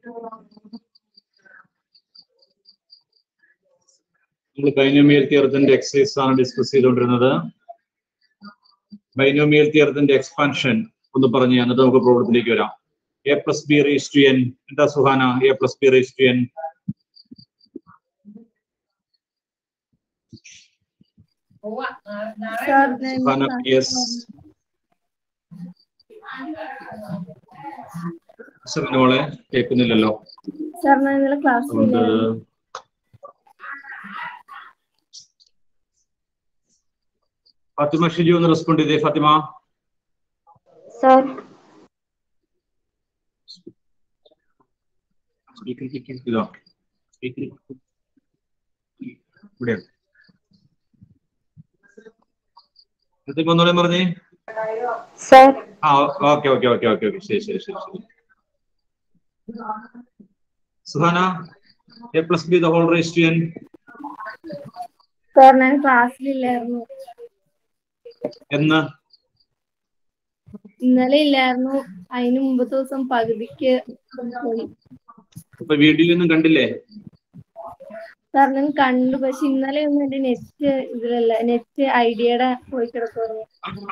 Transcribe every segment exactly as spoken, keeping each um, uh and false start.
നമ്മൾ ബൈനോമിയൽ തിയറത്തിന്റെ എക്സസൈസ് ആണ് ഡിസ്കസ് ചെയ്തുകൊണ്ടിരുന്നത്. ബൈനോമിയൽ തിയറത്തിന്റെ എക്സ്പാൻഷൻ ഒന്ന് പറഞ്ഞു എന്നിട്ട് നമുക്ക് പ്രോബ്ലത്തിലേക്ക് വരാം. A plus b raise to n. എന്താ Suhana a plus b raise to n? Suhana yes. മോളെ കേൾക്കുന്നില്ലല്ലോ. ഫാത്തിമ ഷിജു ഒന്ന് റെസ്പോണ്ട് ചെയ്തേ. ഫാത്തിമ. സർ ഒന്നുകൂടെ പറഞ്ഞേ. സർ ആ okay okay okay okay okay ശരി ശരി ശരി ശരി. Suhana a plus B the whole raise to n. Sir ഞാൻ ക്ലാസ്സിലില്ലായിരുന്നു. എന്ന്? ഇന്നലെ ഇല്ലായിരുന്നു. അതിന് മുമ്പത്തെ ദിവസം പകുതിക്ക് പോയി. അപ്പൊ വീഡിയോ ഒന്നും കണ്ടില്ലേ? സാർ ഞാൻ കണ്ടു, പക്ഷെ ഇന്നലെ ഒന്നും എന്റെ നെറ്റ് ഇതിലല്ല, നെറ്റ് ഐഡിയയുടെ പോയി കിടക്കുന്നു.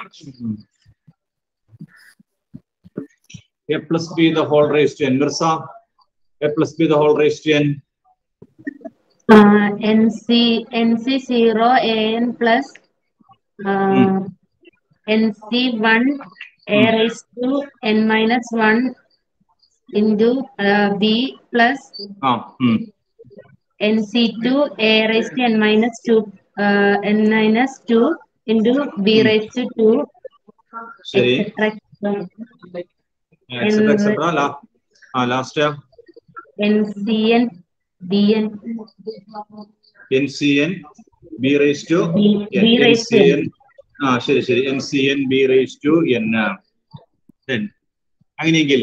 A plus B the whole raise to n. Mirza a plus B the whole raise to n. N C n C zero A n plus n C one A raise to n minus one into b plus n C two a raise to n minus two n minus two into b raise to two n C n b n n C n B raise to n. ആ ശരി ശരി. N C n B raise to n. അങ്ങനെയെങ്കിൽ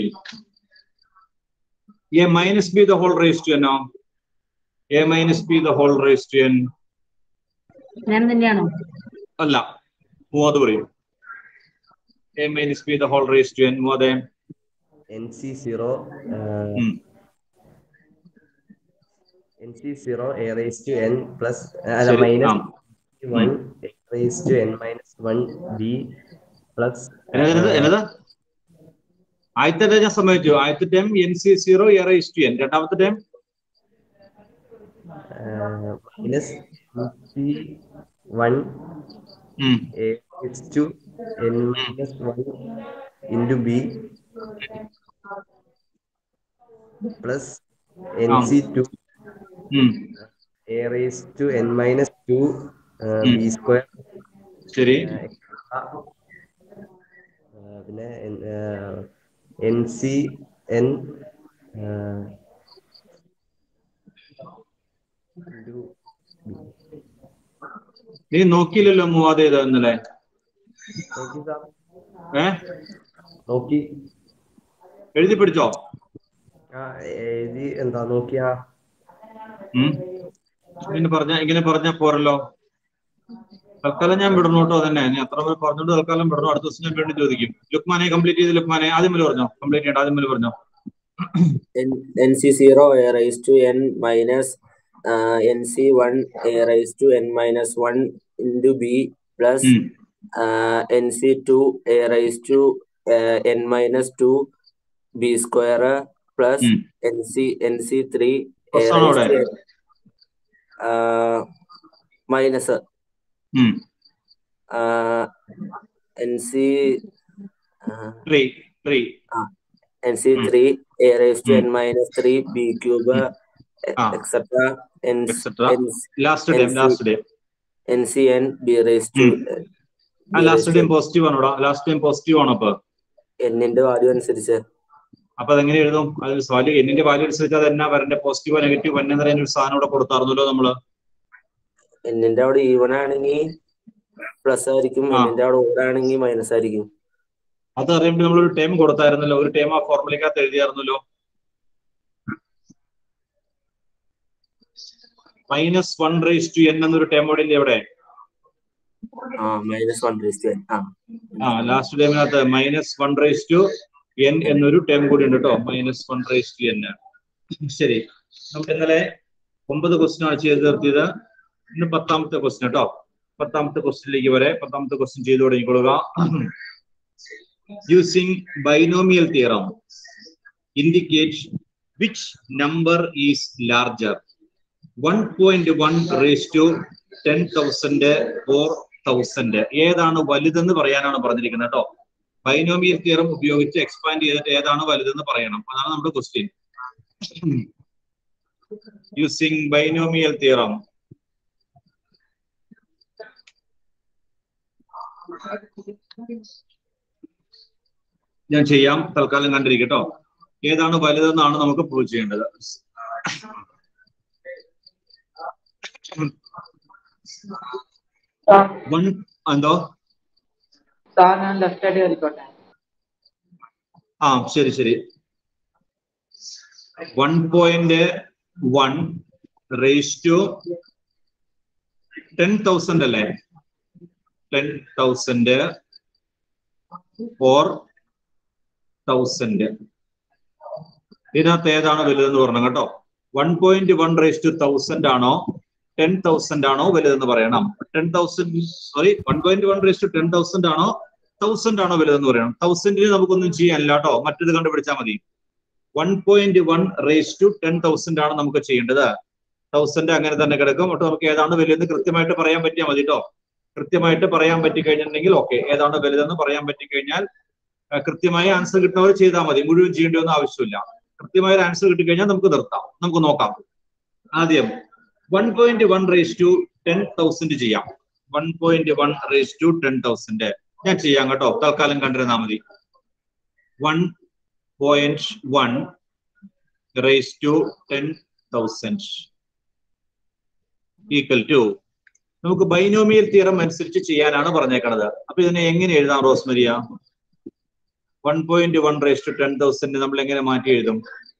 a minus b the whole raise to എന്നോ? A minus b the whole raise to n ഞാൻ തന്നെയാണോ? അല്ല, മൂവാത് പറയും. A minus b the whole raise to n. മൂവാതെ n C zero n C zero A raise to n plus minus one A raise to n minus one b plus എന്നതാ? ആദ്യത്തെ ഞാൻ സമ്മതിച്ചു. ആദ്യത്തെ time n C zero A raise to n. രണ്ടാമത്തെ time minus c one A raise to n minus one into b plus n C two a raise to n minus two B square. ശരി. പിന്നെ N C N നീ നോക്കിയില്ലല്ലോ മൂവാതെ ഏതാ ഇന്നലെ? ഏ നോക്കി എഴുതി പിടിച്ചോ? എഴുതി എന്താ നോക്കിയാ? ഇങ്ങനെ പറഞ്ഞ ഇങ്ങനെ പറഞ്ഞാ പോരല്ലോ. തൽക്കാലം ഞാൻ വിടണോ കേട്ടോ. തന്നെ നീ അത്ര പറഞ്ഞോണ്ട് തൽക്കാലം വിടണോ. അടുത്ത ദിവസം ഞാൻ വീണ്ടും ചോദിക്കും. ലുക്മാനെ കംപ്ലീറ്റ് ചെയ്ത്. ലുക്മാനെ ആദ്യം മുതൽ പറഞ്ഞോ. കംപ്ലീറ്റ് ചെയ്യണ്ട. ആദ്യം മുതൽ പറഞ്ഞോ. N C zero a rise to n minus n C one a rise to n minus one into b plus n C two a rise to n minus two B square plus n C n C three a rise to minus n C n C three a rise to n minus three b cube etcetera n C n b rise to. Last time positive ആണോടാ? Last time positive ആണോ? അപ്പൊ എന്നിന്റെ value അനുസരിച്ച് അപ്പൊ അതെങ്ങനെ എഴുതും? അത് value എന്നിന്റെ വാല്യൂ അനുസരിച്ച് അത് എന്നാ വരണ്ടേ? പോസിറ്റീവോ നെഗറ്റീവ് എന്നെ പറയുന്ന ഒരു സാധനം ഇവിടെ കൊടുത്തായിരുന്നല്ലോ നമ്മള്. എന്നിന്റെ അവിടെ ഈവൺ ആണെങ്കിൽ പ്ലസ് ആയിരിക്കും, എന്നിന്റെ അവിടെ ഓഡ് ആണെങ്കിൽ മൈനസ് ആയിരിക്കും. അത് അറിയുമ്പോൾ നമ്മളൊരു ടൈം കൊടുത്തായിരുന്നല്ലോ. ഒരു ടൈം ആ ഫോർമുലക്കകത്ത് എഴുതിയായിരുന്നല്ലോ. Minus one raise to n എന്നൊരു ടൈം അവിടെ ഇല്ലേ അവിടെ? Minus one raise to n. ആ ലാസ്റ്റ് ടൈമിനകത്ത് minus one raise to n എന്നൊരു ടൈം കൂടി ഉണ്ട് കേട്ടോ. Minus one raise to n. ശരി, നമുക്ക് ഇന്നലെ ഒമ്പത് ക്വസ്റ്റ്യൻ ആണ് ചെയ്ത് തീർത്തിയത്. ഇന്ന് പത്താമത്തെ ക്വസ്റ്റ്യൻ കേട്ടോ. പത്താമത്തെ ക്വസ്റ്റ്യനിലേക്ക് വരെ പത്താമത്തെ ക്വസ്റ്റ്യൻ ചെയ്തു തുടങ്ങിക്കൊള്ളുക. Using binomial theorem indicate which number is larger, one point one raise to ten thousand four thousand ഏതാണ് വലുതെന്ന് പറയാനാണ് പറഞ്ഞിരിക്കുന്നത് കേട്ടോ. ബൈനോമിയൽ തിയറം ഉപയോഗിച്ച് എക്സ്പാൻഡ് ചെയ്തിട്ട് ഏതാണ് വലുതെന്ന് പറയണം. അതാണ് നമ്മുടെ ക്വസ്റ്റ്യൻ. യൂസിങ് ബൈനോമിയൽ തിയറം ഞാൻ ചെയ്യാം, തൽക്കാലം കണ്ടിരിക്കട്ടോ. ഏതാണ് വലുതെന്നാണ് നമുക്ക് പ്രൂവ് ചെയ്യേണ്ടത്. വൺ എന്തോ ആ ശരി ശരി one point one raise to ten thousand അല്ലേ? ടെൻ തൗസൻഡ് ഫോർ തൗസൻഡ് ഇതിനകത്ത് ഏതാണ് വലുതെന്ന് പറഞ്ഞു കേട്ടോ. One point one raise to thousand ആണോ ടെൻ തൗസൻഡ് ആണോ വലുതെന്ന് പറയണം. Ten thousand sorry one point one raise to ten thousand ആണോ തൗസൻഡ് ആണോ വലുതെന്ന് പറയണം. തൗസൻഡിന് നമുക്കൊന്നും ചെയ്യാനില്ല കേട്ടോ, മറ്റേത് കണ്ടുപിടിച്ചാൽ മതി. One point one raise to ten thousand ആണ് നമുക്ക് ചെയ്യേണ്ടത്. തൗസൻഡ് അങ്ങനെ തന്നെ കിടക്കും. അപ്പോൾ നമുക്ക് ഏതാണ് വലുതെന്ന് കൃത്യമായിട്ട് പറയാൻ പറ്റിയാൽ മതി കേട്ടോ. കൃത്യമായിട്ട് പറയാൻ പറ്റി കഴിഞ്ഞിട്ടുണ്ടെങ്കിൽ ഓക്കെ, ഏതാണ് വലുതെന്ന് പറയാൻ പറ്റി കഴിഞ്ഞാൽ കൃത്യമായ ആൻസർ കിട്ടുന്നവർ ചെയ്താൽ മതി. മുഴുവൻ ചെയ്യേണ്ടതൊന്നും ആവശ്യമില്ല. കൃത്യമായ ഒരു ആൻസർ കിട്ടിക്കഴിഞ്ഞാൽ നമുക്ക് നിർത്താം. നമുക്ക് നോക്കാം. ആദ്യം one point one raise to ten thousand ചെയ്യാം. One point one raise to ten thousand ഞാൻ ചെയ്യാം കേട്ടോ, തൽക്കാലം കണ്ടിരുന്നാൽ മതി. One point one raise to ten thousand equal to നമുക്ക് ബൈനോമിയൽ തിയറം അനുസരിച്ച് ചെയ്യാനാണ് പറഞ്ഞേക്കണത്. അപ്പൊ ഇതിനെ എങ്ങനെ എഴുതാം Rosemaria? One point one raise to ten thousand നമ്മൾ എങ്ങനെ മാറ്റി എഴുതും?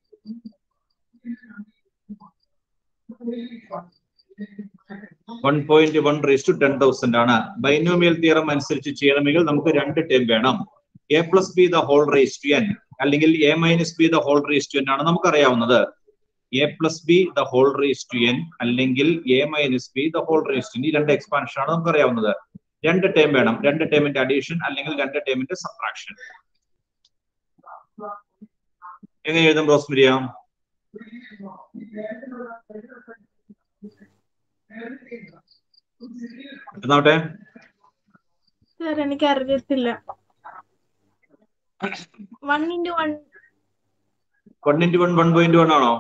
One point one raise to ten thousand ആണ്. ബൈനോമിയൽ തിയറം അനുസരിച്ച് ചെയ്യണമെങ്കിൽ നമുക്ക് രണ്ട് ടേം വേണം. A plus B the whole raise to n അല്ലെങ്കിൽ a minus b the whole raise to n ആണ് നമുക്കറിയാവുന്നത്. A plus B the whole raise to n അല്ലെങ്കിൽ a minus b the whole raise to n, ഈ രണ്ട് expansion ആണ് നമുക്കറിയാവുന്നത്. രണ്ട് term വേണം. രണ്ട് ടേമിന്റെ അഡീഷൻ അല്ലെങ്കിൽ രണ്ട് ടേമിന്റെ സബ്ട്രാക്ഷൻ. എങ്ങനെ എഴുതും റോസ്മരിയ? എന്നാവട്ടെ. സാർ എനിക്ക് അറിയത്തില്ല. One into one one into one one point one ആണോ?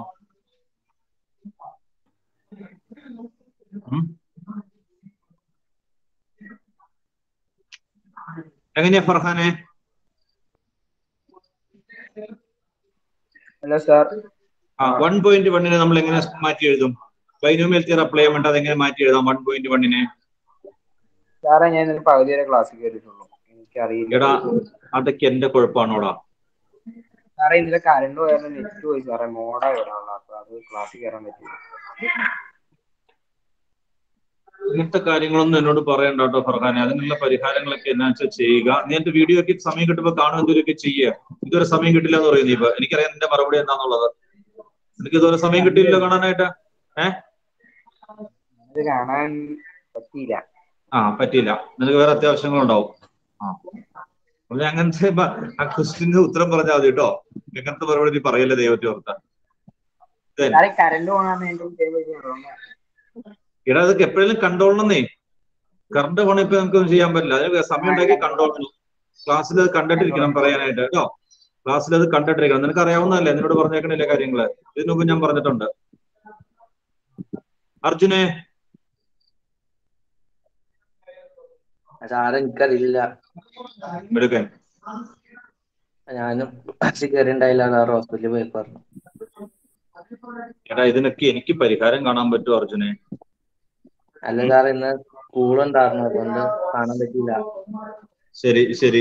എങ്ങനെയാ ഫർഹാനെ? Hello sir. ആ വൺ പോയിന്റ് വണ്ണിനെ നമ്മൾ എങ്ങനെ മാറ്റി എഴുതും? ബൈനോമിയൽ തിയറം അപ്ലൈ ചെയ്യാൻ വേണ്ടി അതെങ്ങനെ മാറ്റി എഴുതാം? വൺ പോയിന്റ് വണ്ണിനെ സാറേ ഞാൻ ഇന്നലെ പകുതി വരെ ക്ലാസ്സിൽ കയറിയിട്ടുള്ളൂ, എനിക്കറിയില്ല. എടാ അതൊക്കെ എന്റെ കുഴപ്പമാണോടാ? സാറേ ഇന്നലെ കറണ്ട് പോയാലും നെറ്റ് പോയി സാറേ, മോഡാ വരാനുള്ള, അപ്പൊ അത് ക്ലാസ്സിൽ കയറാൻ പറ്റില്ല. ഇങ്ങനത്തെ കാര്യങ്ങളൊന്നും എന്നോട് പറയണ്ട കേട്ടോ ഫർഹാനെ. അതിനുള്ള പരിഹാരങ്ങളൊക്കെ എന്നാ വെച്ചാൽ ചെയ്യുക. നീ എന്റെ വീഡിയോ ഒക്കെ സമയം കിട്ടുമ്പോ കാണും, എന്തെങ്കിലുമൊക്കെ ചെയ്യുക. ഇതുവരെ സമയം കിട്ടില്ല എന്ന് പറയുന്നത് ഇപ്പൊ എനിക്കറിയാം എന്റെ മറുപടി എന്താന്നുള്ളത്. എനിക്ക് ഇതുവരെ സമയം കിട്ടിയില്ല കാണാനായിട്ട്. ഏഹ് കാണാൻ പറ്റിയില്ല. ആ പറ്റിയില്ല, നിനക്ക് വേറെ അത്യാവശ്യങ്ങളുണ്ടാവും. ആ അങ്ങനത്തെ ആ ക്വസ്റ്റിന് ഉത്തരം പറഞ്ഞാൽ മതി കേട്ടോ. ഇങ്ങനത്തെ മറുപടി നീ പറയല്ലേ ദൈവത്തെ ഓർത്താ. കറണ്ട് പോകാൻ എടാ അതൊക്കെ എപ്പോഴെങ്കിലും കണ്ടോളണമെന്നേ. കറണ്ട് പോണ ഇപ്പൊ നമുക്കൊന്നും ചെയ്യാൻ പറ്റില്ല. അതിന് സമയം ഉണ്ടാക്കി കണ്ടോളണം. ക്ലാസ്സിൽ അത് കണ്ടിട്ടിരിക്കണം പറയാനായിട്ട് കേട്ടോ. ക്ലാസ്സിൽ അത് കണ്ടിട്ടിരിക്കണം. നിനക്ക് അറിയാവുന്നതല്ലേ, എന്നോട് പറഞ്ഞേക്കണില്ലേ കാര്യങ്ങള്? ഇതിനു മുമ്പ് ഞാൻ പറഞ്ഞിട്ടുണ്ട്. അർജുനെ എനിക്കറിയില്ല. എടുക്കാൻ ഞാനും ക്ലാസ്സിൽ കയറി ഉണ്ടായില്ല, ഹോസ്പിറ്റലിൽ പോയി പറഞ്ഞു. എടാ ഇതിനൊക്കെ എനിക്ക് പരിഹാരം കാണാൻ പറ്റുമോ അർജുനെ? അല്ല സാർ ഇന്ന് സ്കൂളുണ്ടായിരുന്നു, അതുകൊണ്ട് കാണാൻ പറ്റില്ല. ശരി ശരി.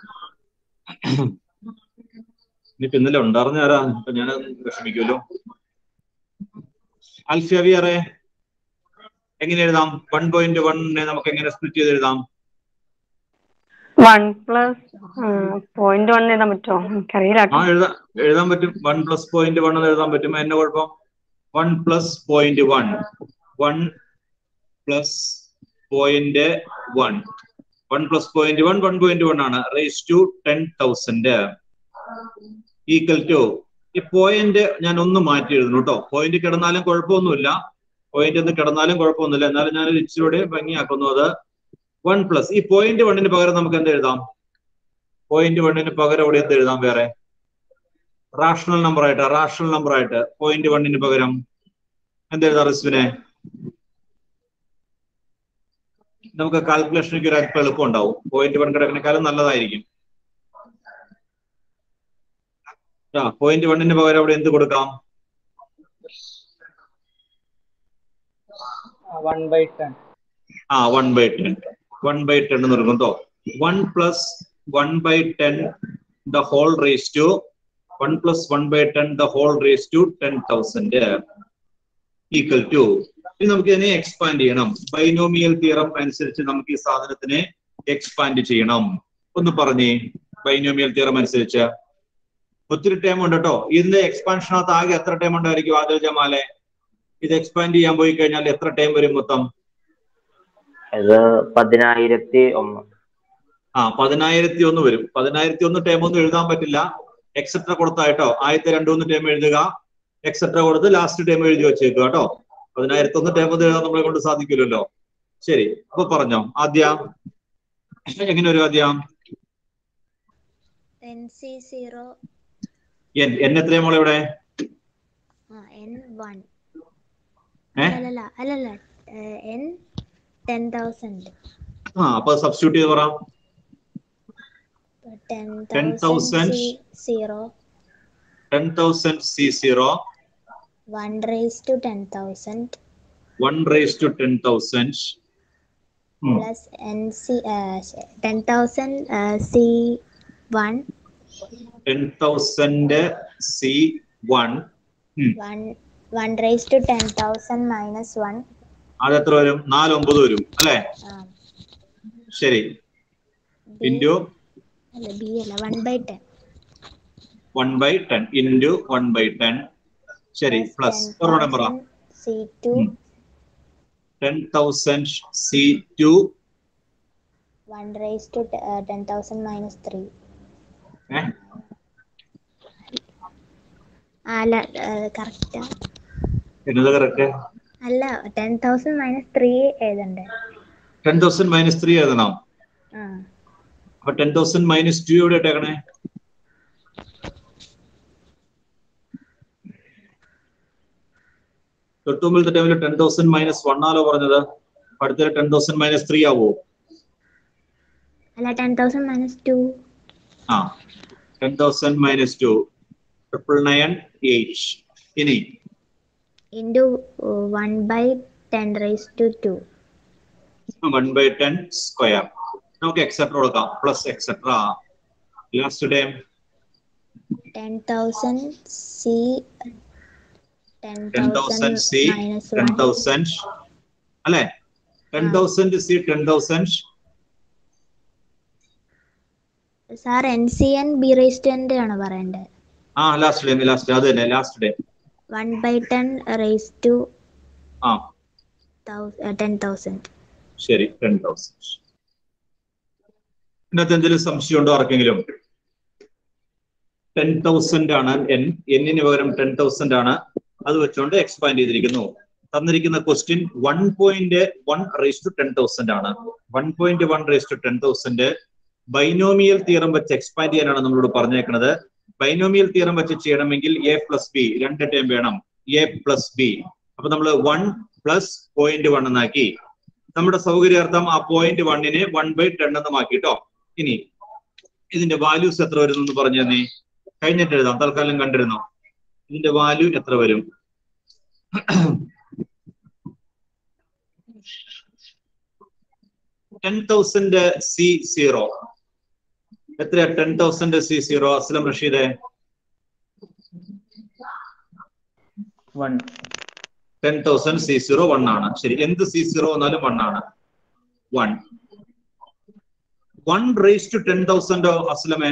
ഇനിയിപ്പോ ഇന്നലെ ഉണ്ടായിരുന്ന ആരാ? ഇപ്പൊ ഞാൻ വിഷമിക്കുമല്ലോ. അൽഫിയറെ എങ്ങനെ എഴുതാം? വൺ പോയിന്റ് വണ്ണിനെ നമുക്ക് എങ്ങനെ സ്പ്ലിറ്റ് ചെയ്ത് എഴുതാം? വൺ പ്ലസ് പോയിന്റ് വൺ എഴുതാൻ പറ്റുമോ? എനിക്കറിയില്ല. ആ എഴുതാ എഴുതാൻ പറ്റും. വൺ പ്ലസ് പോയിന്റ് വൺ എന്ന് എഴുതാൻ പറ്റും. എന്നെ കുഴപ്പം? One plus point one one plus point one one plus point one one point one ആണ്. Raise to ten thousand equal to ഈ പോയിന്റ് ഞാൻ ഒന്ന് മാറ്റി എഴുതുന്നു കേട്ടോ. പോയിന്റ് കിടന്നാലും കുഴപ്പമൊന്നുമില്ല, പോയിന്റ് ഒന്ന് കിടന്നാലും കുഴപ്പമൊന്നുമില്ല. എന്നാലും ഞാൻ ഇച്ചിലൂടെ ഭംഗിയാക്കുന്നു. അത് വൺ പ്ലസ് ഈ പോയിന്റ് വണ്ണിന് പകരം നമുക്ക് എന്ത് എഴുതാം? പോയിന്റ് വണ്ണിന് പകരം ഇവിടെ എന്ത് എഴുതാം? വേറെ റാഷണൽ നമ്പർ ആയിട്ട് റാഷണൽ നമ്പർ ആയിട്ട് പോയിന്റ് വണ്ണിന് പകരം എന്തെഴുതാം റിസ്വിനെ? നമുക്ക് കാൽക്കുലേഷനൊക്കെ ഒരു അല്പം എളുപ്പം ഉണ്ടാവും. പോയിന്റ് വൺ കിടക്കിനേക്കാളും നല്ലതായിരിക്കും. ആ പോയിന്റ് വണ്ണിന് പകരം അവിടെ എന്ത് കൊടുക്കാം? One by ten. ആ one by ten one by ten എന്ന് പറയുമ്പോൾ one plus one by ten the whole raise to one plus one by ten the whole raise to ten thousand equal to. ഇനി നമുക്ക് ഇതിനെ expand ചെയ്യണം. Binomial theorem അനുസരിച്ച് നമുക്ക് ഈ സാധനത്തിനെ എക്സ്പാൻഡ് ചെയ്യണം. ഒന്ന് പറഞ്ഞേ ബൈനോമിയൽ തിയറം അനുസരിച്ച്. ഒത്തിരി ടൈം ഉണ്ട് കേട്ടോ. ഇതിന്റെ എക്സ്പാൻഷനകത്ത് ആകെ എത്ര ടൈം ഉണ്ടായിരിക്കും ആദിൽ ജമാലെ? ഇത് എക്സ്പാൻഡ് ചെയ്യാൻ പോയി കഴിഞ്ഞാൽ എത്ര ടൈം വരും മൊത്തം? ഇത് പതിനായിരത്തി ഒന്ന്. ആ പതിനായിരത്തി ഒന്ന് വരും. പതിനായിരത്തി ഒന്ന് ടൈം ഒന്നും എഴുതാൻ പറ്റില്ല. എക്സെട്ര കൊടുത്തായിട്ടോ. ആദ്യത്തെ രണ്ടു മൂന്ന് ടൈം എഴുതുക, എക്സെട്ര കൊടുത്ത് ലാസ്റ്റ് ടൈം എഴുതി വെച്ചേക്കുക കേട്ടോ. പതിനായിരത്തി ഒന്ന് ടൈം ഒന്നും എഴുതാൻ നമ്മളെ കൊണ്ട് സാധിക്കില്ലല്ലോ. ശരി, അപ്പൊ പറഞ്ഞോ ആദ്യ എങ്ങനെ വരും? ആദ്യം n C zero n n എത്രയും മോളെ ഇവിടെ? എൻ വൺ അല്ലല്ല അല്ലല്ല എൻ ടെൻ തൗസൻഡ്. ആ അപ്പൊ സബ്സ്റ്റിറ്റ്യൂട്ട് ചെയ്ത് പറ. Ten thousand zero ten thousand c zero one raise to ten thousand one raise to ten thousand plus n c ten thousand c one ten thousand c one one raise to ten thousand minus one. അതെത്ര വരും? നാല് ഒമ്പത് വരും അല്ലേ? ശരി. Into b അല്ല one by ten one by ten into one by ten. ശരി, plus ഒരെണ്ണം പറ. C two ten thousand c two one raise to ten thousand minus three. അല്ല കറക്റ്റാ? എന്നത് കറക്റ്റ് അല്ല, ടെൻ തൗസൻഡ് മൈനസ് ത്രീ എഴുതണ്ടേ? Ten thousand minus three എഴുതണം. അപ്പൊ ടെൻ തൗസൻഡ് മൈനസ് ടു എവിടെ ഇട്ടേക്കണേ? തൊട്ടുമുമ്പത്തെ ടൈമിൽ ടെൻ തൗസൻഡ് മൈനസ് വൺ ആലോ പറഞ്ഞത്. അടുത്ത ടെൻ തൗസൻഡ് മൈനസ് ത്രീ ആവോ? അല്ല, ടെൻ തൗസൻഡ് മൈനസ് ടു. ആ ten thousand minus two triple nine eight. ഇനി into one by ten raise to two. One by ten square. നമുക്ക് എക്സെട്ര കൊടുക്കാം. Plus etcetera. Last time ten thousand c ten thousand c ten thousand അല്ലെ? Ten thousand c ten thousand. Sir n C n B raise to n ആണ് പറയണ്ടത്. ആ last time last അത് തന്നെ last time one by ten raise to ആ ten thousand. ശരി, ten thousand. ഇതിനകത്ത് എന്തെങ്കിലും സംശയം ഉണ്ടോ ആർക്കെങ്കിലും? ടെൻ തൗസൻഡ് ആണ് എൻ. എന്നിന് പകരം ടെൻ തൗസൻഡ് ആണ്. അത് വെച്ചുകൊണ്ട് എക്സ്പാൻഡ് ചെയ്തിരിക്കുന്നു. തന്നിരിക്കുന്ന question one point one raise to ten thousand ആണ്. One point one raise to ten thousand binomial theorem വെച്ച് എക്സ്പാൻഡ് ചെയ്യാനാണ് നമ്മളോട് പറഞ്ഞേക്കുന്നത്. ബൈനോമിയൽ തിയറം വെച്ച് ചെയ്യണമെങ്കിൽ എ പ്ലസ് ബി രണ്ട് ടൈം വേണം. A plus b. അപ്പൊ നമ്മൾ വൺ പ്ലസ് പോയിന്റ് വൺ എന്നാക്കി. നമ്മുടെ സൗകര്യാർത്ഥം ആ പോയിന്റ് വണ്ണിനെ വൺ ബൈ ടെൻ എന്ന് മാക്കിട്ടോ. ഇനി ഇതിന്റെ വാല്യൂസ് എത്ര വരും എന്ന് പറഞ്ഞു തന്നെ കഴിഞ്ഞിട്ട് എഴുതാം. തൽക്കാലം കണ്ടിരുന്നോ? ഇതിന്റെ വാല്യൂ എത്ര വരും? ടെൻ തൗസൻഡ് സി സീറോ എത്രയാ? Ten thousand c zero Aslam റഷീദെ? Ten thousand c zero one ആണ്. ശരി, എന്ത് സി സീറോ എന്നാലും വൺ ആണ്. One one raise to ten തൗസൻഡോ അസ്ലമേ?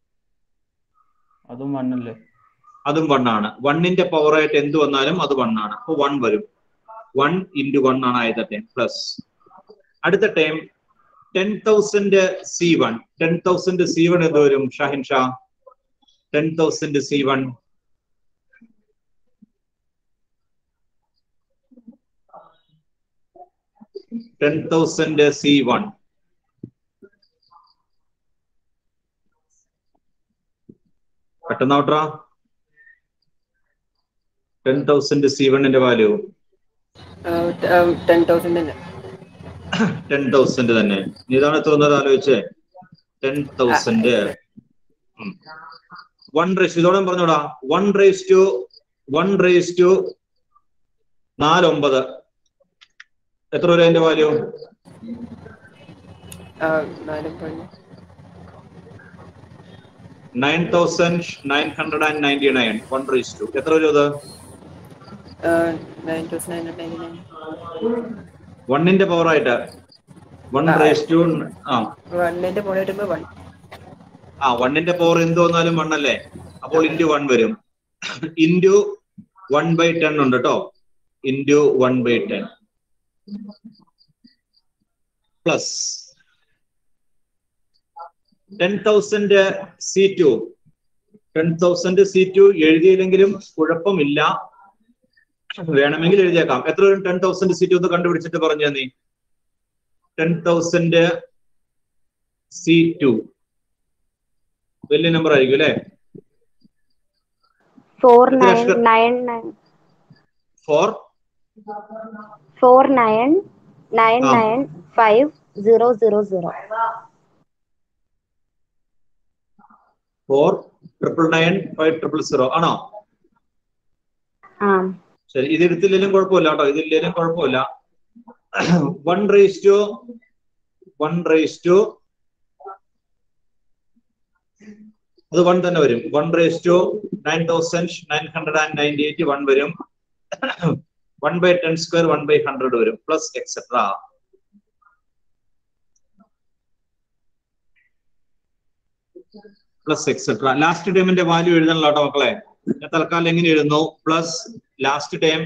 അതും വൺ അല്ലേ? അതും വൺ ആണ്. വണ്ണിന്റെ പവർ ആയിട്ട് എന്ത് വന്നാലും അത് വൺ ആണ്. അപ്പൊ വൺ വരും. വൺ ഇൻറ്റു വൺ ആണ് ആദ്യത്തെ ടൈം പ്ലസ്. അടുത്ത time ten thousand c one. Ten thousand c one എന്ത് വരും Shahin Shah? Ten thousand c one ten thousand c one പെട്ടെന്നോട്ടാ. ടെൻ തൗസൻഡ് സി വണ്ണിന്റെ വാല്യൂ ടെൻ തൗസൻഡ് തന്നെ. ടെൻ തൗസൻഡ് തന്നെ. ഇതാണ് തോന്നുന്നത്, ആലോചിച്ചേ. ടെൻ തൗസൻഡ് വൺ റേസ് ഇതോടെ പറഞ്ഞോടാ. One raise to one raise to നാലൊമ്പത് എത്ര വരും അതിന്റെ value? Nine thousand nine hundred and ninety nine. One raise to എത്ര വരും അത്? വണ്ണിന്റെ പവർ ആയിട്ട് വൺ റേസ് ടു ആ വണ്ണിന്റെ പവർ ആയിട്ട് വൺ ആ വണ്ണിന്റെ പവർ എന്ത് വന്നാലും വൺ അല്ലേ? അപ്പോൾ ഇൻറ്റു വൺ വരും. ഇൻറ്റു വൺ ബൈ ടെൻ ഉണ്ട് കേട്ടോ. Into one by ten plus ten thousand c two. Ten thousand c two എഴുതിയില്ലെങ്കിലും കുഴപ്പമില്ല, വേണമെങ്കിൽ എഴുതിയേക്കാം. എത്ര വരും ടെൻ തൗസൻഡ് സി ടു എന്ന് കണ്ടുപിടിച്ചിട്ട് പറഞ്ഞു നീ. ടെൻ തൗസൻഡ് സി ടു വലിയ നമ്പർ ആയിരിക്കും അല്ലെ? Four nine nine nine four four nine nine nine five zero zero zero. Four triple nine five triple zero ആണോ? ശരി, ഇത് എടുത്തില്ലെങ്കിലും കുഴപ്പമില്ല കേട്ടോ. ഇതില്ലെങ്കിലും കുഴപ്പമില്ല. One raise to one raise to അത് വൺ തന്നെ വരും. One raise to nine thousand nine hundred and ninety eight one വരും. One by ten square one by hundred വരും plus etcetera. Plus etcetera. Last ടൈമിന്റെ വാല്യൂ എഴുതണല്ലോ കേട്ടോ മക്കളെ. ഞാൻ തൽക്കാലം എങ്ങനെ എഴുതുന്നു? Plus last time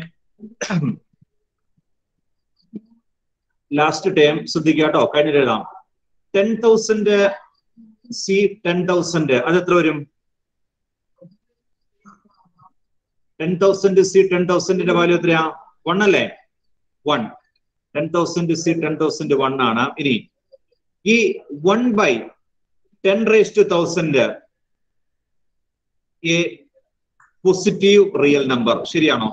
last time ശ്രദ്ധിക്കുക കേട്ടോ. കഴിഞ്ഞിട്ട് എഴുതാം. Ten thousand c ten thousand അത് എത്ര വരും? ടെൻ തൗസൻഡ് സി ടെൻ തൗസൻഡിന്റെ വാല്യൂ എത്രയാ? വൺ അല്ലേ? One. Ten thousand c ten thousand one ആണ്. ഇനി ഈ one by ten raise to thousand a positive real number, ശരിയാണോ?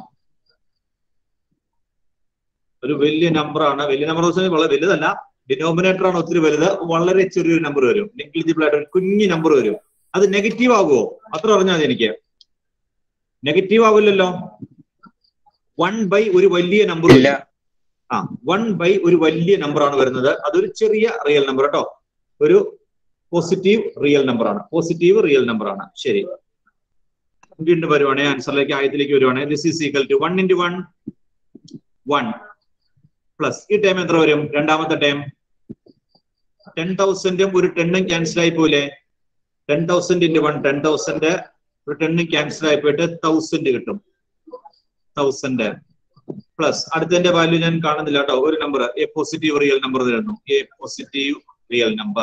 ഒരു വലിയ നമ്പർ ആണ്. വലിയ നമ്പർ വളരെ വലുതല്ല, ഡിനോമിനേറ്റർ ആണ് ഒത്തിരി വലുത്. വളരെ ചെറിയൊരു നമ്പർ വരും, നെഗ്ലിജിബിൾ ആയിട്ട് ഒരു കുഞ്ഞു നമ്പർ വരും. അത് നെഗറ്റീവ് ആകുമോ? അത്ര പറഞ്ഞാൽ മതി എനിക്ക്. നെഗറ്റീവ് ആവില്ലല്ലോ. വൺ ബൈ ഒരു വലിയ നമ്പർ ആ വൺ ബൈ ഒരു വലിയ നമ്പർ ആണ് വരുന്നത്. അതൊരു ചെറിയ റിയൽ നമ്പർ കേട്ടോ. ഒരു പോസിറ്റീവ് റിയൽ നമ്പർ ആണ്. പോസിറ്റീവ് റിയൽ നമ്പർ ആണ്. ശരി, വീണ്ടും വരുവാണേ ആൻസറിലേക്ക്, ആയത്തിലേക്ക് വരുവാണേ. This is equal to one into one one plus ഈ ടൈം എത്ര വരും? രണ്ടാമത്തെ ടൈം ടെൻ തൗസൻഡും ഒരു ടെണ്ണും ക്യാൻസൽ ആയി പോലെ. Ten thousand into one ten thousand, ഒരു ടെണ്ണും ക്യാൻസൽ ആയി പോയിട്ട് തൗസൻഡ് കിട്ടും. തൗസൻഡ് പ്ലസ് അടുത്തതിന്റെ വാല്യൂ ഞാൻ കാണുന്നില്ല കേട്ടോ. ഒരു number a positive real number തരുന്നു. A positive real number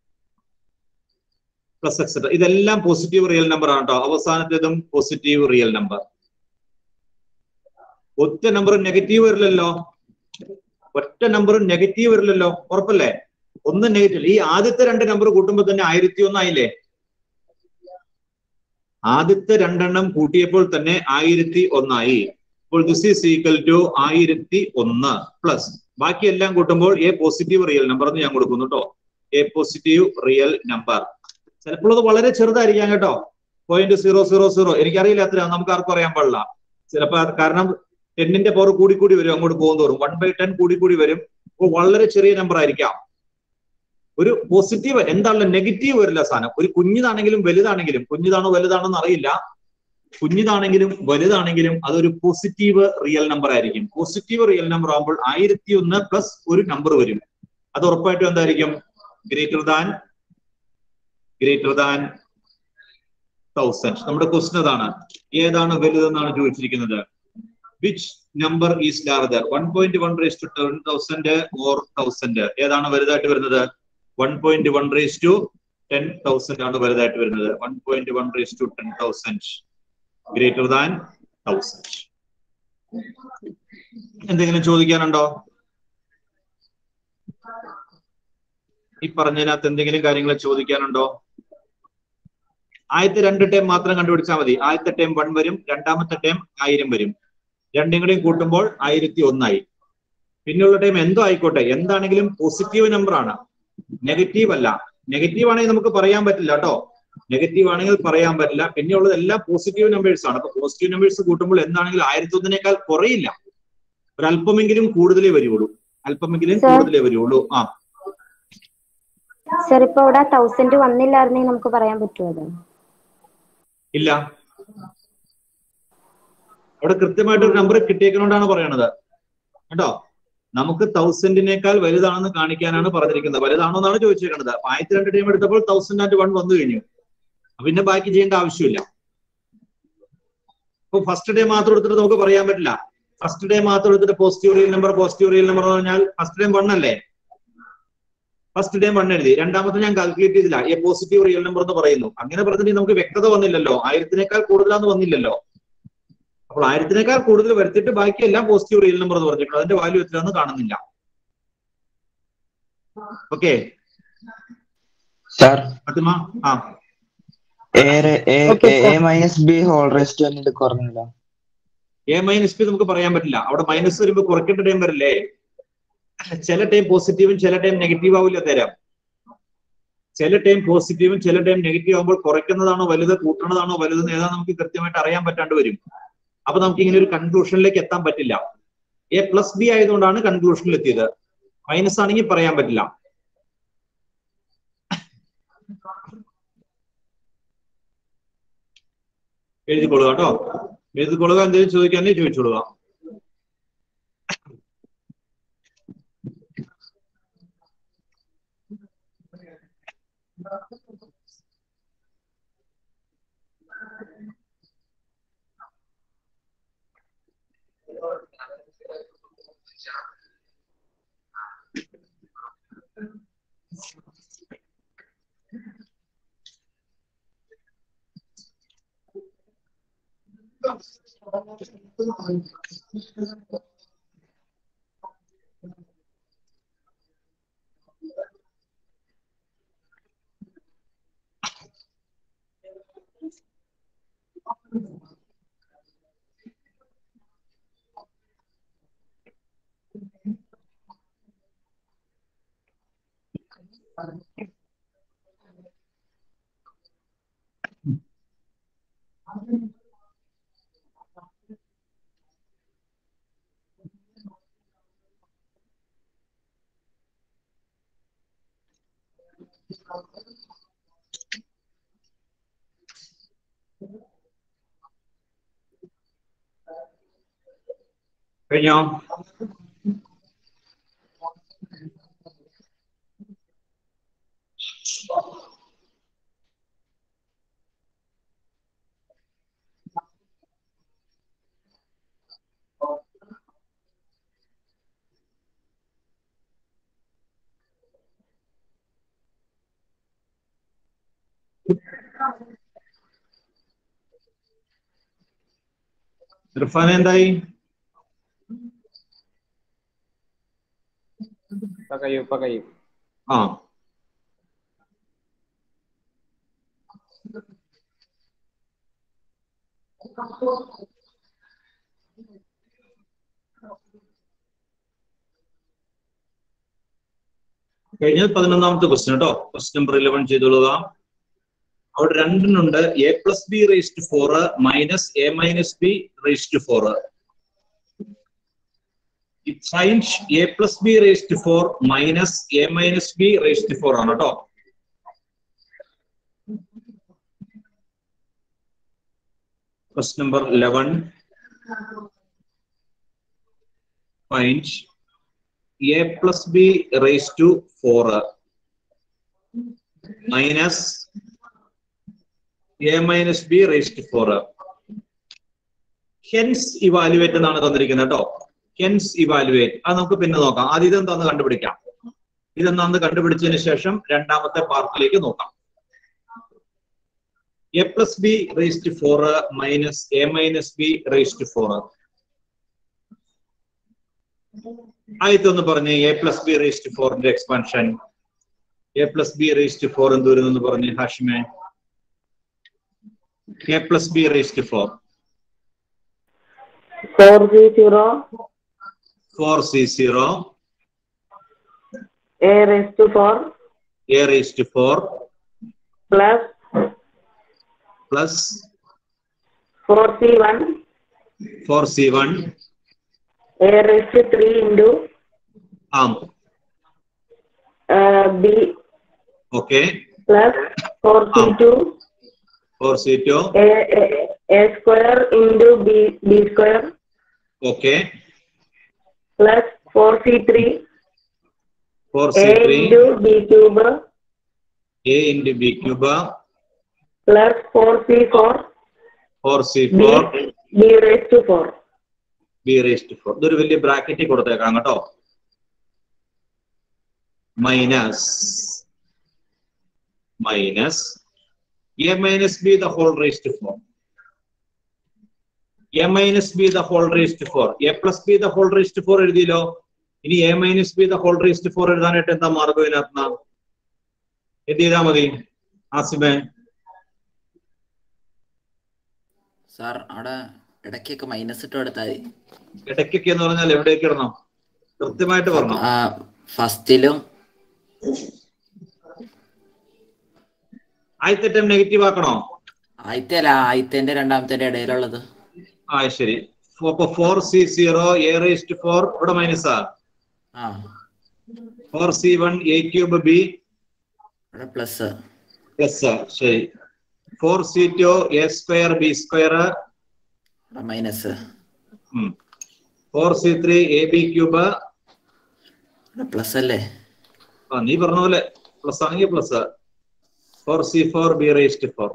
plus etcetera. ഇതെല്ലാം പോസിറ്റീവ് റിയൽ നമ്പർ ആണ് കേട്ടോ. അവസാനത്തേതും പോസിറ്റീവ് റിയൽ നമ്പർ. ഒറ്റ നമ്പർ നെഗറ്റീവ് വരില്ലല്ലോ. ഒറ്റ നമ്പർ നെഗറ്റീവ് വരില്ലല്ലോ, ഉറപ്പല്ലേ? ഒന്ന് നെഗറ്റീവ്. ഈ ആദ്യത്തെ രണ്ട് നമ്പർ കൂട്ടുമ്പോൾ തന്നെ ആയിരത്തി ഒന്നായില്ലേ? ആദ്യത്തെ രണ്ടെണ്ണം കൂട്ടിയപ്പോൾ തന്നെ ആയിരത്തി ഒന്നായി. അപ്പോൾ ദിസ് ഈസ് ഈക്വൽ ടു ആയിരത്തി ഒന്ന് പ്ലസ് ബാക്കിയെല്ലാം കൂട്ടുമ്പോൾ എ പോസിറ്റീവ് റിയൽ നമ്പർ എന്ന് ഞാൻ കൊടുക്കുന്നു കേട്ടോ. A positive real number. ചിലപ്പോൾ അത് വളരെ ചെറുതായിരിക്കാം കേട്ടോ. പോയിന്റ് സീറോ സീറോ സീറോ എനിക്കറിയില്ല എത്ര, നമുക്ക് ആർക്കും അറിയാൻ പാടില്ല. ചിലപ്പോൾ കാരണം ടെന്നിന്റെ പവർ കൂടി കൂടി വരും, അങ്ങോട്ട് പോകും തോറും വൺ ബൈ ടെൻ കൂടി കൂടി വരും. അപ്പോൾ വളരെ ചെറിയ നമ്പർ ആയിരിക്കാം. ഒരു പോസിറ്റീവ് എന്താണല്ലോ, നെഗറ്റീവ് വരില്ല സാധനം. ഒരു കുഞ്ഞിതാണെങ്കിലും വലുതാണെങ്കിലും, കുഞ്ഞിതാണോ വലുതാണോ എന്ന് അറിയില്ല, കുഞ്ഞിതാണെങ്കിലും വലുതാണെങ്കിലും അതൊരു പോസിറ്റീവ് റിയൽ നമ്പർ ആയിരിക്കും. പോസിറ്റീവ് റിയൽ നമ്പർ ആകുമ്പോൾ ആയിരത്തി ഒന്ന് പ്ലസ് ഒരു നമ്പർ വരും. അത് ഉറപ്പായിട്ടും എന്തായിരിക്കും? Greater than greater than thousand. നമ്മുടെ ക്വസ്റ്റൻ അതാണ്, ഏതാണ് വലുതെന്നാണ് ചോദിച്ചിരിക്കുന്നത്. Which number is larger, one point one raise to ten thousand or thousand? ഏതാണ് വലുതായിട്ട് വരുന്നത്? One point one raise to ten thousand ആണ് വലുതായിട്ട് വരുന്നത്. One point one raise to ten thousand greater than thousand. എന്തെങ്കിലും ചോദിക്കാനുണ്ടോ? ഈ പറഞ്ഞതിനകത്ത് എന്തെങ്കിലും കാര്യങ്ങൾ ചോദിക്കാനുണ്ടോ? ആദ്യത്തെ രണ്ട് ടേം മാത്രം കണ്ടുപിടിച്ചാൽ മതി. ആദ്യത്തെ ടേം വൺ വരും, രണ്ടാമത്തെ ടേം ആയിരം വരും. രണ്ടും കൂടെയും കൂട്ടുമ്പോൾ ആയിരത്തി ഒന്നായി. പിന്നെയുള്ള ടൈം എന്തോ ആയിക്കോട്ടെ, എന്താണെങ്കിലും പോസിറ്റീവ് നമ്പർ ആണ്, നെഗറ്റീവ് അല്ല. നെഗറ്റീവ് ആണെങ്കിൽ നമുക്ക് പറയാൻ പറ്റില്ല കേട്ടോ, നെഗറ്റീവ് ആണെങ്കിൽ പറയാൻ പറ്റില്ല. പിന്നെയുള്ളത് എല്ലാം പോസിറ്റീവ് നമ്പേഴ്സ് ആണ്. അപ്പൊ പോസിറ്റീവ് നമ്പേഴ്സ് കൂട്ടുമ്പോൾ എന്താണെങ്കിലും ആയിരത്തി ഒന്നിനേക്കാൾ കുറയില്ല, ഒരല്പമെങ്കിലും കൂടുതലേ വരുള്ളൂ, അല്പമെങ്കിലും കൂടുതലേ വരുള്ളൂ. ആ സർ, ഇപ്പൊ ഇവിടെ തൗസൻഡ് വന്നില്ലായിരുന്നെങ്കിൽ നമുക്ക് പറയാൻ പറ്റുമോ? ഇല്ല, അവിടെ കൃത്യമായിട്ടൊരു നമ്പർ കിട്ടിയേക്കുന്നോണ്ടാണ് പറയണത് കേട്ടോ. നമുക്ക് തൗസൻഡിനേക്കാൾ വലുതാണെന്ന് കാണിക്കാനാണ് പറഞ്ഞിരിക്കുന്നത്. വലുതാണോ എന്നാണ് ചോദിച്ചിരിക്കുന്നത്. ആയിരത്തി രണ്ട് ടൈം എടുത്തപ്പോൾ തൗസൻഡ് ആൻഡ് വൺ വന്നു കഴിഞ്ഞു, പിന്നെ ബാക്കി ചെയ്യേണ്ട ആവശ്യമില്ല. ഇപ്പൊ ഫസ്റ്റ് ഡേ മാത്രം എടുത്തിട്ട് നമുക്ക് പറയാൻ പറ്റില്ല. ഫസ്റ്റ് ഡേ മാത്രം എടുത്തിട്ട് positive real number positive real number എന്ന് പറഞ്ഞാൽ ഫസ്റ്റ് ഡേ വൺ അല്ലേ, ഫസ്റ്റ് ഡേ വൺ എഴുതി, രണ്ടാമത്തെ ഞാൻ കാൽക്കുലേറ്റ് ചെയ്തില്ല, എ പോസിറ്റീവ് റിയൽ നമ്പർ എന്ന് പറയുന്നു. അങ്ങനെ പറഞ്ഞിട്ട് നമുക്ക് വ്യക്തത വന്നില്ലല്ലോ, ആയിരത്തിനേക്കാൾ കൂടുതലാന്ന് വന്നില്ലല്ലോ. അപ്പോൾ ആയിരത്തിനേക്കാൾ കൂടുതൽ വരുത്തിയിട്ട് ബാക്കി എല്ലാം പോസിറ്റീവ് റിയൽ നമ്പർ എന്ന് പറഞ്ഞിട്ടുണ്ട്, അതിന്റെ വാല്യൂ എത്രയാണെന്ന് കാണുന്നില്ല. ഓക്കെ സർ, ആ a minus b whole raised എന്നിട്ട് കുറഞ്ഞില്ല. എ മൈനസ് ബി നമുക്ക് പറയാൻ പറ്റില്ല. അവിടെ മൈനസ് വരുമ്പോൾ കുറയ്ക്കേണ്ട ടൈം വരില്ലേ. ചില ടൈം പോസിറ്റീവും ചില ടൈം നെഗറ്റീവ് ആവില്ല തരാം. ചില ടൈം പോസിറ്റീവും ചില ടൈം നെഗറ്റീവ് ആകുമ്പോൾ കുറയ്ക്കുന്നതാണോ വലുത് കൂട്ടണതാണോ വലുതെന്ന് ഏതാ നമുക്ക് കൃത്യമായിട്ട് അറിയാൻ പറ്റാണ്ട് വരും. അപ്പൊ നമുക്ക് ഇങ്ങനെ ഒരു കൺക്ലൂഷനിലേക്ക് എത്താൻ പറ്റില്ല. എ പ്ലസ് ബി ആയതുകൊണ്ടാണ് കൺക്ലൂഷനിൽ എത്തിയത്. മൈനസ് ആണെങ്കിൽ പറയാൻ പറ്റില്ല. എഴുതിക്കൊള്ളുക കേട്ടോ, എഴുതിക്കൊള്ളുക. എന്തെങ്കിലും ചോദിക്കാനേ ചോദിച്ചോളുക. കഴിഞ്ഞോ? ഇർഫാൻ എന്തായി? കഴിയും ഇപ്പൊ കഴിയും. ആ കഴിഞ്ഞാൽ പതിനൊന്നാമത്തെ ക്വസ്റ്റ്യൻ കേട്ടോ. ക്വസ്റ്റ്യൻ നമ്പർ ഇലവൻ ചെയ്തോളുക. അവിടെ രണ്ടെണ്ണുണ്ട്. A plus b raise to four minus a minus b raise to four. Signs a plus b raise to four minus a minus b raise to four ആണ് കേട്ടോ. Question number eleven. Find a plus b raise to four minus a minus b raise to four. Hence evaluate എന്നാണ് തന്നിരിക്കുന്നത് കേട്ടോ. Hence evaluate അത് നമുക്ക് പിന്നെ നോക്കാം. ആദ്യം ഇതെന്താന്ന് കണ്ടുപിടിക്കാം. ഇതെന്താന്ന് കണ്ടുപിടിച്ചതിന് ശേഷം രണ്ടാമത്തെ പാർട്ടിലേക്ക് നോക്കാം. A plus b raise to four minus a minus b raise to four. ആദ്യത്തെ ഒന്ന് പറഞ്ഞ് a plus b raise to ഫോറിന്റെ expansion. A plus b raise to four എന്ത് വരുന്നെന്ന് പറഞ്ഞ് ഹാഷിമെ. A plus b raise to four four c zero four c zero a raised to four a raised to four plus plus four c one four c one a raised to three into um uh, b okay plus four c two four c two a, a a square into b b square okay plus four c three four a c three into b cube a into b cube plus four c four four c four b, b raised to four b raised to four. ഇതൊരു വലിയ ബ്രാക്കറ്റിൽ കൊടുത്തേക്കാം കേട്ടോ. Minus minus a minus b the whole raised to four. a minus b the whole raised to four. a plus b the whole raised to four എഴുതിയല്ലോ. ഇനി a minus b the whole raised to four എഴുതാനായിട്ട് എന്താ മാർഗം ഇതിനകത്ത്? എന്ത് ചെയ്താൽ മതി ആസിമേ? Sir അവിടെ ഇടയ്ക്കൊക്കെ മൈനസ് ഇട്ട് എടുത്താൽ മതി. ഇടയ്ക്കൊക്കെ എന്ന് പറഞ്ഞാൽ എവിടേക്ക് ഇടണം? കൃത്യമായിട്ട് പറഞ്ഞു. ഫസ്റ്റിലും ആദ്യത്തെ ടൈം നെഗറ്റീവ് ആക്കണോ? ആദ്യത്തെ അല്ല, ആദ്യത്തെ രണ്ടാമത്തെ ഇടയിലുള്ളത്. ആ ശരി. Four c zero A raise to four ഇവിടെ മൈനസാ. Four C one a cube b plus plus. ശരി. Four c two a square b square minus. Four C three a b cube plus അല്ലേ? ആ നീ പറഞ്ഞ പോലെ പ്ലസ് ആണെങ്കിൽ plus. Four C four b raise to four.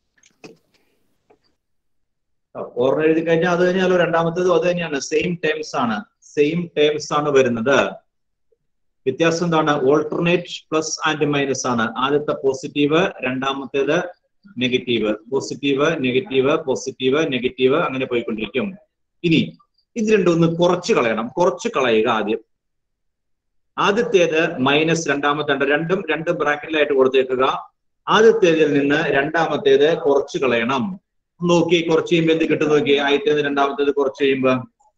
Four എഴുതി കഴിഞ്ഞാൽ അത് കഴിഞ്ഞാലോ രണ്ടാമത്തേതും അത് തന്നെയാണ്. സെയിം ടേംസ് ആണ്, സെയിം ടേംസ് ആണ് വരുന്നത്. വ്യത്യാസം എന്താണ്? ഓൾട്ടർനേറ്റ് പ്ലസ് ആൻഡ് മൈനസ് ആണ്. ആദ്യത്തെ പോസിറ്റീവ്, രണ്ടാമത്തേത് negative. Positive negative positive negative അങ്ങനെ പോയിക്കൊണ്ടിരിക്കും. ഇനി ഇത് രണ്ടും ഒന്ന് കുറച്ച് കളയണം. കുറച്ച് കളയുക ആദ്യം. ആദ്യത്തേത് മൈനസ്, രണ്ടാമത്തെ രണ്ടും രണ്ട് ബ്രാക്കറ്റിലായിട്ട് കൊടുത്തേക്കുക. ആദ്യത്തേതിൽ നിന്ന് രണ്ടാമത്തേത് കുറച്ച് കളയണം. നോക്കി കുറച്ച് ചെയ്യുമ്പോ എന്ത് കിട്ടും നോക്കി. ആദ്യത്തേത് രണ്ടാമത്തേത് കുറച്ച് ചെയ്യുമ്പോ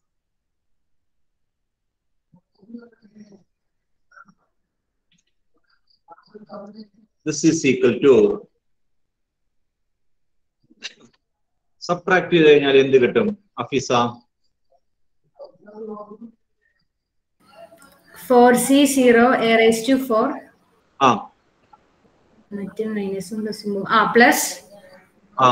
this is equal to subtract ചെയ്ത് കഴിഞ്ഞാൽ എന്ത് കിട്ടും അഫീസ? Four c zero A raise to four ആ മറ്റേ മൈനസും പ്ലസും ആ പ്ലസ് ആ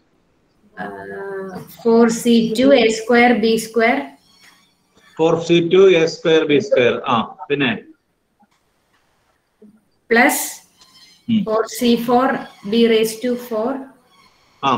four c two a square b square four c two a square b square. ആ പിന്നെ plus four C four b raise to four. ആ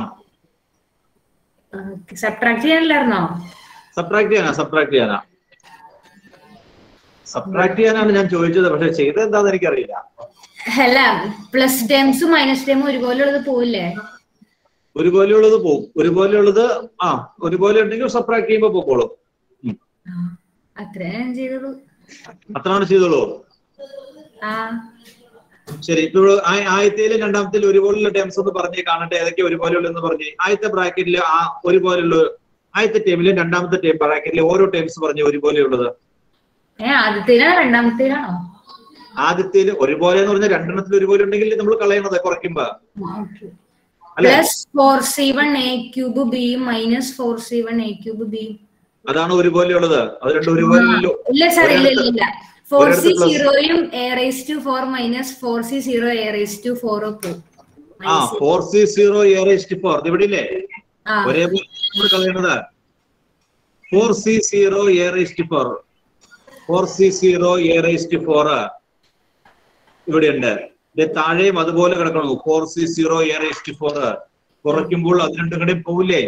സബ്ട്രാക്ട് ചെയ്യാനില്ലായിരുന്നോ? സബ്ട്രാക്ട് ചെയ്യാനാ സബ്ട്രാക്ട് ചെയ്യാനാ സബ്ട്രാക്ട് ചെയ്യാനാണ് ഞാൻ ചോദിച്ചത്. പക്ഷെ ചെയ്തത് എന്താന്ന് എനിക്കറിയില്ല. അല്ല, പ്ലസ് ടേംസും മൈനസ് ടേമും ഒരുപോലെ ഉള്ളത് പോവില്ലേ? ഒരുപോലെയുള്ളത് പോകും. ഒരുപോലെയുള്ളത് ആ ഒരുപോലെ ഉണ്ടെങ്കിൽ സബ്ട്രാക്ട് ചെയ്യുമ്പോ പോക്കോളും. അത്രേ ഞാൻ ചെയ്തത്. അത്രയാണ് ചെയ്തോളൂ. ആ ശരി. ഇപ്പൊ ആദ്യത്തേലും രണ്ടാമത്തേലും ഒരുപോലുള്ള ടേംസ് ഒന്ന് പറഞ്ഞേ കാണട്ടെ. ഏതൊക്കെ ഒരുപോലെയുള്ള എന്ന് പറഞ്ഞേ. ആദ്യത്തെ ബ്രാക്കറ്റിൽ ആ ഒരുപോലെയുള്ള ആദ്യത്തെ ടേമിലും രണ്ടാമത്തെ ടേം ബ്രാക്കറ്റിലെ ഓരോ ടേംസ് പറഞ്ഞേ ഒരുപോലെയുള്ളത്. ആദ്യത്തേലാണോ രണ്ടാമത്തേലാണോ? ആദ്യത്തേല് ഒരുപോലെ എന്ന് പറഞ്ഞാൽ രണ്ടെണ്ണത്തിൽ ഒരുപോലെ ഉണ്ടെങ്കിൽ നമ്മൾ കളയണത് കുറയ്ക്കുമ്പോ. Plus four C one a cube b minus four C one a cube b. അതാണ് ഒരുപോലെയുള്ളത്. അത് രണ്ടും ഒരുപോലെ ഇല്ല സാർ, ഇല്ല ഇല്ല. ഫോർ സി സീറോയും a raise to four minus four c zero A raise to four ഒക്കെ. ആ four c zero A raise to four ഇവിടെ ഇല്ലേ ഒരേപോലെ നമ്മൾ കളയണത്. Four c zero A raise to four four c zero A raise to four ഇവിടെയുണ്ട്. ഇത് താഴെയും അതുപോലെ കിടക്കണം. Four c zero a raised four കുറയ്ക്കുമ്പോൾ അത് രണ്ടും കൂടെ പോവില്ലേ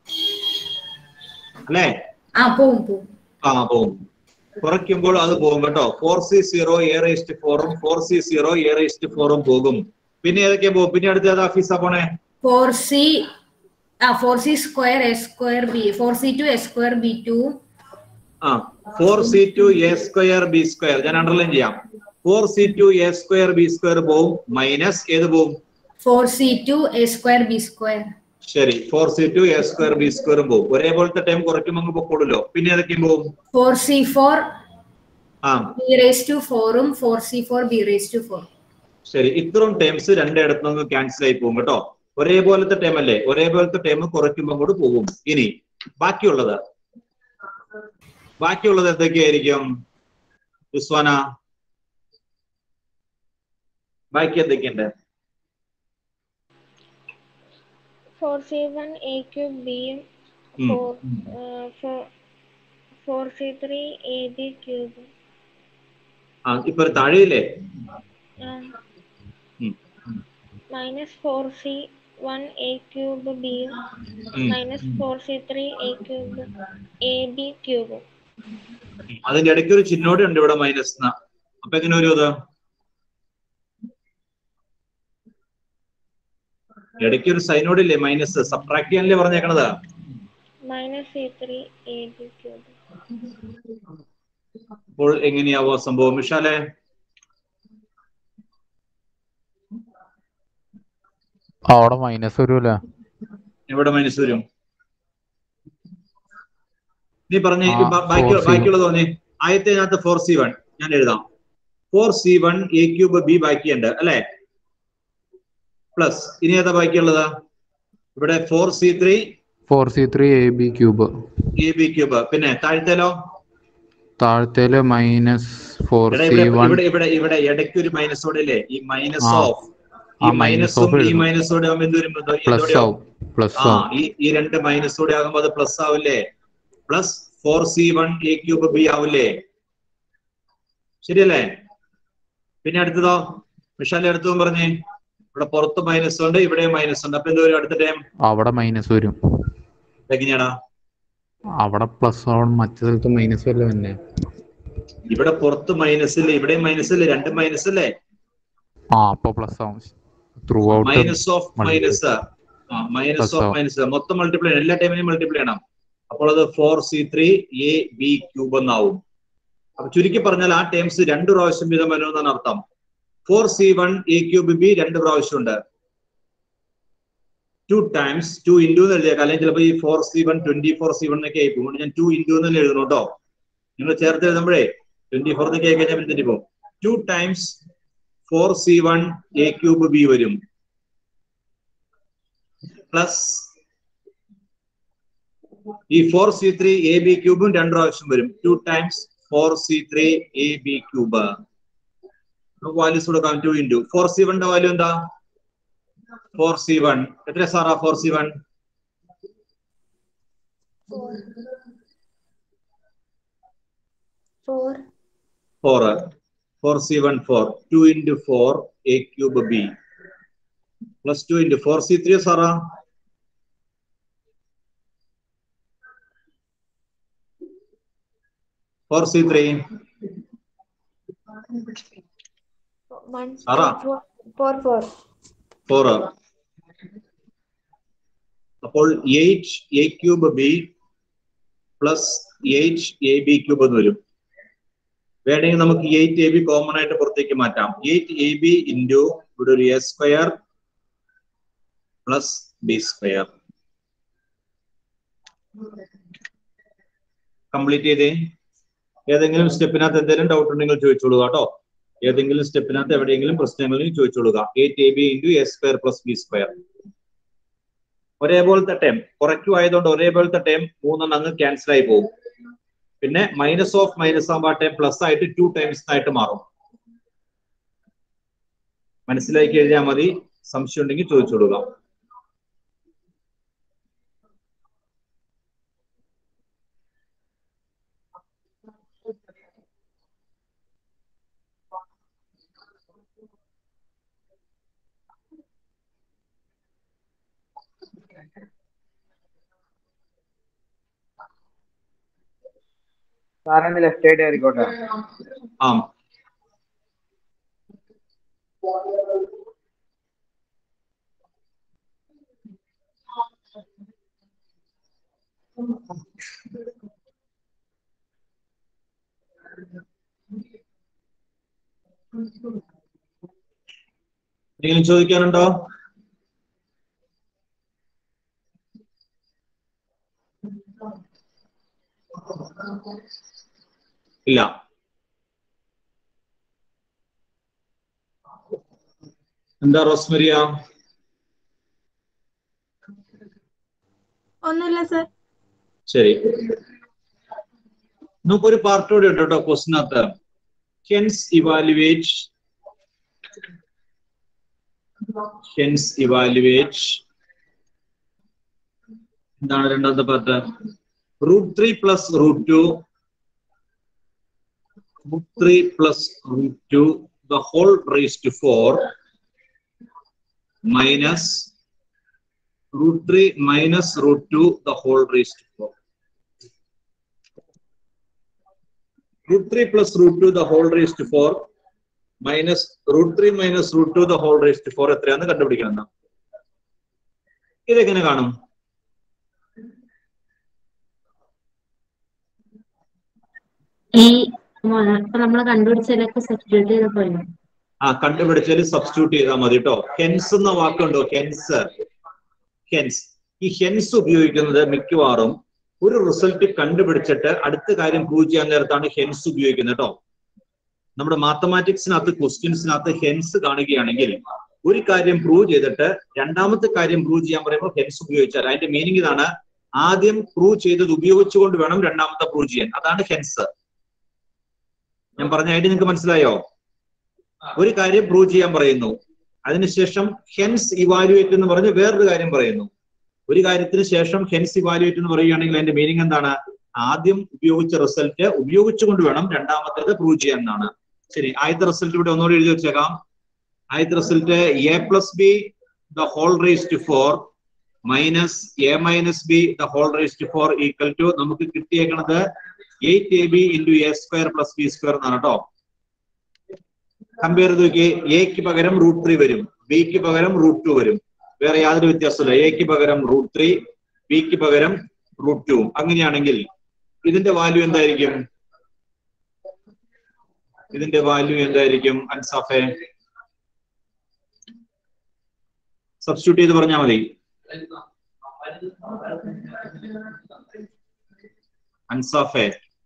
അല്ലേ? ആ പോവും പോവും. ആ പോവും. കുറയ്ക്കുമ്പോൾ അത് പോകും കേട്ടോ. ഫോർ സി സീറോ എ റേസ്റ്റ് ഫോറും ഫോർ സി സീറോ എ റേസ്റ്റ് ഫോറും പോകും. പിന്നെ ഏതൊക്കെയാ പോകും? പിന്നെ അടുത്ത ഏതാ ഫീസാ പോണേ? ഫോർ സി ആ four c square a square b four c two a square b two ആ four c two a square b square ഞാൻ അണ്ടർലൈൻ ചെയ്യാം. Four c two a square b square പോവും. മൈനസ് ഏത് പോവും? Four c two a square b square. ശരി, four c two a square b സ്ക്വയറും പോവും. ഒരേപോലത്തെ ടൈം കുറയ്ക്കുമ്പോൾ അങ്ങ് പൊക്കോളൂല്ലോ. പിന്നെ ഏതൊക്കെയും പോവും? ഫോർ സി ഫോർ ആ ബി റേസ് ടു ഫോറും four C four b raise to four. ശരി, ഇത്രയും ടൈംസ് രണ്ടിടത്തു നിന്ന് ക്യാൻസൽ ആയി പോകും കേട്ടോ. ഒരേപോലത്തെ ടൈം അല്ലേ? ഒരേപോലത്തെ ടൈം കുറയ്ക്കുമ്പോൾ കൂടെ പോകും. ഇനി ബാക്കിയുള്ളത് ബാക്കിയുള്ളത് എന്തൊക്കെയായിരിക്കും ഉസ്വാന? ബാക്കി എന്തൊക്കെയുണ്ട്? Four C one a cube ബിയും four C three a b ക്യൂബും. ആ ഇപ്പൊ താഴെയില്ലേ? Minus four C one a cube ബിയും minus four C three a cube a b ക്യൂബും. അതിന്റെ ഇടയ്ക്ക് ഒരു ചിഹ്നോടെ ഉണ്ട് ഇവിടെ മൈനസ്. അപ്പൊ എങ്ങനെ വരും അത്? ഇടയ്ക്ക് ഒരു സൈനോട് ഇല്ലേ മൈനസ്? സബ്ട്രാക്ട് ചെയ്യാനല്ലേ പറഞ്ഞേക്കണത്? Minus C three a b cube. അപ്പോൾ എങ്ങനെയാവോ സംഭവം വിശാലേ? അവിടെ മൈനസ് വരൂല. എവിടെ മൈനസ് വരും? നീ പറഞ്ഞേ. ബാക്കിയുള്ളത് പറഞ്ഞേ. ആദ്യത്തേനകത്ത് ഫോർ സി വൺ ഞാൻ എഴുതാം. Four C one a cube b ബാക്കിയുണ്ട് അല്ലെ? പ്ലസ് ഇനി ഏതാ ബാക്കിയുള്ളത്? ഇവിടെ four C three four C three a b cube a b cube. പിന്നെ താഴത്തേലോ? താഴത്തേല് മൈനസ് ഫോർ സി വൺ. ഇവിടെ ഇവിടെ ഇവിടെ ഇടയ്ക്ക് ഒരു മൈനസോടെ അല്ലേ? ഈ മൈനസ് ഓഫ് ഈ ആ മൈനസും മൈനസ് ഈ മൈനസോടെ ആകുമ്പോൾ എന്ത് വരും? പ്ലസ് ആവും. പ്ലസ് ആ ഈ ഈ രണ്ട് മൈനസോടെ ആകുമ്പോൾ അത് പ്ലസ് ആവില്ലേ? Plus four C one a cube b ആവില്ലേ? ശരിയല്ലേ? പിന്നെ അടുത്തതോ വിശാലെ അടുത്തതും പറഞ്ഞേ. ഇവിടെ പുറത്ത് മൈനസ് ഉണ്ട്, ഇവിടെ മൈനസ് ഉണ്ട്. അപ്പൊ എന്ത് വരും അടുത്ത ടൈം? അവിടെ മൈനസ് വരും. എങ്ങനെയാടാ? അവിടെ പ്ലസ് ആവണം, മറ്റു സ്ഥലത്ത് മൈനസ് വല്ല തന്നെ. ഇവിടെ പുറത്ത് മൈനസ് ഇല്ലേ, ഇവിടെ മൈനസ് അല്ലേ? രണ്ട് മൈനസ് അല്ലേ? ആ അപ്പൊ പ്ലസ് ആവും. Throughout minus of minus minus of minus മൊത്തം മൾട്ടിപ്ലൈ എല്ലാ ടൈമിനും മൾട്ടിപ്ലൈ ചെയ്യണം. അപ്പോൾ അത് four C three a b cube എന്നാവും. അപ്പൊ ചുരുക്കി പറഞ്ഞാൽ ആ ടൈംസ് രണ്ട് പ്രാവശ്യം വീതം വരുമെന്നാണ് അർത്ഥം. Four C one a cube b രണ്ട് പ്രാവശ്യം ഉണ്ട്. ടു ടൈംസ് ടു ഇൻറ്റു എന്ന് എഴുതിയേക്കാം. അല്ലെങ്കിൽ ചിലപ്പോൾ ഈ four C one twenty four C one എന്നൊക്കെ ആയി പോകും. ഞാൻ ടു ഇൻറ്റു എന്നല്ലേ എഴുതണം കേട്ടോ. നിങ്ങൾ ചേർത്ത് എഴുതുമ്പോഴേ ട്വന്റി ഫോർ എന്നൊക്കെ ആയി കഴിഞ്ഞാൽ പിന്നെ പോകും. Two times four C one a cube b വരും. പ്ലസ് ഈ four C three a b ക്യൂബും രണ്ട് പ്രാവശ്യം വരും. Two times four C three a b cube. Values കൊടുക്കാം. ടു ഇൻറ്റു ഫോർ സി വണ്ണിന്റെ വാല്യൂ എന്താ? ഫോർ സി വൺ എത്ര സാറാ? Four C one four four four C one four. Two into four a cube b plus two into four C three സാറാ? Four C three സാറാ? Four four four. അപ്പോൾ eight a cube b plus eight a b cube എന്ന് വരും. വേണമെങ്കിൽ നമുക്ക് eight a B common ആയിട്ട് പുറത്തേക്ക് മാറ്റാം. എയ്റ്റ് എ ബി ഇൻറ്റു ഇവിടെ ഒരു a square plus b square. Complete ചെയ്തേ. ഏതെങ്കിലും സ്റ്റെപ്പിനകത്ത് എന്തെങ്കിലും ഡൗട്ട് ഉണ്ടെങ്കിൽ ചോദിച്ചോളൂ കേട്ടോ. ഏതെങ്കിലും സ്റ്റെപ്പിനകത്ത് എവിടെയെങ്കിലും പ്രശ്നങ്ങളിൽ ചോദിച്ചോളുക. Eight a b into a square plus b square. ഒരേപോലത്തെ ടൈം കുറയ്ക്കുമായതുകൊണ്ട് ഒരേപോലത്തെ ടൈം മൂന്നെണ്ണം അങ്ങ് ക്യാൻസൽ ആയി പോകും. പിന്നെ മൈനസ് ഓഫ് മൈനസ് ആകുമ്പോൾ ആ ടൈം പ്ലസ് ആയിട്ട് ടു ടൈംസ് ആയിട്ട് മാറും. മനസ്സിലാക്കി എഴുതിയാൽ മതി. സംശയം ഉണ്ടെങ്കിൽ ചോദിച്ചോളുക. സാറേ ലെഫ്റ്റ് ആയിട്ട് ആയിക്കോട്ടെ. ആ എന്തെങ്കിലും ചോദിക്കാനുണ്ടോ? ഇല്ല. എന്താ റോസ്മരിയ? ഒന്നുമില്ല സർ. ശരി, നമുക്കൊരു പാർട്ട് കൂടെ ഉണ്ട് കേട്ടോ ക്വസ്റ്റിനകത്ത്. ഹെൻസ് ഇവാലുവേറ്റ് ഹെൻസ് ഇവാലുവേറ്റ് എന്താണ് രണ്ടാമത്തെ part? Root three plus root two root three plus root two the whole raise to four minus root three minus root two the whole raised to four. Root three plus root two the whole raised to four minus root three minus root two the whole raised to four എത്രയാണെന്ന് കണ്ടുപിടിക്കണം. ഇതെങ്ങനെ കാണും? ഈ നമ്മൾ കണ്ടുപിടിച്ചതിലൊക്കെ substitute ചെയ്ത പോലെ ആ കണ്ടുപിടിച്ചാൽ സബ്സ്റ്റിറ്റ്യൂട്ട് ചെയ്താൽ മതി കേട്ടോ. ഹെൻസ് എന്ന വാക്കുണ്ടോ? ഹെൻസ് ഹെൻസ് ഈ ഹെൻസ് ഉപയോഗിക്കുന്നത് മിക്കവാറും ഒരു റിസൾട്ട് കണ്ടുപിടിച്ചിട്ട് അടുത്ത കാര്യം പ്രൂവ് ചെയ്യാൻ നേരത്താണ് ഹെൻസ് ഉപയോഗിക്കുന്നത് കേട്ടോ. നമ്മുടെ മാത്തമാറ്റിക്സിനകത്ത് ക്വസ്റ്റ്യൻസിനകത്ത് ഹെൻസ് കാണുകയാണെങ്കിൽ ഒരു കാര്യം പ്രൂവ് ചെയ്തിട്ട് രണ്ടാമത്തെ കാര്യം പ്രൂവ് ചെയ്യാൻ പറയുമ്പോൾ ഹെൻസ് ഉപയോഗിച്ചാൽ അതിന്റെ മീനിങ് ഇതാണ്: ആദ്യം പ്രൂവ് ചെയ്തത് ഉപയോഗിച്ചുകൊണ്ട് വേണം രണ്ടാമത്തെ പ്രൂവ് ചെയ്യാൻ. അതാണ് ഹെൻസ്. ഞാൻ പറഞ്ഞ ഐഡിയ നിങ്ങൾക്ക് മനസ്സിലായോ? ഒരു കാര്യം പ്രൂവ് ചെയ്യാൻ പറയുന്നു, അതിനുശേഷം ഹെൻസ് ഇവാലുവേറ്റ് എന്ന് പറഞ്ഞ് വേറൊരു കാര്യം പറയുന്നു. ഒരു കാര്യത്തിന് ശേഷം ഹെൻസ് ഇവാലുവേറ്റ് എന്ന് പറയുകയാണെങ്കിൽ അതിന്റെ മീനിങ് എന്താണ്? ആദ്യം ഉപയോഗിച്ച റിസൾട്ട് ഉപയോഗിച്ചുകൊണ്ട് വേണം രണ്ടാമത്തേത് പ്രൂവ് ചെയ്യാൻ എന്നാണ്. ശരി, ആദ്യത്തെ റിസൾട്ട് ഇവിടെ ഒന്നുകൂടി എഴുതി വെച്ചേക്കാം. ആദ്യത്തെ result a plus B the whole raise to four minus a minus b the whole raise to four equal to നമുക്ക് കിട്ടിയേക്കണത് eight a b into a square plus b square എന്നാണ് കേട്ടോ. കമ്പയർ ചെയ്ത് നോക്കി. എക്ക് പകരം റൂട്ട് ത്രീ വരും, ബിക്ക് പകരം റൂട്ട് ടു വരും. വേറെ യാതൊരു വ്യത്യാസമില്ല. എക്ക് പകരം റൂട്ട് ത്രീ, ബിക്ക് പകരം റൂട്ട് ടു. അങ്ങനെയാണെങ്കിൽ ഇതിന്റെ വാല്യൂ എന്തായിരിക്കും? ഇതിന്റെ വാല്യൂ എന്തായിരിക്കും അൻസാഫെ? സബ്സ്റ്റിറ്റ്യൂട്ട് ചെയ്ത് പറഞ്ഞാൽ മതി. അൻസാഫെ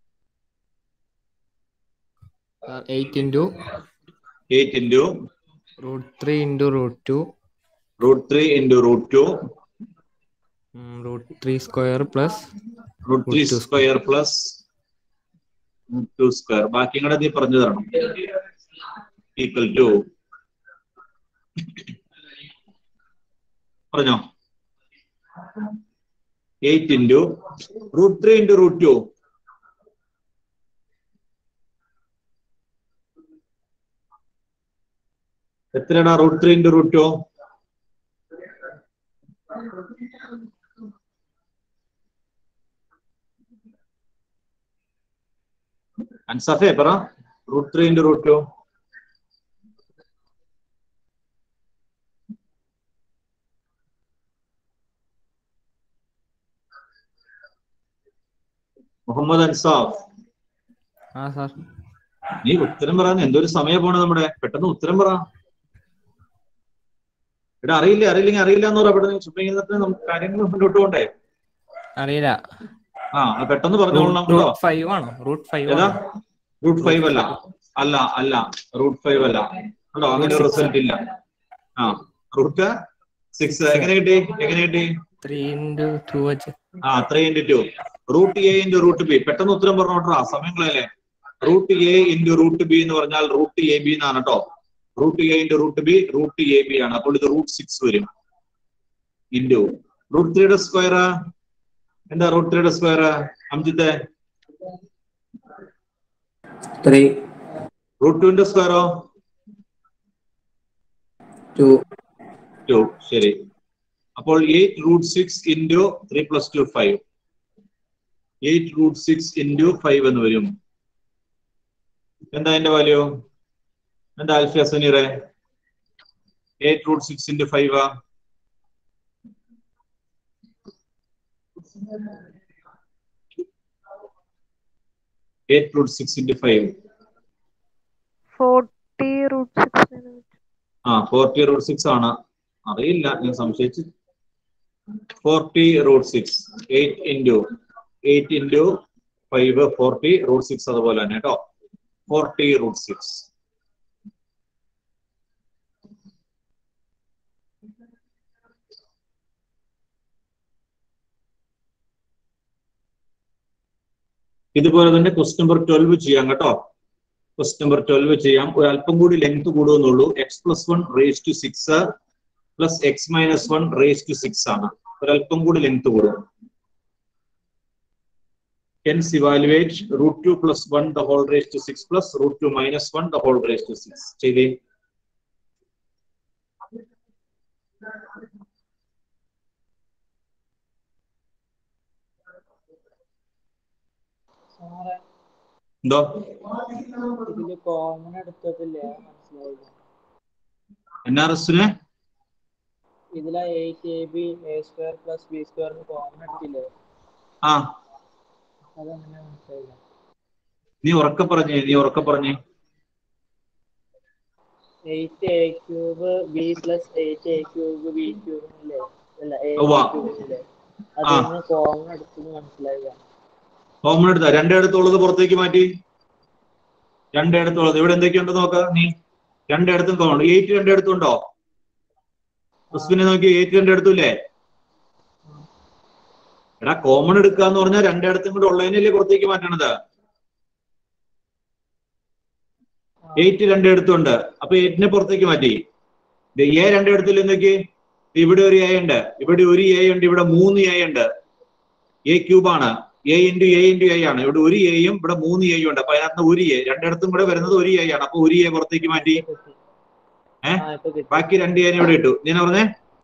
eight into eight into root three into root two root three into root two um, root three square plus root three square plus root two square. ബാക്കി കൂടെ നീ പറഞ്ഞു തരണം. ഈക്വൽ ടു പറഞ്ഞോ eight into root three into root two. എത്രയാണ് root three into root two? അൻസാഫെ പറ. Root three into root two Muhammad Ansaf. ആ സാർ. നീ ഉത്തരം പറയാൻ എന്തൊരു സമയം പോണ നമ്മുടെ. പെട്ടെന്ന് ഉത്തരം പറ. ഇവിടെ അറിയില്ല അറിയില്ലെങ്കിൽ അറിയില്ല എന്ന് പറയാം. നമുക്ക് കാര്യങ്ങൾ മുന്നോട്ട് പോണ്ടേ? അറിയില്ല. ആ പെട്ടെന്ന് പറഞ്ഞോളാം. റൂട്ട് ഫൈവ് ആണോ? റൂട്ട് ഫൈവ് ഏതാ? റൂട്ട് ഫൈവ് അല്ല അല്ല അല്ല റൂട്ട് ഫൈവ് അല്ല കേട്ടോ. അങ്ങനെ റിസൾട്ട് ഇല്ല. ആ റൂട്ട് സിക്സ്. എങ്ങനെ കിട്ടി? എങ്ങനെ കിട്ടി? ത്രീ ഇൻറ്റു ടു വെച്ച്. ആ three into two. Root a into root b. പെട്ടെന്ന് ഉത്തരം പറഞ്ഞോട്ടാ, സമയങ്ങളല്ലേ. Root a into root b എന്ന് പറഞ്ഞാൽ റൂട്ട് എ ബി എന്നാണ് കേട്ടോ. Root a into root b root a b ആണ്. അപ്പോൾ ഇത് റൂട്ട് സിക്സ് വരും. ഇൻറ്റു റൂട്ട് ത്രീയുടെ സ്ക്വയർ എന്താ? റൂട്ട് ത്രീയുടെ സ്ക്വയർ അംജിത്തെ ത്രീ. റൂട്ട് ടുവിന്റെ സ്ക്വയറോ? ടു. ടു. ശരി. അപ്പോൾ eight root six into three plus two five. Eight root six into five എന്ന് വരും. എന്താ അതിന്റെ വാല്യൂ? എന്താ ആൽഫിയ സുനീറെ? Eight root six into five ആ eight root six into five forty root six. ആ ഫോർട്ടി റൂട്ട് സിക്സ് ആണ്. അറിയില്ല, ഞാൻ സംശയിച്ചു. Forty root six eight into eight into five forty root six അതുപോലെ തന്നെ കേട്ടോ. Forty root six. ഇതുപോലെ തന്നെ ക്വസ്റ്റ്യൻ നമ്പർ ട്വൽവ് ചെയ്യാം കേട്ടോ. ക്വസ്റ്റ്യൻ നമ്പർ ട്വൽവ് ചെയ്യാം. ഒരു അല്പം കൂടി ലെങ്ത് കൂടുമെന്നുള്ളൂ. X plus one raise to six plus x minus one raise to six ആണ്. ഒരല്പം കൂടി ലെങ്ത് കൂടും. Hence evaluate root two plus one the whole raised to six plus root two minus one the whole raised to six. ചെയ്തേ. എന്തോ ഇതില് common എടുത്തതില്ല, മനസ്സിലായില്ല. N R എസിന് ഇതിലെ eight a b a square plus b square common എടുത്തില്ലേ? ആ അതെങ്ങനെ മനസ്സിലായില്ല? നീ ഉറക്കെ പറഞ്ഞേ നീ ഉറക്കെ പറഞ്ഞേ eight a cube b plus eight a cube B cube ഇല്ലേ? അല്ല എ ക്യൂബില്ലേ? അതെങ്ങനെ കോമൺ എടുത്തെന്ന് മനസ്സിലായില്ല. കോമൺ എടുത്താ രണ്ടിടത്തുള്ളത് പുറത്തേക്ക് മാറ്റി. രണ്ടിടത്തുള്ളത് ഇവിടെ എന്തൊക്കെയുണ്ട് നോക്ക. നീ രണ്ടിടത്തും കോമൺ. എയ്റ്റ് രണ്ടിടത്തുണ്ടോ? ഉസ്മിനെ നോക്കി, എയ്റ്റ് രണ്ടിടത്തുമില്ലേ? എടാ കോമൺ എടുക്കാന്ന് പറഞ്ഞാൽ രണ്ടിടത്തും കൂടെ ഉള്ളതിനല്ലേ പുറത്തേക്ക് മാറ്റണത്. എയ്റ്റ് രണ്ടിടത്തുണ്ട്, അപ്പൊ എയ്റ്റിനെ പുറത്തേക്ക് മാറ്റി. എ രണ്ടിടത്തിൽ എന്തൊക്കെ? ഇവിടെ ഒരു എ ഉണ്ട്, ഇവിടെ ഒരു എ ഉണ്ട്, ഇവിടെ മൂന്ന് എ ഉണ്ട്. എ ക്യൂബാണ്. A into a into a ആണ്. ഇവിടെ ഒരു എയും ഇവിടെ മൂന്ന് എയും ഉണ്ട്. അപ്പൊ അതിനകത്ത് ഒരു എ രണ്ടിടത്തും കൂടെ വരുന്നത് ഒരു എ ആണ്. അപ്പൊ ഒരു എ പുറത്തേക്ക് മാറ്റി. ഏഹ് ബാക്കി രണ്ട് എനെ ഇവിടെ ഇട്ടു. നീ പറഞ്ഞേ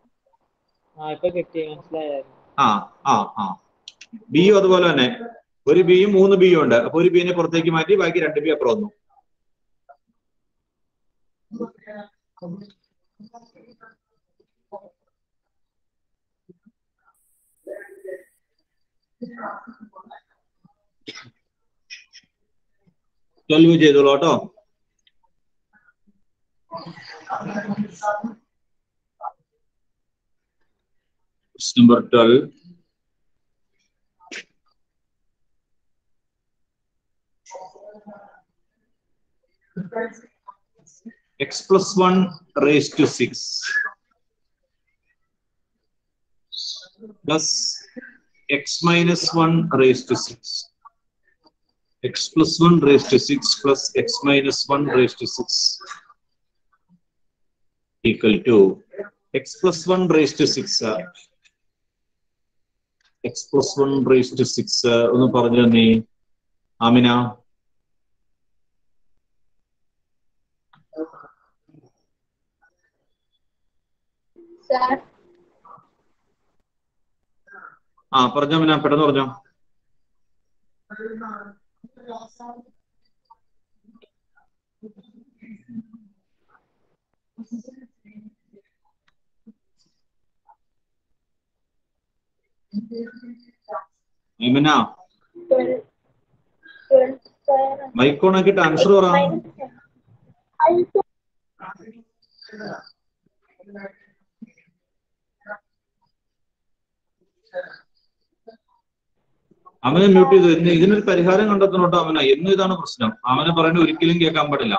ആ ആ ആ ബിയും അതുപോലെ തന്നെ ഒരു ബിയും മൂന്ന് ബിയും ഉണ്ട്. അപ്പൊ ഒരു ബിനെ പുറത്തേക്ക് മാറ്റി, ബാക്കി രണ്ട് ബി അപ്പുറം വന്നു. ട്വൽവ് ചെയ്തോളൂ കേട്ടോ. Number twelve. X plus one raised to six plus x minus one raised to six. X plus one raised to six plus x minus one raised to six equal to x plus one raised to six. X plus one raised to six. ഒന്ന് പറഞ്ഞു നീ ആമിന. ആ പറഞ്ഞോ ആമിന, പെട്ടെന്ന് പറഞ്ഞോ. Amina mike on ആക്കിയിട്ട് answer പറ. അവനെ മ്യൂട്ട് ചെയ്തു. ഇന്ന് ഇതിനൊരു പരിഹാരം കണ്ടെത്തണോട്ടോ അവന. എന്നും ഇതാണ് പ്രശ്നം. അവനെ പറയുന്നത് ഒരിക്കലും കേൾക്കാൻ പാടില്ല.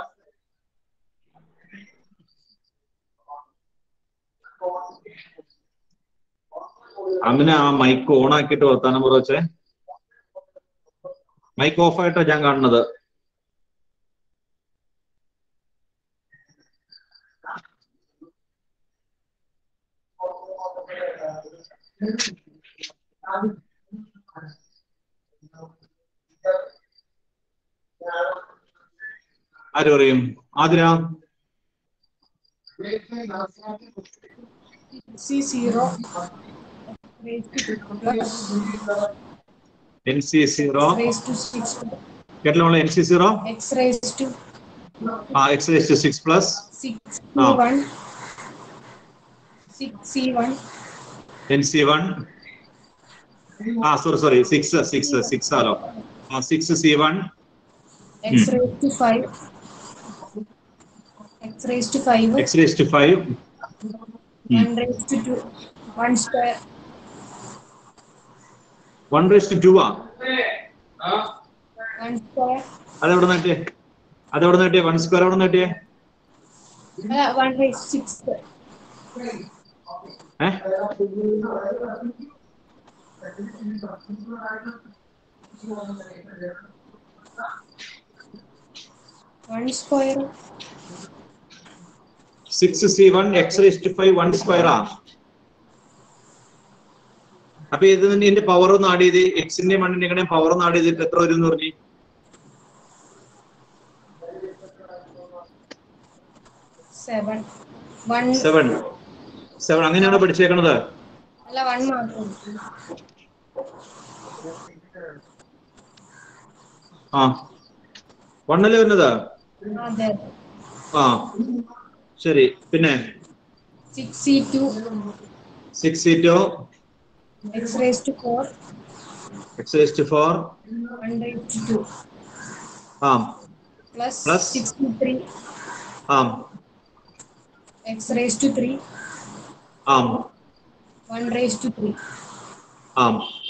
അവനെ ആ മൈക്ക് ഓൺ ആക്കിയിട്ട് വർത്താനം പറവച്ചേ. മൈക്ക് ഓഫ് ആയിട്ടാ ഞാൻ കാണുന്നത്. ആര് പറയും? Athira C zero raised to plus N C zero x raised to six કેટલા મળે N C zero x raised to ah x raised to six plus six ah C one six C one N C one ah sorry sorry six six six ആലോ ah six C one x raised to five x raised to five x raised to five one raised to two one square one raised to two ah one square അതെവിടെ നേട്ടിയേ അതെവിടെ നേട്ടിയേ one square എവിടെ നേട്ടിയേ uh, one raised to six eh one square six C one x raised to five one square ആ അപ്പൊ ഇത് ഇതിന്റെ power ഒന്ന് add ചെയ്ത് എക്സിന്റെ മണ്ണിന്റെ പവർ ഒന്ന് ആഡ് ചെയ്തിട്ട് എത്ര വരും എന്ന് പറഞ്ഞു seven one സെവൻ സെവൻ അങ്ങനെയാണോ പഠിച്ചേക്കണത് അല്ല one മാത്രം ആ വണ്ണല്ലേ വരുന്നത് അതെ ആ ശരി പിന്നെ six C two six C two x raised to four x raised to four one raised to two ആ plus plus six C three ആ x raised to three ആ one raised to three ആ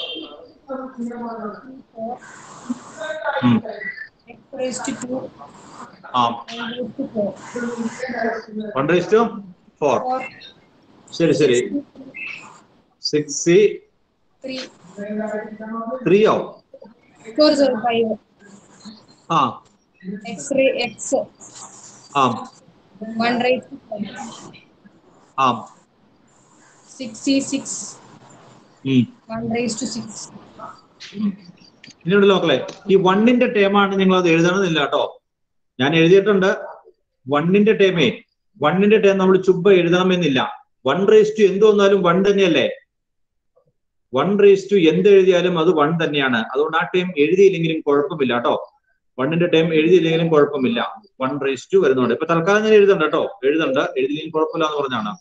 four ഉം x raised to two ആ one raised to four one raised to four four ശരി ശരി six C three three ഓ sorry sorry five ആ x ray x ആ one raised to five ആ six C six ഉം one raised to six ഇനിയുള്ള നോക്കളെ ഈ വണ്ണിന്റെ ടേമാണ് നിങ്ങൾ അത് എഴുതണമെന്നില്ല കേട്ടോ ഞാൻ എഴുതിയിട്ടുണ്ട് വണ്ണിന്റെ ടേമേ വണ്ണിന്റെ ടേം നമ്മൾ ചുബ്ബ എഴുതണമെന്നില്ല വൺ റേസ് ടു എന്ത് വന്നാലും വൺ തന്നെയല്ലേ വൺ റേസ് ടു എന്ത് എഴുതിയാലും അത് വൺ തന്നെയാണ് അതുകൊണ്ട് ആ ടൈം എഴുതിയില്ലെങ്കിലും കുഴപ്പമില്ല കേട്ടോ വണ്ണിന്റെ ടൈം എഴുതിയില്ലെങ്കിലും കുഴപ്പമില്ല വൺ റേസ് ടു വരുന്നുണ്ട് ഇപ്പൊ തൽക്കാലം ഞാൻ എഴുതണ്ട കേട്ടോ എഴുതണ്ട എഴുതിയില്ലെങ്കിൽ കുഴപ്പമില്ല എന്ന് പറഞ്ഞാണ്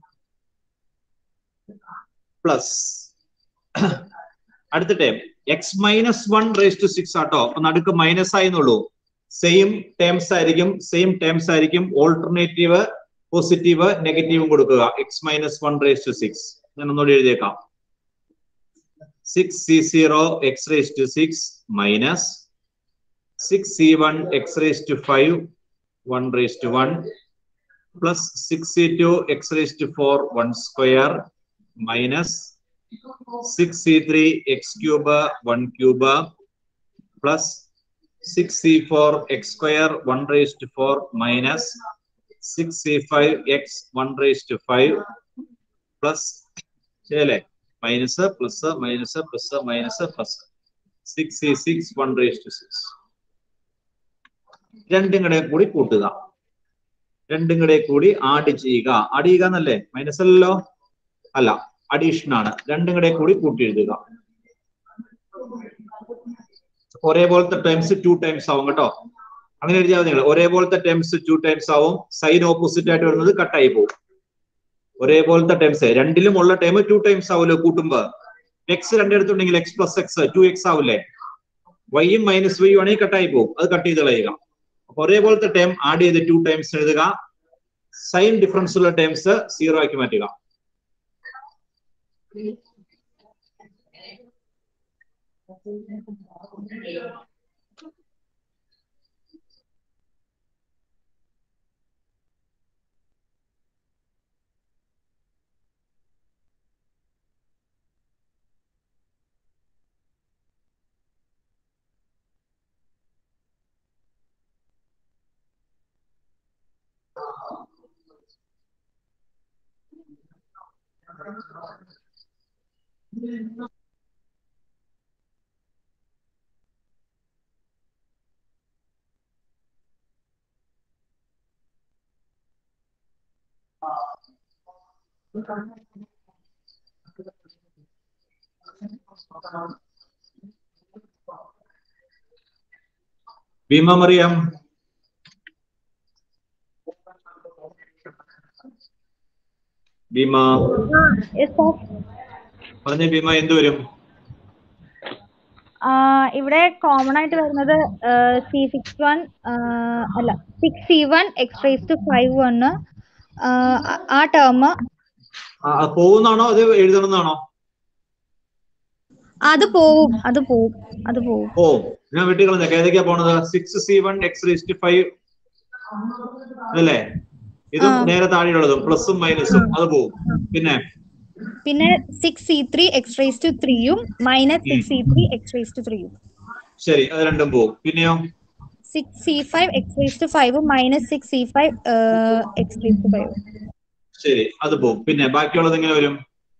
പ്ലസ് അടുത്ത term x minus one raise to six ആട്ടോ അപ്പൊ നടുക്ക് മൈനസ് ആയിന്നുള്ളൂ സെയിം ടേംസ് ആയിരിക്കും സെയിം ടേംസ് ആയിരിക്കും ഓൾട്ടർനേറ്റീവ് പോസിറ്റീവ് നെഗറ്റീവും കൊടുക്കുക x minus one raise to six ഞാൻ ഒന്നുകൂടി എഴുതിയേക്കാം six C zero x raise to six minus six C one x raise to five one raise to one plus six C two x raise to four one square minus six C three x cube one cube plus six C four x square one raise to four minus six C five x one raise to five plus ശരിയല്ലേ minus plus minus plus minus plus six C six one raise to six രണ്ടും കൂടെ കൂടി കൂട്ടുക രണ്ടും കൂടെ കൂടി add ചെയ്യുക add ചെയ്യുക എന്നല്ലേ മൈനസ് അല്ലല്ലോ അല്ല അഡീഷൻ ആണ് രണ്ടും കൂടെ കൂടി കൂട്ടി എഴുതുക ഒരേപോലത്തെ ടൈംസ് ടു ടൈംസ് ആവും കേട്ടോ അങ്ങനെ എഴുതിയാൽ നിങ്ങൾ ഒരേപോലത്തെ ടൈംസ് ടു ടൈംസ് ആവും സൈൻ ഓപ്പോസിറ്റ് ആയിട്ട് വരുന്നത് കട്ടായി പോകും ഒരേപോലത്തെ ടൈംസ് രണ്ടിലും ഉള്ള ടൈം ടു ടൈംസ് ആവുമല്ലോ കൂട്ടുമ്പോ എക്സ് രണ്ടിടത്തുണ്ടെങ്കിൽ x plus x two x ആവില്ലേ വൈയും മൈനസ് വൈയും ആണെങ്കിൽ കട്ടായി പോകും അത് കട്ട് ചെയ്ത് കളയുക അപ്പൊ ഒരേപോലത്തെ ടൈം ആഡ് ചെയ്ത് ടു ടൈംസ് എഴുതുക സൈൻ ഡിഫറൻസ് ഉള്ള ടൈംസ് സീറോ ആക്കി മാറ്റുക ഭീമ മറിയാം. ഭീമ പറഞ്ഞ ഭീമ എന്ത് വരും? ഇവിടെ കോമൺ ആയിട്ട് വരുന്നത് സി സിക്സ് വൺ അല്ല six C one x raise to five one ആ ടേം പോകുന്നാണോ അത് എഴുതണമെന്നാണോ? അത് പോവും അത് പോവും അത് പോവും ഓ ഞാൻ വെട്ടിക്കളഞ്ഞ ഏതൊക്കെയാ പോണത്? Six C one x raise to five അതല്ലേ? ഇതും നേരെ താഴെയുള്ളതും പ്ലസും മൈനസും അത് പോവും. പിന്നെ പിന്നെ six C three x raise to ത്രീയും minus six C three x raise to ത്രീയും ശരി, അത് രണ്ടും പോവും. പിന്നെയോ six C five x raise to ഫൈവും minus six C five x raise to ഫൈവും ശരി, അത് പോവും. പിന്നെ ബാക്കിയുള്ളത് എങ്ങനെ വരും?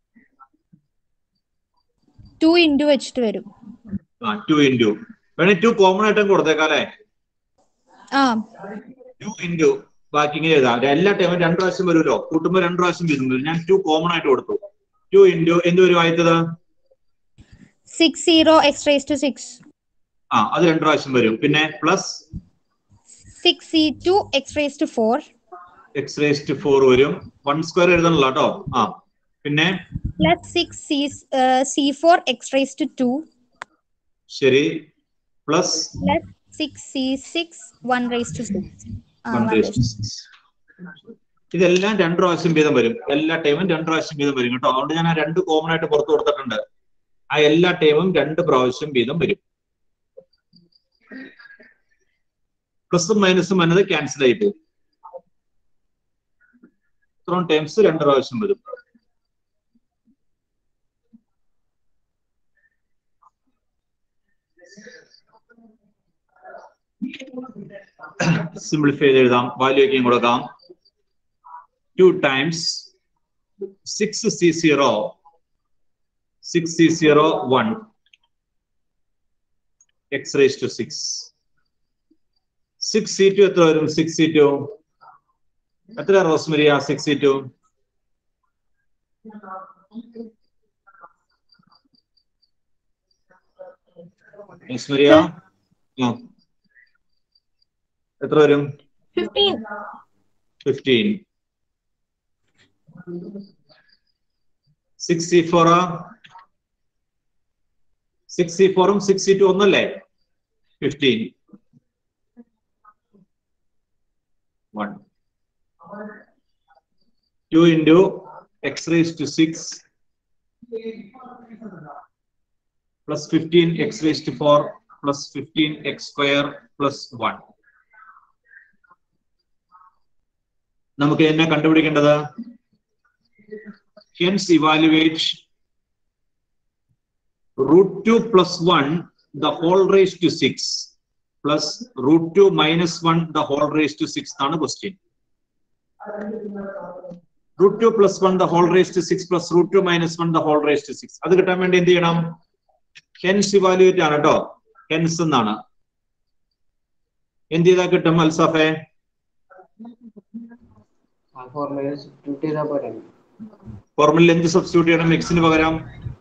ടു ഇൻറ്റു വെച്ചിട്ട് വരും. ആ ടു ഇൻറ്റു വേണേ ടു കോമൺ ആയിട്ടും കൊടുത്തേക്കാല്ലേ? ആ ടു ഇൻറ്റു ബാക്കി ഇങ്ങനെ എഴുതാം. എല്ലാ ടൈമും രണ്ടു പ്രാവശ്യം വരുമല്ലോ, കൂട്ടുമ്പോൾ രണ്ടു പ്രാവശ്യം വരുന്നു. ഞാൻ ടു കോമൺ ആയിട്ട് കൊടുത്തു. ടു ഇൻറ്റു എന്ത് വരും ആദ്യത്തത്? Six zero x raise to six. ആ അത് രണ്ടു പ്രാവശ്യം വരും. പിന്നെ plus six C two x raise to four x raise to four വരും. വൺ സ്ക്വയർ എഴുതണല്ലോ കേട്ടോ. ആ പിന്നെ plus six C C four x raise to two. ശരി, plus plus six C six one raise to six. ഇതെല്ലാം രണ്ടു പ്രാവശ്യം വീതം വരും. എല്ലാ ടൈമും രണ്ടു പ്രാവശ്യം വീതം വരും കേട്ടോ. അതുകൊണ്ട് ഞാൻ ആ രണ്ട് കോമൺ ആയിട്ട് പുറത്തു കൊടുത്തിട്ടുണ്ട്. ആ എല്ലാ ടൈമും രണ്ട് പ്രാവശ്യം വീതം വരും. പ്ലസും മൈനസും എന്നത് ക്യാൻസൽ ആയി പോകും. ഇത്രയും ടൈംസ് രണ്ട് പ്രാവശ്യം വരും. സിംപ്ലിഫൈ ചെയ്ത് എഴുതാം. വാല്യൂ ഒക്കെയും കൊടുക്കാം. Two times six C zero six C zero one x raise to six. Six C two എത്ര വരും? സിക്സ് സി ടു എത്ര Rosmaria? Six C two Rosmaria എത്ര വരും? Fifteen. Six C four six C ഫോറും സിക്സ് സി ടു ഒന്നല്ലേ? Fifteen. One two into x raise to six plus fifteen x raise to four plus fifteen x square plus one. നമുക്ക് എന്നെ കണ്ടുപിടിക്കേണ്ടത് hence evaluate root two plus one the whole raised to six plus root two minus one the whole raised to six ആണ് question. root two plus one the whole raised to six plus root two minus one the whole raised to six. അത് കിട്ടാൻ വേണ്ടി എന്ത് ചെയ്യണം? hence evaluate ആണ് കേട്ടോ. hence എന്നാണ്. എന്ത് ചെയ്താൽ കിട്ടും അൽസാഫെ? ഫോർമുല എന്ത് സബ്സ്റ്റിറ്റ്യൂട്ട് ചെയ്യണം? എക്സിന് പകരം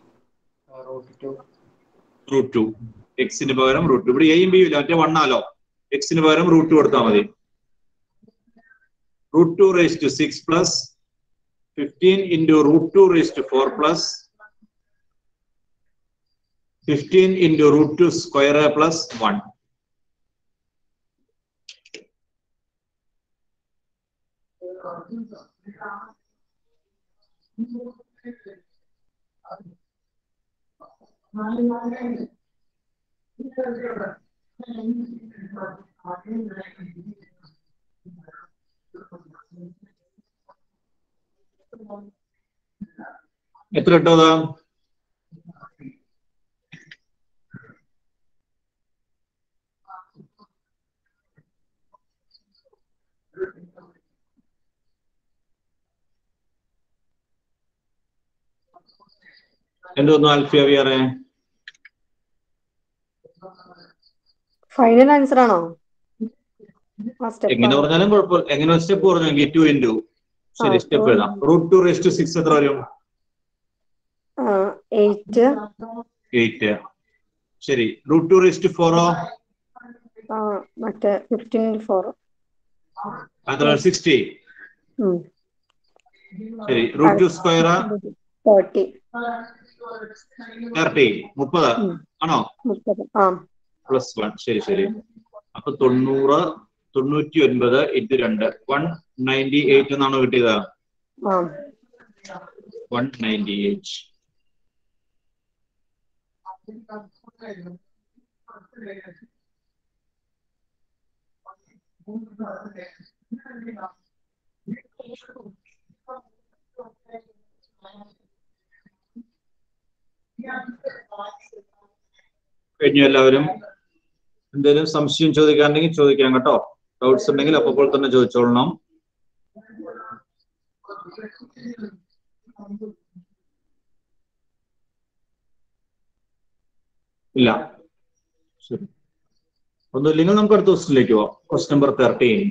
റൂട്ട് ടു. എക്സിന് പകരം റൂട്ട് ടു. ഇവിടെ എയും ബിയും ഇല്ല, മറ്റേ വണ്ണാലോ. എക്സിന് പകരം റൂട്ട് ടു കൊടുത്താൽ മതി. Root two raise to six plus fifteen into root two raise to four plus fifteen into root two square plus one. എത്ര കിട്ടത്? എന്തോന്നു ആൽഫിയ വിയറെ? ഫൈനൽ ആൻസർ ആണോ? എങ്ങനെ പറഞ്ഞാലും കുഴപ്പമില്ല. എങ്ങനെ സ്റ്റെപ്പ് പറഞ്ഞെങ്കിൽ ടു ഇൻറ്റു ശരി, സ്റ്റെപ്പ് എഴുതാം. Root two raise to six എത്ര വരും? എയ്റ്റ്. എയ്റ്റ്. ശരി, റൂട്ട് ടു റേസ് ടു ഫോറോ? മറ്റേ ഫിഫ്റ്റീൻ ഫോർ. അത്ര സിക്സ്റ്റി. ശരി, root two square? Thirty. Thirty. മുപ്പത് ആണോ? Plus one. ശരി ശരി. അപ്പൊ തൊണ്ണൂറ് തൊണ്ണൂറ്റി ഒൻപത് ഇൻറ്റു രണ്ട് വൺ നയൻറ്റി എയ്റ്റ് എന്നാണോ കിട്ടിയത്? One ninety eight. കഴിഞ്ഞു എല്ലാവരും? എന്തെങ്കിലും സംശയം ചോദിക്കാനുണ്ടെങ്കിൽ ചോദിക്കാം കേട്ടോ. ഡൗട്ട്സ് ഉണ്ടെങ്കിൽ അപ്പോൾ തന്നെ ചോദിച്ചോളണം. ഇല്ല, ശരി. ഒന്നുമില്ലെങ്കിൽ നമുക്ക് അടുത്ത ക്വസ്റ്റിലേക്ക് പോവാം. Question number thirteen.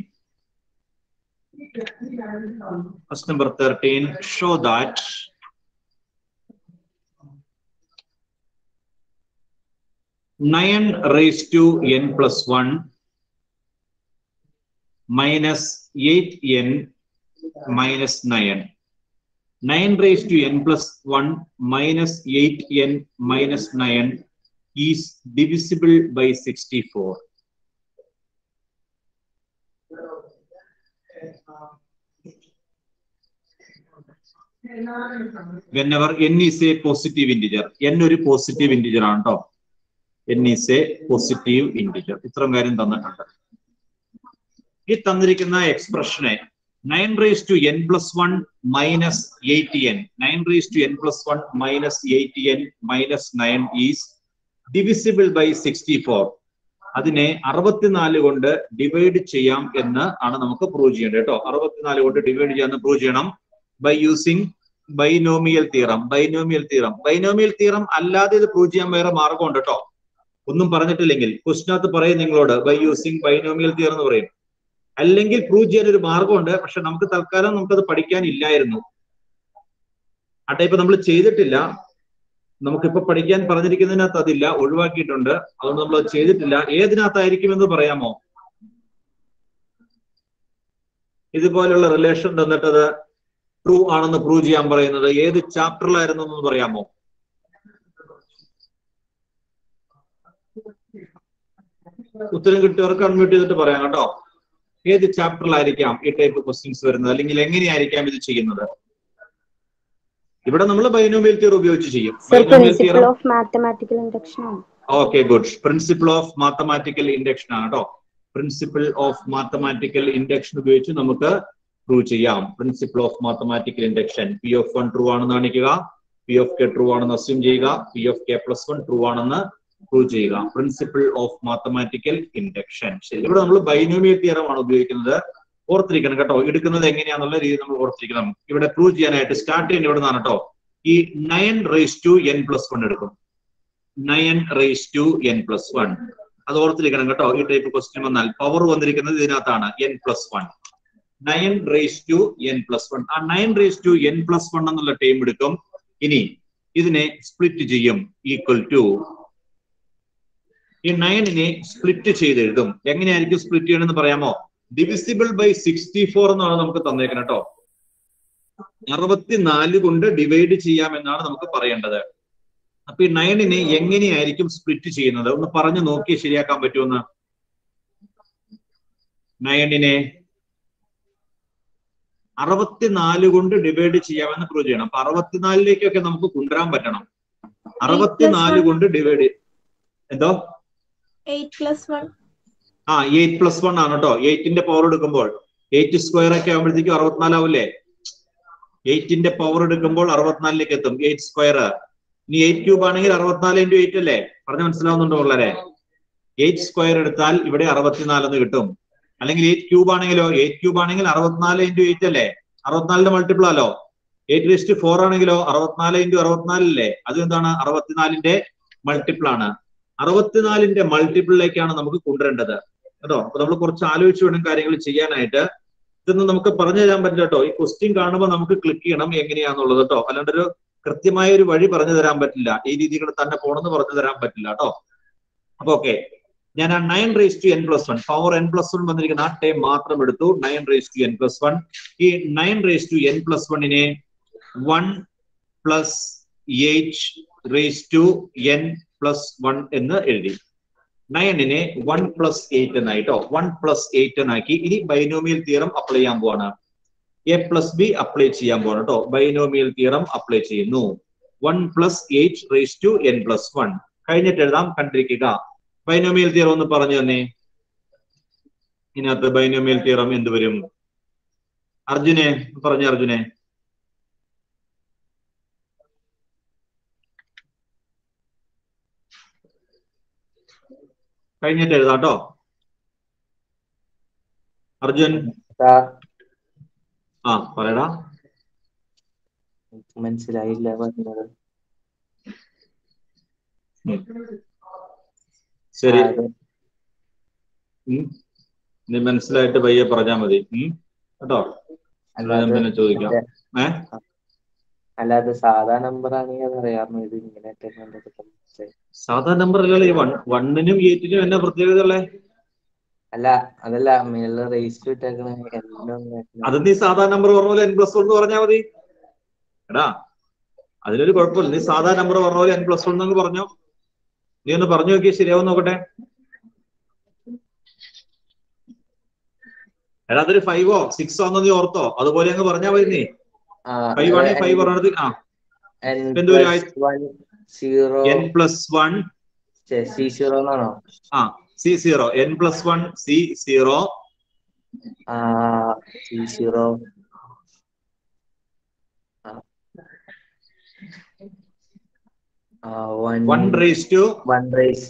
Question number thirteen. Show that nine raised to n plus one minus eight n minus nine. nine raised to n plus one minus eight n minus nine is divisible by sixty-four. Whenever n is a positive integer, n ഒരു positive integer ആണ് കേട്ടോ. n is a positive integer. ഇത്രയും കാര്യം തന്നിട്ടുണ്ട്. ഈ തന്നിരിക്കുന്ന എക്സ്പ്രഷനെ nine raised to n plus one minus eight n, nine raised to n plus one minus eight n minus nine is divisible by sixty-four. അതിനെ അറുപത്തിനാല് കൊണ്ട് ഡിവൈഡ് ചെയ്യാം എന്ന് ആണ് നമുക്ക് പ്രൂവ് ചെയ്യേണ്ടത് കേട്ടോ. അറുപത്തിനാല് കൊണ്ട് ഡിവൈഡ് ചെയ്യാന്ന് പ്രൂവ് ചെയ്യണം by using binomial theorem. Binomial theorem binomial theorem അല്ലാതെ ഇത് പ്രൂവ് ചെയ്യാൻ വേറെ മാർഗമുണ്ട് കേട്ടോ. ഒന്നും പറഞ്ഞിട്ടില്ലെങ്കിൽ ക്വസ്റ്റിനകത്ത് പറയും നിങ്ങളോട് ബൈ യൂസിങ് ബൈനോമിയൽ തിയറം എന്ന് പറയും. അല്ലെങ്കിൽ പ്രൂവ് ചെയ്യാൻ ഒരു മാർഗമുണ്ട്, പക്ഷെ നമുക്ക് തൽക്കാലം നമുക്കത് പഠിക്കാനില്ലായിരുന്നു. ആ ടൈപ്പ് നമ്മൾ ചെയ്തിട്ടില്ല. നമുക്കിപ്പോ പഠിക്കാൻ പറഞ്ഞിരിക്കുന്നതിനകത്ത് അതില്ല, ഒഴിവാക്കിയിട്ടുണ്ട്. അതുകൊണ്ട് നമ്മൾ അത് ചെയ്തിട്ടില്ല. ഏതിനകത്തായിരിക്കും എന്ന് പറയാമോ? ഇതുപോലുള്ള റിലേഷൻ തന്നിട്ടത് ട്രൂ ആണെന്ന് പ്രൂവ് ചെയ്യാൻ പറയുന്നത് ഏത് ചാപ്റ്ററിലായിരുന്നു എന്ന് പറയാമോ? ഉത്തരം കിട്ടിയവർക്ക് അൺമ്യൂട്ട് ചെയ്തിട്ട് പറയാം കേട്ടോ. ഏത് ചാപ്റ്ററിലായിരിക്കാം ഈ ടൈപ്പ് ക്വസ്റ്റ്യൻസ് വരുന്നത്, അല്ലെങ്കിൽ എങ്ങനെയായിരിക്കാം ഇത് ചെയ്യുന്നത്? ഇവിടെ നമ്മൾ ബൈനോമിയൽ തിയറം ഉപയോഗിച്ച് ചെയ്യും. പ്രിൻസിപ്പിൾ ഓഫ് മാത്തമാറ്റിക്കൽ ഇൻഡക്ഷൻ ആണ്. Okay, good. Principle of mathematical induction ആണ് കേട്ടോ. പ്രിൻസിപ്പിൾ ഓഫ് മാത്തമാറ്റിക്കൽ ഇൻഡക്ഷൻ ഉപയോഗിച്ച് നമുക്ക് പ്രൂവ് ചെയ്യാം. Principle of mathematical induction. P of one true ആണെന്ന് കാണിക്കുക, പി ഓഫ് കെ ട്രൂ ആണെന്ന് അസ്യൂം ചെയ്യുക, P of K plus one true ആണെന്ന് പ്രൂവ് ചെയ്യുക. Principle of mathematical induction. ശരി, ഇവിടെ നമ്മൾ ബൈനോമിയൽ തിയറം ആണ് ഉപയോഗിക്കുന്നത്. ഓർത്തിരിക്കണം കേട്ടോ. എടുക്കുന്നത് എങ്ങനെയാണെന്നുള്ള രീതി നമ്മൾ ഓർത്തിരിക്കണം. ഇവിടെ പ്രൂവ് ചെയ്യാനായിട്ട് സ്റ്റാർട്ട് ചെയ്യുന്നത് ഇവിടെ നിന്നാണ് കേട്ടോ. ഈ nine raise to n plus one എടുക്കും. Nine raise to n plus one അത് ഓർത്തിരിക്കണം കേട്ടോ. ഈ ടൈപ്പ് ക്വസ്റ്റ്യൻ വന്നാൽ പവർ വന്നിരിക്കുന്നത് ഇതിനകത്താണ്, n plus one. Nine raise to n plus one. ആ nine raise to n plus one എന്നുള്ള ടൈം എടുക്കും. ഇനി ഇതിനെ സ്പ്ലിറ്റ് ചെയ്യും. ഈക്വൽ ടു ഈ നയനിനെ സ്പ്ലിറ്റ് ചെയ്ത് എഴുതും. എങ്ങനെയായിരിക്കും സ്പ്ലിറ്റ് ചെയ്യണമെന്ന് പറയാമോ? ഡിവിസിബിൾ ബൈ സിക്സ്റ്റി ഫോർ എന്നാണ് നമുക്ക് തന്നേക്കുന്നത് കേട്ടോ. അറുപത്തിനാല് കൊണ്ട് ഡിവൈഡ് ചെയ്യാം എന്നാണ് നമുക്ക് പറയേണ്ടത്. അപ്പൊ ഈ നയനിനെ എങ്ങനെയായിരിക്കും സ്പ്ലിറ്റ് ചെയ്യുന്നത് ഒന്ന് പറഞ്ഞു നോക്കി ശരിയാക്കാൻ പറ്റുമെന്ന്. നയനിനെ അറുപത്തിനാല് കൊണ്ട് ഡിവൈഡ് ചെയ്യാമെന്ന് പ്രൂവ് ചെയ്യണം. അപ്പൊ അറുപത്തിനാലിലേക്കൊക്കെ നമുക്ക് കൊണ്ടുവരാൻ പറ്റണം. അറുപത്തിനാല് കൊണ്ട് ഡിവൈഡ് എന്തോ ആ എയ്റ്റ് പ്ലസ് വൺ ആണ് കേട്ടോ. എയ്റ്റിന്റെ പവർ എടുക്കുമ്പോൾ എയ്റ്റ് സ്ക്വയർ ഒക്കെ ആകുമ്പോഴത്തേക്കും അറുപത്തിനാലാവൂല്ലേ? എയ്റ്റിന്റെ പവർ എടുക്കുമ്പോൾ അറുപത്തിനാലിലേക്ക് എത്തും. Eight square. ഇനി എയ്റ്റ് ക്യൂബ് ആണെങ്കിൽ അറുപത്തിനാല് ഇൻറ്റു എയ്റ്റ് അല്ലേ? പറഞ്ഞ് മനസ്സിലാവുന്നുണ്ടോ വളരെ? എയ്റ്റ് സ്ക്വയർ എടുത്താൽ ഇവിടെ അറുപത്തിനാലെന്ന് കിട്ടും. അല്ലെങ്കിൽ എയ്റ്റ് ക്യൂബ് ആണെങ്കിലോ? എയ്റ്റ് ക്യൂബ് ആണെങ്കിൽ അറുപത്തിനാല് ഇൻറ്റു എയ്റ്റ് അല്ലേ? അറുപത്തിനാലിന്റെ മൾട്ടിപ്പിൾ ആലോ. എയ്റ്റ് റേസ്റ്റ് ഫോർ ആണെങ്കിലോ അറുപത്തിനാല് ഇൻറ്റു അറുപത്തിനാലല്ലേ? അത് എന്താണ്? അറുപത്തിനാലിന്റെ മൾട്ടിപ്പിൾ ആണ്. അറുപത്തിനാലിന്റെ മൾട്ടിപ്പിളിലേക്കാണ് നമുക്ക് കൊണ്ടുവരേണ്ടത് കേട്ടോ. അപ്പൊ നമ്മൾ കുറച്ച് ആലോചിച്ച് വേണം കാര്യങ്ങൾ ചെയ്യാനായിട്ട്. ഇതൊന്നും നമുക്ക് പറഞ്ഞു തരാൻ പറ്റില്ല കേട്ടോ. ഈ ക്വസ്റ്റ്യൻ കാണുമ്പോൾ നമുക്ക് ക്ലിക്ക് ചെയ്യണം എങ്ങനെയാന്നുള്ളത് കേട്ടോ. അല്ലാണ്ട് ഒരു കൃത്യമായ ഒരു വഴി പറഞ്ഞു തരാൻ പറ്റില്ല. ഈ രീതികൾ തന്നെ പോണെന്ന് പറഞ്ഞു തരാൻ പറ്റില്ല കേട്ടോ. അപ്പൊ ഓക്കെ, ഞാൻ ആ nine raise to n plus one power n plus one വന്നിരിക്കുന്ന ആ ടൈം മാത്രം എടുത്തു. Nine raise to n plus one. ഈ nine raise to n plus വണ്ണിനെ one plus eight raise to n plus one എന്ന് എഴുതി. നയനിനെ വൺ പ്ലസ് എയ്റ്റ് എന്നായിട്ടോ, വൺ പ്ലസ് എയ്റ്റ് എന്നാക്കി. ഇനി ബൈനോമിയൽ തിയറം അപ്ലൈ ചെയ്യാൻ പോവാണ്. എ പ്ലസ് ബി അപ്ലൈ ചെയ്യാൻ പോവാണ് കേട്ടോ. ബൈനോമിയൽ തിയറം അപ്ലൈ ചെയ്യുന്നു. One plus eight raise to n plus one. കഴിഞ്ഞിട്ട് എഴുതാം, കണ്ടിരിക്കുക. ബൈനോമിയൽ തിയറം ഒന്ന് പറഞ്ഞു തന്നെ. ഇതിനകത്ത് ബൈനോമിയൽ തിയറം എന്ത് വരും? അർജുനെ പറഞ്ഞ, അർജുനെ. കഴിഞ്ഞിട്ട് എഴുതാം കേട്ടോ. അർജുൻ ആ പറയടാ. മനസ്സിലായില്ല പറഞ്ഞത്. ശരി, നീ മനസ്സിലായിട്ട് പയ്യെ പറഞ്ഞാ മതി കേട്ടോ. അല്ലാതെ പിന്നെ ചോദിക്കാം. ഏ അല്ലാതെ സാധാ നമ്പർ ആണെങ്കിൽ അറിയാമോ ഇത് ഇങ്ങനെ? സാധാ നമ്പർ അല്ലല്ലോ ഈ വൺ. വണ്ണിനും എയ്റ്റിനും എന്നാ പ്രത്യേകത ഉള്ളേ? അല്ല അതല്ല, മേളില് റേസ് ഇട്ടേക്കണ എല്ലാം. അത് നീ സാധാ നമ്പർ പറഞ്ഞ പോലെ എൻ പ്ലസ് വൺ എന്ന് പറഞ്ഞാൽ മതി എടാ. അതിലൊരു കുഴപ്പമില്ല. നീ സാധാ നമ്പർ പറഞ്ഞ പോലെ എൻ പ്ലസ് വൺ എന്നൊക്കെ പറഞ്ഞോ. നീ ഒന്ന് പറഞ്ഞു നോക്കിയാൽ ശരിയാവും നോക്കട്ടെ. എടാ അതൊരു ഫൈവോ സിക്സോ ആണെന്ന് നീ ഓർത്തോ. അതുപോലെ അങ്ങ് പറഞ്ഞാൽ മതി. നീ ഫൈവ് ആണെങ്കിൽ ഫൈവ് പറഞ്ഞത്. ആ എന്തോ n plus one C zero എന്നാണോ? ആ C zero. N plus one C zero. C zero one raise to one raise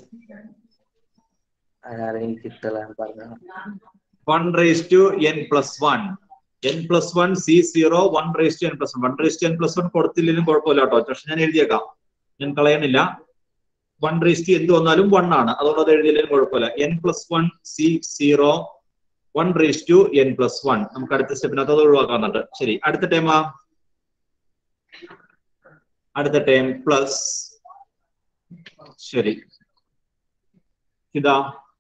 അതാണ് കിട്ടല പറഞ്ഞ. One raise to n plus one. N plus one C zero one raise to n plus one. One raise to n plus one കൊടുത്തില്ലെങ്കിലും കുഴപ്പമില്ല കേട്ടോ. പക്ഷെ ഞാൻ എഴുതിയേക്കാം, ഞാൻ കളയണില്ല. One raise to എന്ത് വന്നാലും വൺ ആണ്, അതുകൊണ്ട് അത് എഴുതിയില്ലെങ്കിലും കുഴപ്പമില്ല. N plus one C zero one raise to n plus one. നമുക്ക് അടുത്ത സ്റ്റെപ്പിനകത്ത് അത് ഒഴിവാക്കാന്നുണ്ട്. ശരി, അടുത്ത ടൈമാ. അടുത്ത ടൈം പ്ലസ്. ശരി, ഇതാ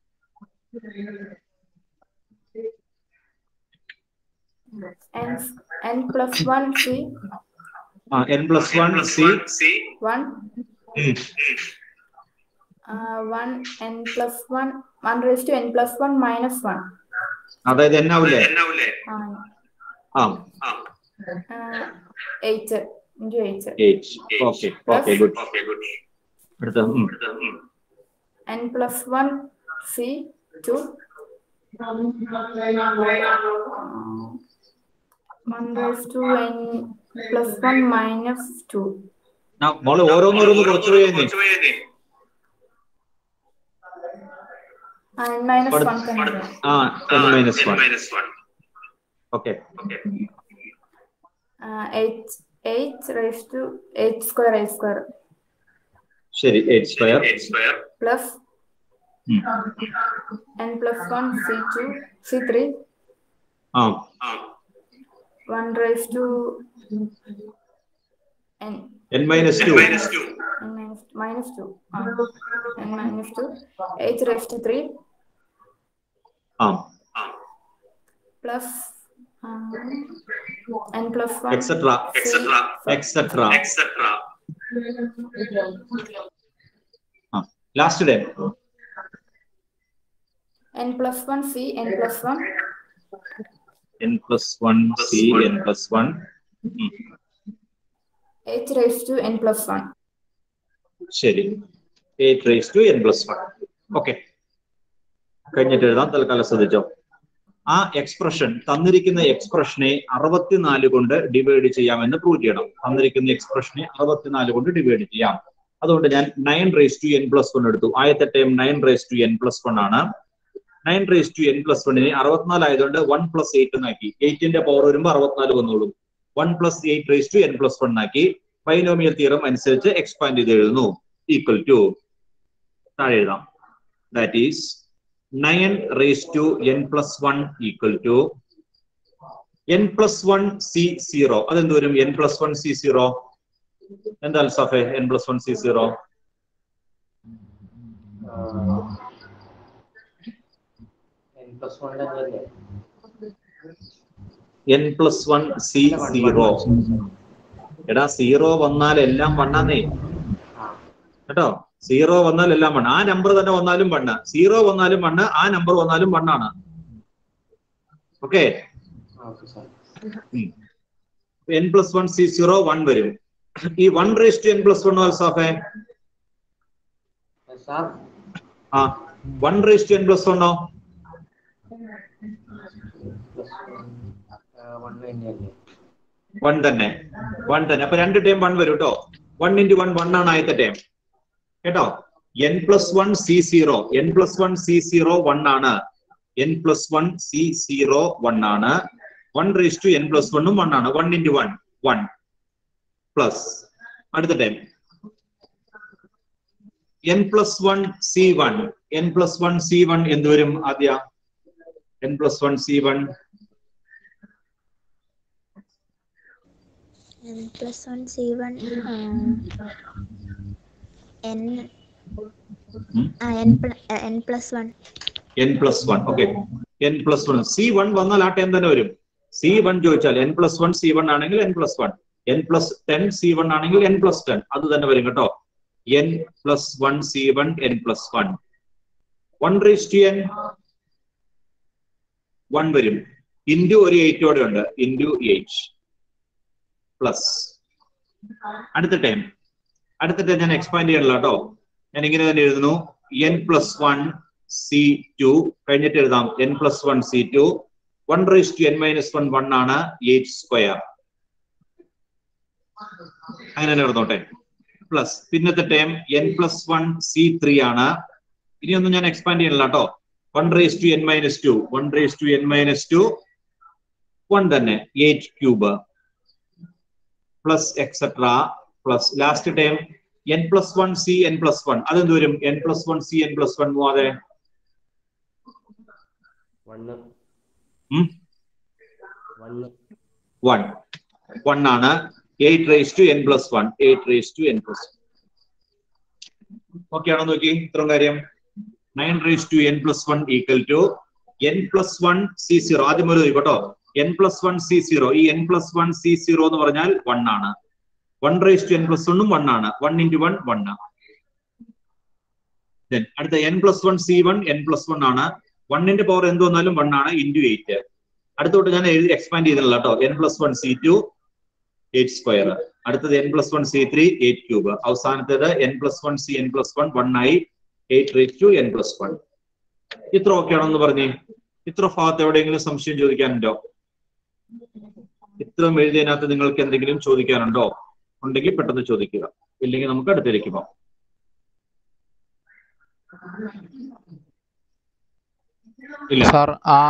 n plus one c. Ah, n plus one c. One. Hmm. Uh, one n plus one. One raised to n plus one minus one. അതായത് എന്നാവൂലേ? ആ eight into eight. eight. Okay. Okay. Good. Okay. Good. അടുത്ത n plus one c two. one raised to n plus one minus two. മോള് ഓരോന്നോരോന്ന് കുറച്ച് പോയി. n minus one. ആ n minus one. Okay. Uh, eight eight raised to eight square a square. ശരി, eight square plus hmm. n plus one c two c three. Ah. one raised to n. n minus two. n minus two. minus two. Ah. n minus two. eight raised to three. Ah. Plus um, n plus one. Etc. Etc. Etc. Etc. Ah. Last day. n plus one c n plus one. n plus one c n plus one. Hmm. eight raised to n plus one. ശരി, eight raised to n plus one. Okay, കഴിഞ്ഞിട്ട് എഴുതാം. തൽക്കാലം ശ്രദ്ധിച്ചോ. ആ expression, തന്നിരിക്കുന്ന എക്സ്പ്രഷനെ അറുപത്തിനാല് കൊണ്ട് divide ചെയ്യാമെന്ന് പ്രൂവ് ചെയ്യണം. തന്നിരിക്കുന്ന എക്സ്പ്രഷനെ അറുപത്തിനാല് കൊണ്ട് ഡിവൈഡ് ചെയ്യാം. അതുകൊണ്ട് ഞാൻ nine raise to n plus one എടുത്തു. ആദ്യത്തെ time nine raise to n plus one ആണ്. Nine raise to n plus വണ്ണിന് അറുപത്തിനാല് ആയതുകൊണ്ട് വൺ പ്ലസ് എയ്റ്റ് എന്നാക്കി. എയ്റ്റിന്റെ പവർ വരുമ്പോൾ അറുപത്തിനാല് വന്നോളും. One plus eight raise to n plus one ആക്കി. ബൈനോമിയൽ തിയറം അനുസരിച്ച് എക്സ്പാൻഡ് ചെയ്ത് എഴുതുന്നു. ഈക്വൽ ടു താഴെ എഴുതാം. That is nine raise to n plus one equal to n plus one C zero അതെന്ത് വരും? N plus one C zero എന്താ അൽസാഫെ? N plus one C zero n plus one C zero. എടാ zero വന്നാൽ എല്ലാം വണ്ണാന്നേ കേട്ടോ. Zero വന്നാൽ എല്ലാം വണ്ണ്. ആ നമ്പർ തന്നെ വന്നാലും വണ്ണ്, സീറോ വന്നാലും വണ്ണ്, ആ നമ്പർ വന്നാലും വണ്ണാണ്. Okay. N plus one C zero one വരും. ഈ one raise to n plus one അൽസാഫെ? ആ one raise to n plus വണ്ണോ? വൺ തന്നെ, വൺ തന്നെ. അപ്പൊ രണ്ട് ടൈം വൺ വരും കേട്ടോ. വൺ ഇൻറ്റു വൺ വൺ ആണ് ആദ്യത്തെ ടൈം കേട്ടോ. N plus one C zero, n plus one C zero one ആണ്. N plus one C zero one ആണ്. One raise to n plus വണ്ണും വൺ ആണ്. One into one one plus അടുത്ത time n plus one C one. N plus one C one എന്ത് വരും ആദ്യ? N plus one C one n plus one c one uh, n uh, n, pl uh, n plus one n plus one. ഓക്കെ, n plus one. C one വന്നാൽ ആ time തന്നെ വരും. C one ചോദിച്ചാൽ n plus one C one ആണെങ്കിൽ n plus one, n plus ten C one ആണെങ്കിൽ n plus ten അത് തന്നെ വരും കേട്ടോ. n plus one C one n plus one. one raised to n one വരും. Into ഒരു എയ്റ്റോടെ ഉണ്ട്. ഇൻറ്റു എയ്റ്റ് പ്ലസ് അടുത്ത ടൈം. അടുത്ത ടൈം ഞാൻ എക്സ്പാൻഡ് ചെയ്യണല്ലോ കേട്ടോ. ഞാൻ ഇങ്ങനെ തന്നെ എഴുതുന്നു. N plus one C two കഴിഞ്ഞിട്ട് എഴുതാം n plus one C two. One raise to n minus one one ആണ്. എയ്റ്റ് സ്ക്വയർ അങ്ങനെ തന്നെ എഴുതോട്ടെ. പ്ലസ് പിന്നത്തെ time n plus one C three ആണ്. ഇനിയൊന്നും ഞാൻ എക്സ്പാൻഡ് ചെയ്യണില്ല കേട്ടോ. One raise to n minus two one raise to n minus two one തന്നെ. Eight cube plus etcetera plus last time n plus one C n plus one അതെന്ത് വരും? N plus one C n plus one പോവാതെ one one ആണ്. Eight raise to n plus one eight raise to n plus okay ആണോ നോക്കി. ഇത്രയും കാര്യം. Nine raise to n plus one equal to n plus one C zero. ആദ്യം ഒരു കേട്ടോ. N plus one C zero. ഈ n plus one C zero എന്ന് പറഞ്ഞാൽ വൺ ആണ്. One raise to n plus വണ്ണും വൺ ആണ്. വൺ ഇൻറ്റു വൺ വൺ ആണ്. അടുത്ത n plus one C one n plus one ആണ്. വണ്ണിന്റെ പവർ എന്ത് വന്നാലും വൺ ആണ്. Into eight. അടുത്തോട്ട് ഞാൻ എഴുതി എക്സ്പാൻഡ് ചെയ്തില്ല കേട്ടോ. N plus one C two eight square. അടുത്തത് n plus one C three eight cube. അവസാനത്തേത് n plus one C n plus one one ആയി. Eight raise to n plus one. ഇത്ര okay ആണെന്ന് പറഞ്ഞേ. ഇത്ര ഭാഗത്ത് എവിടെയെങ്കിലും സംശയം ചോദിക്കാനുണ്ടോ? ഇത്രയും എഴുതിയതിനകത്ത് നിങ്ങൾക്ക് എന്തെങ്കിലും ചോദിക്കാനുണ്ടോ? ഉണ്ടെങ്കിൽ പെട്ടെന്ന് ചോദിക്കുക. ഇല്ലെങ്കിൽ നമുക്ക് അടുത്തേക്ക് പോകാം. ഇല്ല sir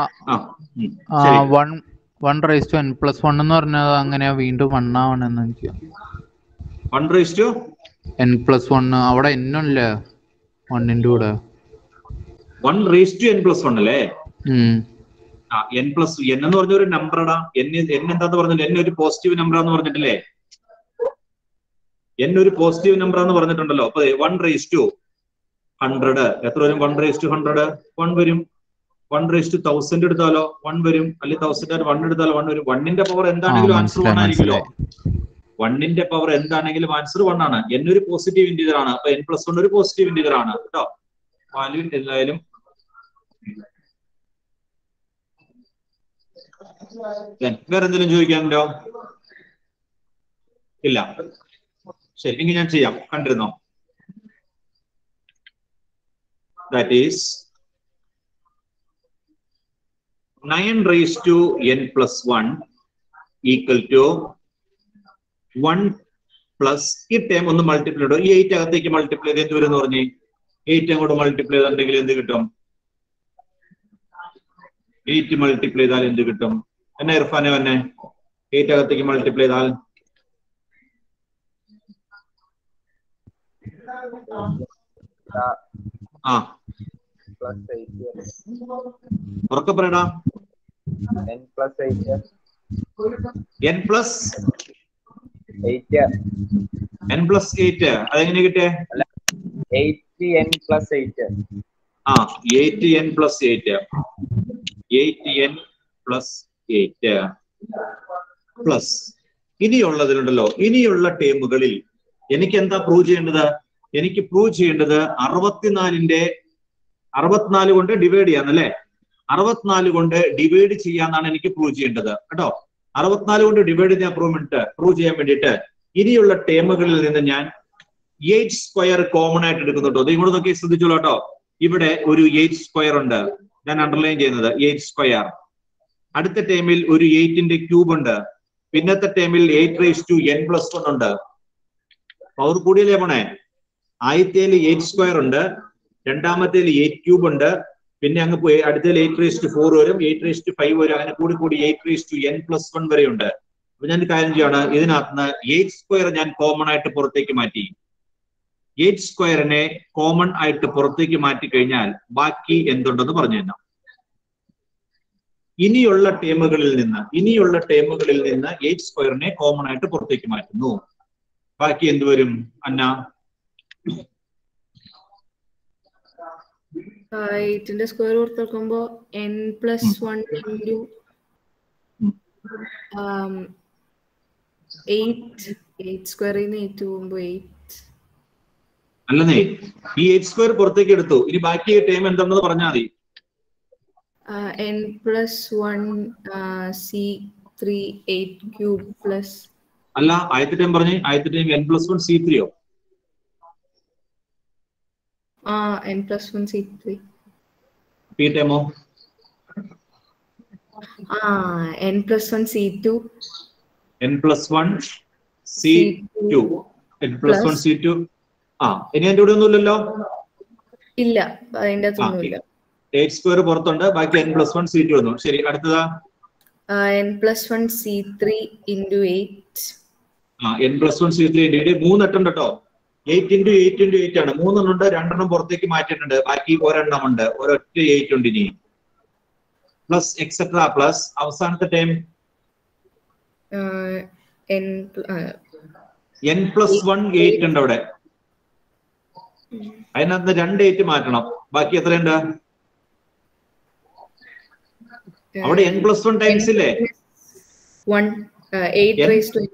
one one raise to n plus one എന്ന് പറഞ്ഞത് അങ്ങനെയാ വീണ്ടും വൺ ആവണെന്ന് എനിക്ക്. One raise to n plus one അവിടെ എന്നല്ലേ വണ്ണിന്റെ കൂടെ one raise to n plus one അല്ലേ? ആ എൻ പ്ലസ് എൻ എന്ന് പറഞ്ഞ ഒരു നമ്പറടാ. എൻ എൻ എന്താന്ന് പറഞ്ഞില്ല. എൻ ഒരു പോസിറ്റീവ് നമ്പർ എന്ന് പറഞ്ഞിട്ടില്ലേ? എൻ ഒരു പോസിറ്റീവ് നമ്പർ എന്ന് പറഞ്ഞിട്ടുണ്ടല്ലോ. അപ്പൊ വൺ റേസ് ടു ഹൺഡ്രഡ് എത്ര വരും? One raise to hundred one വരും. വൺ റേസ് ടു തൗസൻഡ് എടുത്താലോ വൺ വരും. അല്ലെങ്കിൽ തൗസൻഡ് വൺ എടുത്താലോ വൺ വരും. വണ്ണിന്റെ പവർ എന്താണെങ്കിലും ആൻസർ വൺ ആയിരിക്കുമല്ലോ. വണ്ണിന്റെ പവർ എന്താണെങ്കിലും ആൻസർ വൺ ആണ്. എൻ ഒരു പോസിറ്റീവ് ഇന്റീജർ ആണ്. അപ്പൊ എൻ പ്ലസ് വൺ ഒരു പോസിറ്റീവ് ഇന്റീജർ ആണ് കേട്ടോ. വാല്യൂ എന്തായാലും വേറെ എന്തെങ്കിലും ചോദിക്കാനുണ്ടോ? ഇല്ല. ശരി, എങ്കിൽ ഞാൻ ചെയ്യാം. കണ്ടിരുന്നോ? That is nine raise to n plus one equal to one plus ഈ ടൈം ഒന്ന് മൾട്ടിപ്ലൈ ഇടും. ഈ എയ്റ്റ് അകത്തേക്ക് മൾട്ടിപ്ലൈ ചെയ്ത് എന്ത് വരും എന്ന് പറഞ്ഞേ? എയ്റ്റ് അങ്ങോട്ട് മൾട്ടിപ്ലൈ ചെയ്തിട്ടുണ്ടെങ്കിൽ എന്ത് കിട്ടും? എയ്റ്റ് മൾട്ടിപ്ലൈ ചെയ്താൽ എന്ത് കിട്ടും? എന്നെ ഇർഫാനെ തന്നെ എയ്റ്റ് അകത്തേക്ക് മൾട്ടിപ്ലൈ ചെയ്താൽ ആ ഉറക്കെ പറയടാ. n plus eight n plus eight n plus eight അതെങ്ങനെ കിട്ടിയേ? Eight n plus eight. ആ eight n plus eight eight n plus eight plus ഇനിയുള്ളതിലുണ്ടല്ലോ, ഇനിയുള്ള ടേമുകളിൽ എനിക്ക് എന്താ പ്രൂവ് ചെയ്യേണ്ടത്? എനിക്ക് പ്രൂവ് ചെയ്യേണ്ടത് അറുപത്തിനാലിന്റെ അറുപത്തിനാല് കൊണ്ട് ഡിവൈഡ് ചെയ്യാന്നല്ലേ? അറുപത്തിനാല് കൊണ്ട് ഡിവൈഡ് ചെയ്യാന്നാണ് എനിക്ക് പ്രൂവ് ചെയ്യേണ്ടത് കേട്ടോ. അറുപത്തിനാല് കൊണ്ട് ഡിവൈഡ് ചെയ്യാൻ പ്രൂവ് പ്രൂവ് ചെയ്യാൻ വേണ്ടിയിട്ട് ഇനിയുള്ള ടേമുകളിൽ നിന്ന് ഞാൻ എയ്റ്റ് സ്ക്വയർ കോമൺ ആയിട്ട് എടുക്കുന്നുണ്ടോ? നിങ്ങളോട് നോക്കി ശ്രദ്ധിച്ചോളൂ കേട്ടോ. ഇവിടെ ഒരു എയ്റ്റ് സ്ക്വയർ ഉണ്ട്, ഞാൻ അണ്ടർലൈൻ ചെയ്യുന്നത് എയ്റ്റ് സ്ക്വയർ. അടുത്ത ടേമിൽ ഒരു എയ്റ്റിന്റെ ക്യൂബ് ഉണ്ട്. പിന്നത്തെ ടേമിൽ eight raise to n plus one ഉണ്ട്. പവർ കൂടിയല്ലേ പോണേ? ആദ്യത്തേൽ എയ്റ്റ് സ്ക്വയർ ഉണ്ട്, രണ്ടാമത്തേൽ എയ്റ്റ് ക്യൂബ് ഉണ്ട്, പിന്നെ അങ്ങ് പോയി അടുത്തതിൽ എയ്റ്റ് റേസ് ടു ഫോർ വരും, എയ്റ്റ് റേസ് ടു ഫൈവ് വരും, അങ്ങനെ കൂടി കൂടി eight raise to n plus one വരെ ഉണ്ട്. അപ്പൊ ഞാൻ കാര്യം ചെയ്യാണ്, ഇതിനകത്ത് എയ്റ്റ് സ്ക്വയർ ഞാൻ കോമൺ ആയിട്ട് പുറത്തേക്ക് മാറ്റി. എയ്റ്റ് സ്ക്വയറിനെ കോമൺ ആയിട്ട് പുറത്തേക്ക് മാറ്റി കഴിഞ്ഞാൽ ബാക്കി എന്തുണ്ടെന്ന് പറഞ്ഞു തരാം. ഇനിയുള്ള ടേമുകളിൽ നിന്ന് ഇനിയുള്ള ടേമുകളിൽ നിന്ന് എയ്റ്റ് സ്ക്വയറിനെ കോമൺ ആയിട്ട് പുറത്തേക്ക് മാറ്റുന്നു. ബാക്കി എന്ത് വരും അന്ന? എയ്റ്റിന്റെ സ്ക്വയർ പുറത്തെടുക്കുമ്പോ n plus one into eight eight സ്ക്വയറിൽ നിന്ന് എയ്റ്റ് പോകുമ്പോ എയ്റ്റ് അല്ലെന്നേ, ഈ എയ്റ്റ് സ്ക്വയർ പുറത്തേക്ക് എടുത്തു. ഇനി ബാക്കി ടേം എന്താണെന്ന് പറഞ്ഞാൽ മതി. N plus one C three eight cube plus അല്ല, ആദ്യത്തെ ടൈം പറഞ്ഞേ, ആദ്യത്തെ time n plus one C ത്രീയോ? ആ n plus one C three. ഈ ടൈമോ? ആ n plus one C two n plus one C two n plus one C two. ആ ഇനി എന്റെ കൂടെ ഒന്നുമില്ലല്ലോ? ഇല്ല, അതിന്റെ അകത്തൊന്നുമില്ല. എയ്റ്റ് സ്ക്വയർ പുറത്തുണ്ട്, ബാക്കി n plus one C two വന്നു. ശരി, അടുത്തതാ n plus one C three into eight. ആ n plus one C three into മൂന്നെട്ടുണ്ട് കേട്ടോ. Eight into eight into eight ആണ്. മൂന്നെണ്ണം ഉണ്ട്, രണ്ടെണ്ണം പുറത്തേക്ക് മാറ്റിയിട്ടുണ്ട്, ബാക്കി ഒരെണ്ണം ഉണ്ട്, ഒരൊറ്റ എയ്റ്റ് ഉണ്ട്. ഇനി പ്ലസ് എക്സെട്ര പ്ലസ് അവസാനത്തെ time n plus one eight ഉണ്ട് അവിടെ. അതിനകത്ത് രണ്ട് എയ്റ്റ് മാറ്റണം, ബാക്കി എത്രയുണ്ട് അവിടെ? എൻ പ്ലസ് വൺ ടൈംസ് ഇല്ലേ? ആ eight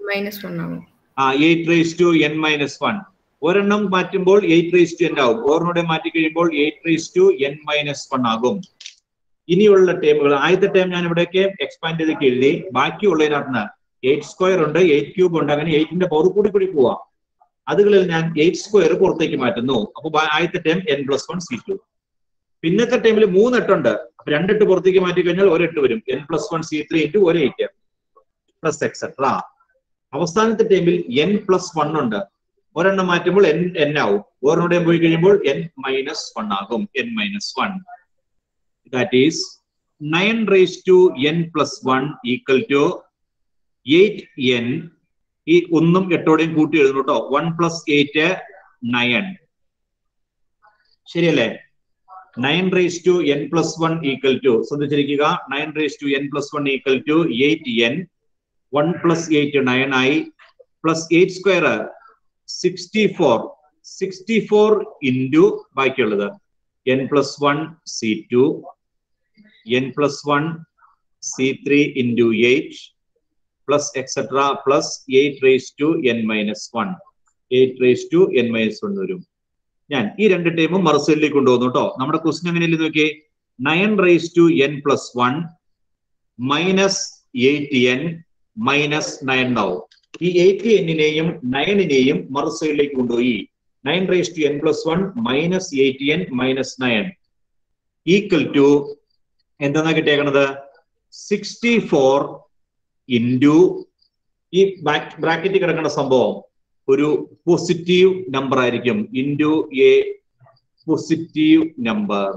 raise to n minus one. ഒരെണ്ണം മാറ്റുമ്പോൾ എയ്റ്റ് റേസ് ടു എൻ ആവും, ഓരോടെ മാറ്റി കഴിയുമ്പോൾ eight raise to n minus one ആകും. ഇനിയുള്ള ടേമുകൾ ആദ്യത്തെ ടൈം ഞാൻ ഇവിടേക്ക് എക്സ്പാൻഡ് ചെയ്ത് എഴുതി. ബാക്കിയുള്ളതിനകത്ത് എയ്റ്റ് സ്ക്വയർ ഉണ്ട്, എയ്റ്റ് ക്യൂബ് ഉണ്ട്, അങ്ങനെ എയ്റ്റിന്റെ പവർ കൂടി കൂടി പോവാം. അതുകളിൽ ഞാൻ എയ്റ്റ് സ്ക്വയർ പുറത്തേക്ക് മാറ്റുന്നു. അപ്പൊ ആദ്യത്തെ time n plus one C two. പിന്നത്തെ ടൈമിൽ മൂന്നെട്ടുണ്ട്, അപ്പൊ രണ്ടെട്ട് പുറത്തേക്ക് മാറ്റി കഴിഞ്ഞാൽ ഒരെട്ട് വരും. N plus one C three into ഒരു എയ്റ്റ് പ്ലസ് എക്സെട്ര. അവസാനത്തെ ടൈമിൽ എൻ പ്ലസ് വൺ ഉണ്ട്, ഒരെണ്ണം മാറ്റുമ്പോൾ എൻ എൻ ആവും, ഓരോടെ പോയി കഴിയുമ്പോൾ എൻ മൈനസ് വൺ ആകും. N minus one that is nine raise to n plus one equal to eight n. ഈ ഒന്നും എട്ടോടെയും കൂട്ടി എഴുതുന്നു കേട്ടോ. വൺ പ്ലസ് എയ്റ്റ് നയൻ, ശരിയല്ലേ? Nine raise to n plus one equal to, ശ്രദ്ധിച്ചിരിക്കുക, nine raise to n plus one equal to eight n. One plus eight nine ആയി, plus eight square sixty four. Sixty four into ബാക്കിയുള്ളത് n plus one C two n plus one C three into eight plus etcetera plus eight raise to n minus one. Eight raise to n minus one വരും. ഞാൻ ഈ രണ്ട് ടൈമും മറുസൈഡിലേക്ക് കൊണ്ടുപോകുന്നു കേട്ടോ. നമ്മുടെ question എങ്ങനെയല്ലേ നോക്കിയേ? Nine raise to n plus one minus eight n minus nine ആവും. ഈ എയ്റ്റ് എന്നിനെയും നയനിനെയും മറുസൈഡിലേക്ക് കൊണ്ടുപോയി. Nine raise to n plus one minus eight n minus nine equal to എന്താ കിട്ടിയേക്കണത്? സിക്സ്റ്റി ഫോർ ഇൻറ്റു ഈ ബ്രാക്കറ്റിൽ കിടക്കുന്ന സംഭവം ഒരു പോസിറ്റീവ് നമ്പർ ആയിരിക്കും, ഇൻറ്റു എ പോസിറ്റീവ് നമ്പർ.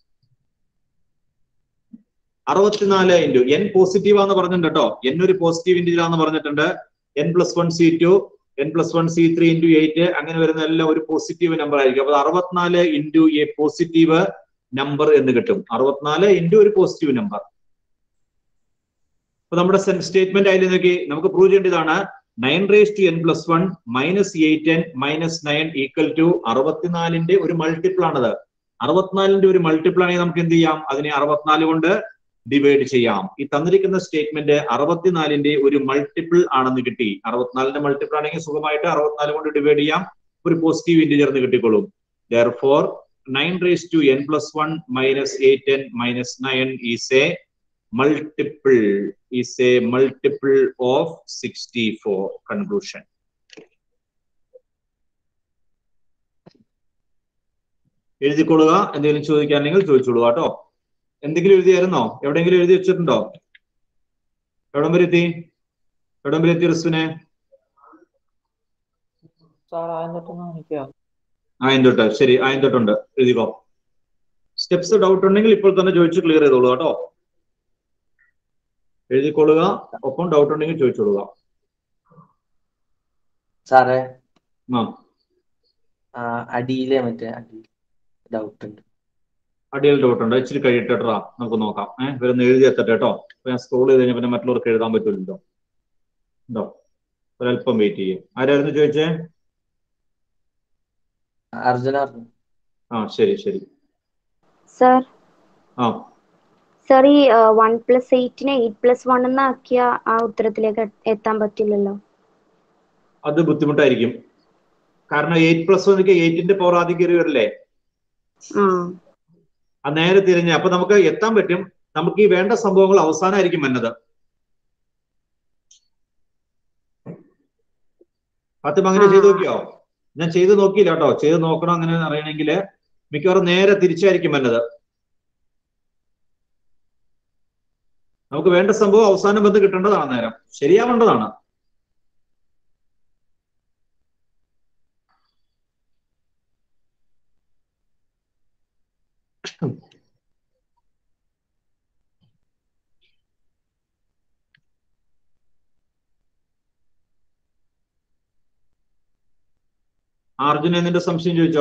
അറുപത്തിനാല് ഇൻറ്റു എൻ പോസിറ്റീവ് ആന്ന് പറഞ്ഞിട്ടുണ്ട് കേട്ടോ. എൻ ഒരു പോസിറ്റീവ് ഇൻറ്റീജർ ആന്ന് പറഞ്ഞിട്ടുണ്ട്. N plus one C two n plus one C three into eight അങ്ങനെ വരുന്ന എല്ലാം ഒരു പോസിറ്റീവ് നമ്പർ ആയിരിക്കും. അപ്പൊ അറുപത്തിനാല് ഇൻറ്റു എ പോസിറ്റീവ് നമ്പർ എന്ന് കിട്ടും. അറുപത്തിനാല് ഇൻറ്റു ഒരു പോസിറ്റീവ് നമ്പർ. അപ്പൊ നമ്മുടെ സ്റ്റേറ്റ്മെന്റ് അതിൽ നോക്കി നമുക്ക് പ്രൂവ് ചെയ്യേണ്ടതാണ് nine raise to n plus one minus eight n minus nine equal to അറുപത്തിനാലിന്റെ ഒരു മൾട്ടിപ്പിൾ ആണത്. അറുപത്തിനാലിന്റെ ഒരു മൾട്ടിപ്പിൾ ആണെങ്കിൽ നമുക്ക് എന്ത് ചെയ്യാം? അതിനെ അറുപത്തിനാല് കൊണ്ട് ഡിവൈഡ് ചെയ്യാം. ഈ തന്നിരിക്കുന്ന സ്റ്റേറ്റ്മെന്റ് അറുപത്തിനാലിന്റെ ഒരു മൾട്ടിപ്പിൾ ആണെന്ന് കിട്ടി. അറുപത്തിനാലിന്റെ മൾട്ടിപ്പിൾ ആണെങ്കിൽ സുഖമായിട്ട് അറുപത്തിനാല് കൊണ്ട് ഡിവൈഡ് ചെയ്യാം, ഒരു പോസിറ്റീവ് ഇന്റിജർ എന്ന് കിട്ടിക്കോളും. Therefore, nine raised to n plus one minus eight n minus nine is a multiple is a multiple of sixty-four. Conclusion. എഴുതിക്കൊള്ളുക. എന്തെങ്കിലും ചോദിക്കാനെങ്കിൽ ചോദിച്ചോളൂ കേട്ടോ. എന്തെങ്കിലും എഴുതിയായിരുന്നോ? എവിടെയെങ്കിലും എഴുതി വെച്ചിട്ടുണ്ടോ? എവിടം വരെ എത്തി? എവിടം വരെ എത്തി റിസ്വിനെ? ആയം തൊട്ട്. ശരി, ആയം തൊട്ടുണ്ട്. എഴുതിക്കോ. സ്റ്റെപ്സ് ഡൗട്ട് ഉണ്ടെങ്കിൽ ഇപ്പോൾ തന്നെ ചോദിച്ച് ക്ലിയർ ചെയ്തോളൂ കേട്ടോ. എഴുതിക്കൊള്ളുക, ഒപ്പം ഡൗട്ട് ഉണ്ടെങ്കിൽ ചോദിച്ചോളുക. സാറേ ആ അടിയിലെ മറ്റേ ഡൗട്ട് ഉണ്ട്. അടിയിൽ ഡൗട്ട് ഉണ്ട്. ഇച്ചിരി കഴിയട്ടെട്ടാ, നമുക്ക് നോക്കാം. ഏഹ് ഇവരൊന്ന് എഴുതി എത്തട്ടെ കേട്ടോ. അപ്പൊ ഞാൻ സ്ക്രോൾ ചെയ്ത് കഴിഞ്ഞാൽ പിന്നെ മറ്റുള്ളവർക്ക് എഴുതാൻ പറ്റില്ലല്ലോ. ഉണ്ടോ? ഒരല്പം വെയിറ്റ് ചെയ്യും. ആരായിരുന്നു ചോദിച്ചേ? അർജുന. ആ ശരി ശരി. സർ ആ സർ ഈ വൺ പ്ലസ് എയ്റ്റിനെ എയ്റ്റ് പ്ലസ് വൺ എന്നാക്കിയ ആ ഉത്തരത്തിലേക്ക് എത്താൻ പറ്റില്ലല്ലോ. അത് ബുദ്ധിമുട്ടായിരിക്കും. കാരണം എയ്റ്റ് പ്ലസ് വൺ എയ്റ്റിന്റെ പവർ ആദ്യം കയറി വരില്ലേ? ആ നേരെ തിരിഞ്ഞ് അപ്പൊ നമുക്ക് എത്താൻ പറ്റും. നമുക്ക് ഈ വേണ്ട സംഭവങ്ങൾ അവസാനമായിരിക്കും വന്നത്. ഫാത്തിമ അങ്ങനെ ചെയ്ത് നോക്കിയോ? ഞാൻ ചെയ്ത് നോക്കിയില്ല കേട്ടോ. ചെയ്ത് നോക്കണം അങ്ങനെ അറിയണമെങ്കിൽ. മിക്കവാറും നേരെ തിരിച്ചായിരിക്കും വന്നത്. നമുക്ക് വേണ്ട സംഭവം അവസാനം വന്ന് കിട്ടേണ്ടതാണ്, നേരം ശരിയാവേണ്ടതാണ്. അർജുന എന്നിന്റെ സംശയം ചോദിച്ചോ?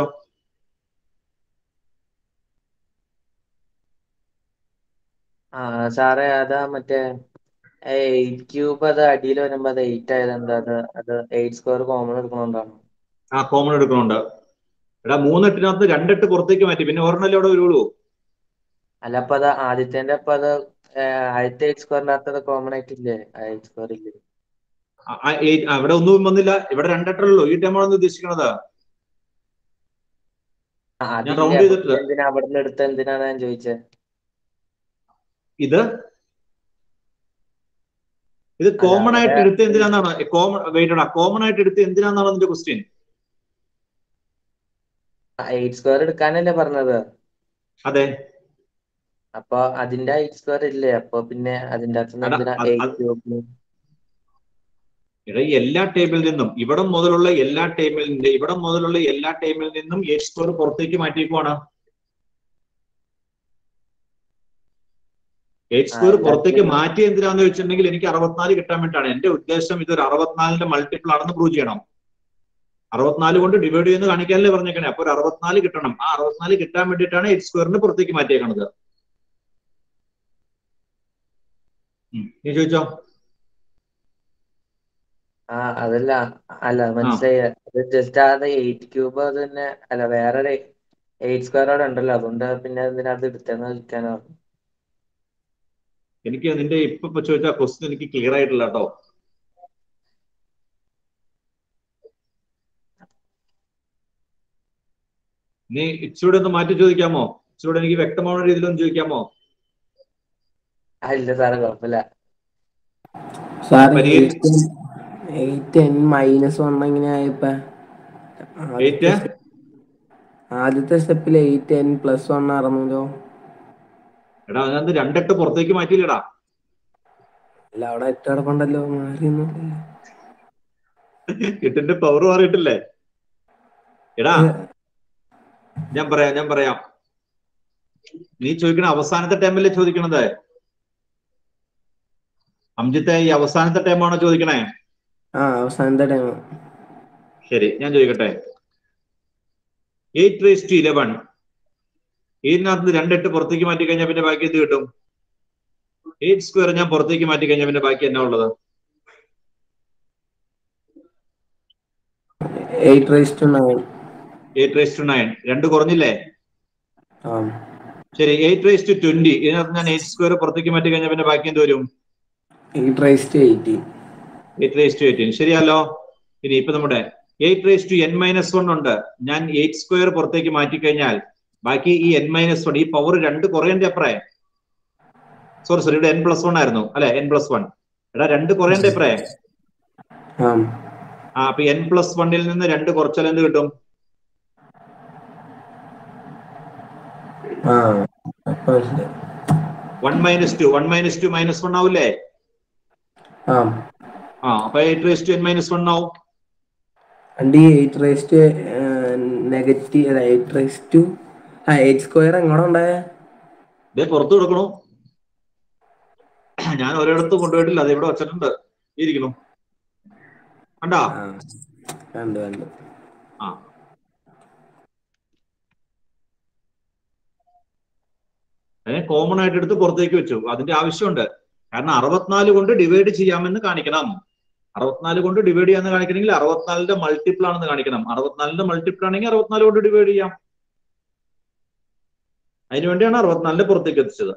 ആ സാറേ അതാ മറ്റേ എയ്റ്റ് ക്യൂബ് അത് അടിയിൽ വരുമ്പോ അത് എയ്റ്റ് ആയത് എന്താ? അത് അത് എയ്റ്റ് സ്ക്വയർ കോമൺ എടുക്കണോണ്ടാണ്. ആ കോമൺ എടുക്കണുണ്ട്. എടാ മൂന്നെട്ടിനകത്ത് രണ്ടെട്ട് പുറത്തേക്ക് മാറ്റി, പിന്നെ ഒരെണ്ണല്ലേ അവിടെ വരുള്ളൂ. അല്ല അപ്പൊ അത് ആദ്യത്തെ അപ്പൊ അത് ആദ്യത്തെ എയ്റ്റ് സ്ക്വയറിന്റെ അകത്ത് കോമൺ ആയിട്ടില്ലേ? എയ്റ്റ് സ്ക്വയർ ഇല്ലേ? ഇവിടെ ഒന്നും വന്നില്ല. ഇവിടെ രണ്ടെട്ടുള്ളൂ. ഈ ടൈമാണ് ഉദ്ദേശിക്കണത്. ഞാൻ റൗണ്ട് ചെയ്തിട്ട് എന്തിനാ അവിടെ നിന്ന് എടുത്ത എന്തിനാണ് ഞാൻ ചോദിച്ചത്. ഇത് ഇത് കോമൺ ആയിട്ട് എടുത്ത് എന്തിനാന്നാണ് കോമൺ വെയിറ്റഡാ കോമൺ ആയിട്ട് എടുത്ത് എന്തിനാന്നാണ് അതിന്റെ ക്വസ്റ്റ്യൻ. എയ്റ്റ് സ്ക്വയർ എടുക്കാനല്ലേ പറഞ്ഞത്? അതെ. അപ്പൊ അതിന്റെ എയ്റ്റ് സ്ക്വയർ ഇല്ലേ? അപ്പൊ പിന്നെ അതിന്റെ അകത്ത് ഇവിടെ എല്ലാ ടേബിളിൽ നിന്നും ഇവിടെ മുതലുള്ള എല്ലാ ടേബിളിന്റെ ഇവിടെ മുതലുള്ള എല്ലാ ടേബിളിൽ നിന്നും എയ്റ്റ് സ്ക്വയർ പുറത്തേക്ക് മാറ്റിയേക്കുവാണ്. എയ്റ്റ് സ്ക്വയർ പുറത്തേക്ക് മാറ്റി എന്തിനാന്ന് വെച്ചിട്ടുണ്ടെങ്കിൽ എനിക്ക് അറുപത്തിനാല് കിട്ടാൻ വേണ്ടിയിട്ടാണ്. എന്റെ ഉദ്ദേശം ഇതൊരു അറുപത്തിനാലിന്റെ മൾട്ടിപ്പിൾ ആണെന്ന് പ്രൂവ് ചെയ്യണം. അറുപത്തിനാല് കൊണ്ട് ഡിവൈഡ് ചെയ്യുന്ന കാണിക്കാനല്ലേ പറഞ്ഞേക്കണേ. അപ്പൊ ഒരു അറുപത്തിനാല് കിട്ടണം. ആ അറുപത്തിനാല് കിട്ടാൻ വേണ്ടിയിട്ടാണ് എയ്റ്റ് സ്ക്വയറിന് പുറത്തേക്ക് മാറ്റിയേക്കണത്. നീ ചോദിച്ചോ? ആ അതല്ല അല്ല മനസ്സിലായി. അത് ജസ്റ്റ് അത് എയ്റ്റ് ക്യൂബ് അത് തന്നെ അല്ല വേറെ എയ്റ്റ് സ്ക്വയർ അവിടെ ഉണ്ടല്ലോ. അതുകൊണ്ട് പിന്നെ എന്തിനാ അത് എടുത്തെന്ന് ചോദിക്കാനോ. എനിക്ക് നിന്റെ ഇപ്പൊ ചോദിച്ച ക്വസ്റ്റ്യൻ എനിക്ക് ക്ലിയർ ആയിട്ടില്ല കേട്ടോ. നീ ഇച്ചിലൂടെ ഒന്ന് മാറ്റി ചോദിക്കാമോ? ഇച്ചിലൂടെ എനിക്ക് വ്യക്തമായ രീതിയിലൊന്ന് ചോദിക്കാമോ? ഇല്ല സാറ് കുഴപ്പമില്ല. എയ്റ്റ് എൻ മൈനസ് വൺ എങ്ങനെ ആയപ്പോ ആദ്യത്തെ സ്റ്റെപ്പിൽ എയ്റ്റ് എൻ പ്ലസ് വൺ ആയിരുന്നല്ലോ. എടാ അതിനകത്ത് രണ്ടെട്ട് പുറത്തേക്ക് മാറ്റിയില്ലടാ. അല്ല അവിടെ എട്ട് കിടപ്പുണ്ടല്ലോ. മാറിയൊന്നും എട്ടിന്റെ പവർ മാറിയിട്ടില്ലേ? എടാ ഞാൻ പറയാം ഞാൻ പറയാം നീ ചോദിക്കണ അവസാനത്തെ ടൈമിലല്ലേ ചോദിക്കണത്? അംജിത്തെ ഈ അവസാനത്തെ ടൈമാണോ ചോദിക്കണേ? ആ അവസാനത്തെ ടൈം. ശരി ഞാൻ ചോദിക്കട്ടെ. എയ്റ്റ് റേസ് ടു ഇലവൻ ഇതിനകത്ത് രണ്ടെട്ട് പുറത്തേക്ക് മാറ്റി കഴിഞ്ഞാൽ പിന്നെ ബാക്കി എന്ത് കിട്ടും? എയ്റ്റ് സ്ക്വയർ ഞാൻ പുറത്തേക്ക് മാറ്റി കഴിഞ്ഞാൽ പിന്നെ ബാക്കി എന്നാ ഉള്ളത്? Eight raise to nine. Eight raise to nine. രണ്ട് കുറഞ്ഞില്ലേ? ശരി. Eight raise to twenty. ഇതിനകത്ത് ഞാൻ എയ്റ്റ് സ്ക്വയർ പുറത്തേക്ക് മാറ്റി കഴിഞ്ഞാൽ പിന്നെ ബാക്കി എന്ത് വരും? Eight raise to eighteen. Eight raise to eighteen. ശരിയല്ലോ. ഇനി ഇപ്പൊ നമ്മുടെ eight raise to n minus one ഉണ്ട്. ഞാൻ എയ്റ്റ് സ്ക്വയർ പുറത്തേക്ക് മാറ്റി കഴിഞ്ഞാൽ ബാക്കി ഈ എൻ മൈനസ് വൺ, ഈ പവർ രണ്ട് കുറയന്റെ അപ്പറേ. സോറി സോറി ഇവിടെ എൻ പ്ലസ് വൺ ആയിരുന്നു അല്ലെ? N plus one. എടാ രണ്ട് കുറയന്റെ അപ്പറേ. ആ അപ്പൊ എൻ പ്ലസ് വണ്ണിൽ നിന്ന് രണ്ട് കുറച്ചാൽ എന്ത് കിട്ടും? One minus two. One minus two minus one ആവൂല്ലേ? ആ അപ്പൊ eight raise to n minus one ആവും. എയ്റ്റ് റൈസ് ടു നെഗറ്റീവ് അല്ല eight raise to eight square എങ്ങോട്ടാ ഉണ്ടായേ? ഇതേ പുറത്തു കൊടുക്കണു. ഞാൻ ഒരിടത്തും കൊണ്ടുപോയിട്ടില്ല, അത് ഇവിടെ വച്ചിട്ടുണ്ട് ഇരിക്കണം. കണ്ടാ? കണ്ടു കണ്ടു. ആ അതിനെ കോമൺ ആയിട്ട് എടുത്ത് പുറത്തേക്ക് വെച്ചു. അതിന്റെ ആവശ്യമുണ്ട്. കാരണം അറുപത്തിനാല് കൊണ്ട് ഡിവൈഡ് ചെയ്യാമെന്ന് കാണിക്കണം. അറുപത്തിനാല് കൊണ്ട് ഡിവൈഡ് ചെയ്യാന്ന് കാണിക്കണമെങ്കിൽ അറുപത്തിനാലിന്റെ മൾട്ടിപ്പിൾ ആണെന്ന് കാണിക്കണം. അറുപത്തിനാലിന്റെ മൾട്ടിപ്പിൾ ആണെങ്കിൽ അറുപത്തിനാല് കൊണ്ട് ഡിവൈഡ് ചെയ്യാം. അതിനുവേണ്ടിയാണ് അറുപത്തിനാലിന്റെ പുറത്തേക്ക് എത്തിച്ചത്.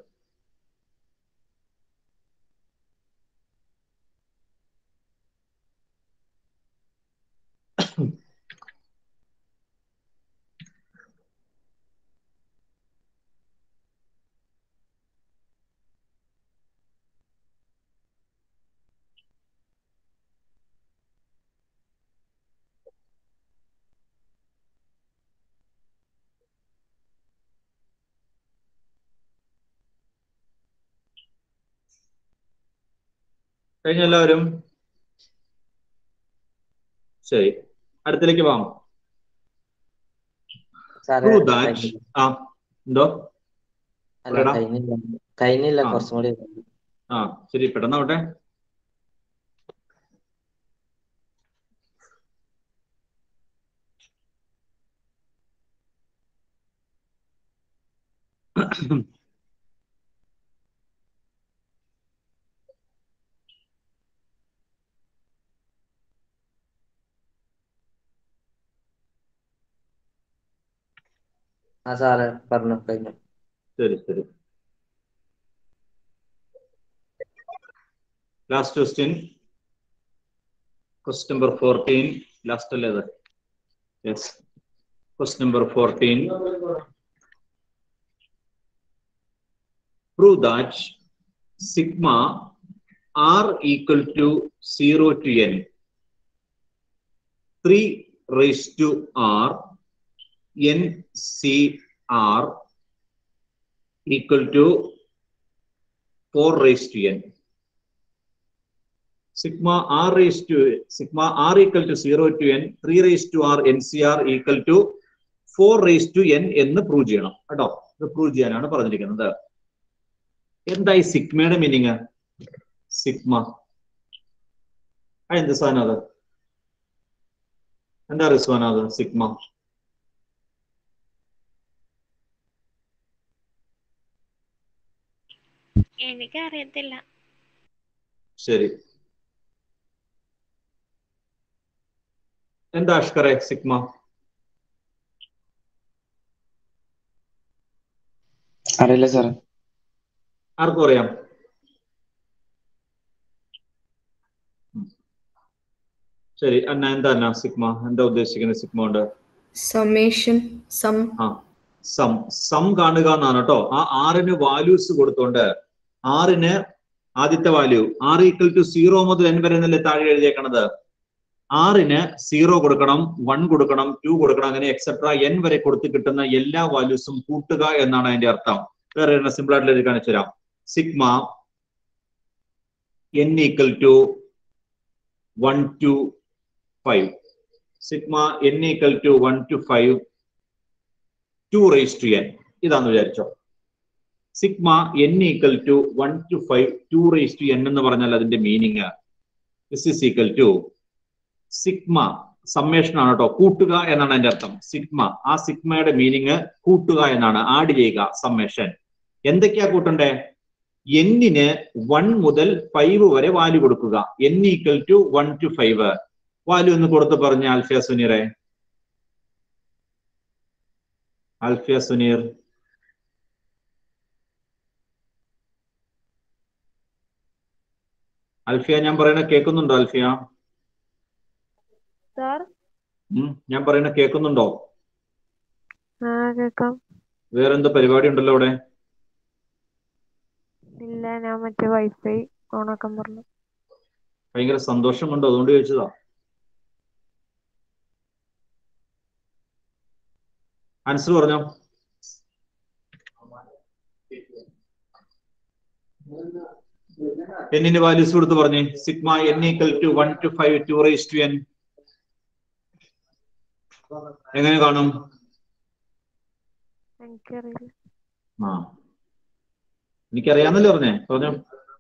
കഴിഞ്ഞ എല്ലാവരും? ശരി, അടുത്തിലേക്ക് പോകാം. ആ എന്തോ കഴിഞ്ഞില്ല, കുറച്ചും കൂടി. ആ ശരി, പെട്ടെന്നാവട്ടെ. ആ സാറേ പറഞ്ഞു കഴിഞ്ഞു. ശരി ശരി. Last question, question number fourteen. Last അല്ലേ അത്? Yes, question number fourteen. Prove that sigma r equal to zero to n, three raised to r n c r equal to four raised to n. Sigma r raised to sigma r equal to zero to n, three raised to r n c r equal to four raised to n എന്ന് prove ചെയ്യണം കേട്ടോ. ഇത് prove ചെയ്യാനാണ് പറഞ്ഞിരിക്കുന്നത്. എന്താ ഈ സിഗ്മയുടെ meaning? Sigma എന്ത് സാധനം അത്? എന്താ റിസ്വാന അത് സിഗ്മ? എനിക്കറിയത്തില്ല. ശരി, എന്താ അഷ്കറെ സിഗ്മ? അറിയില്ല സാറേ. ആർക്കും അറിയാം? ശരി, അന്ന എന്താ അന്ന സിഗ്മ എന്താ ഉദ്ദേശിക്കുന്നത്? സിഗ്മ കൊണ്ട് സമ്മേഷൻ സം ആ സം സം കാണുക എന്നാണ് കേട്ടോ. ആ ആറിന് വാല്യൂസ് കൊടുത്തോണ്ട് ആറിന് ആദ്യത്തെ value r equal to zero മുതൽ എൻ വരെ എന്നല്ലേ താഴെ എഴുതിയേക്കണത്. ആറിന് സീറോ കൊടുക്കണം, വൺ കൊടുക്കണം, ടു കൊടുക്കണം, അങ്ങനെ എക്സെട്ര എൻ വരെ കൊടുത്ത് കിട്ടുന്ന എല്ലാ വാല്യൂസും കൂട്ടുക എന്നാണ് അതിന്റെ അർത്ഥം. വേറെ സിമ്പിൾ ആയിട്ടുള്ള എഴുതി കാണിച്ചു തരാം. Sigma n equal to one to five, sigma n equal to one to five, two raise to n ഇതാന്ന് വിചാരിച്ചോ. Sigma n equal to one to five two raise to n എന്ന് പറഞ്ഞാൽ അതിന്റെ meaning this is equal to sigma summation ആണ് കേട്ടോ, കൂട്ടുക എന്നാണ് അതിന്റെ അർത്ഥം. സിഗ്മ ആ സിഗ്മയുടെ മീനിങ് കൂട്ടുക എന്നാണ്, ആഡ് ചെയ്യുക, സമ്മേഷൻ. എന്തൊക്കെയാ കൂട്ടണ്ടേ? എന്നിന് വൺ മുതൽ ഫൈവ് വരെ വാല്യൂ കൊടുക്കുക. N equal to one to five. Value എന്ന് കൊടുത്ത് പറഞ്ഞ ആൽഫിയ സുനീറെ. ആൽഫിയ സുനീർ. അൽഫിയ ഞാൻ പറയണ കേൾക്കുന്നുണ്ടോ അൽഫിയ? ഞാൻ പറയണ കേൾക്കുന്നുണ്ടോ? കേക്കാം. വേറെന്തോ പരിപാടി ഉണ്ടല്ലോ അവിടെ? ഇല്ല, ഞാൻ മറ്റേ വൈഫൈ ഓണാക്കാൻ പറഞ്ഞു. ഭയങ്കര സന്തോഷം കൊണ്ടോ, അതുകൊണ്ട് ചോദിച്ചതാ. ആൻസർ പറഞ്ഞോ. എന്നിന്റെ വാല്യൂസ് കൊടുത്ത് പറഞ്ഞേ. Sigma n equal to one to five two raise to n എങ്ങനെ കാണും? എനിക്കറിയില്ല. ആ എനിക്കറിയാന്നല്ലേ പറഞ്ഞേ, പറഞ്ഞോ.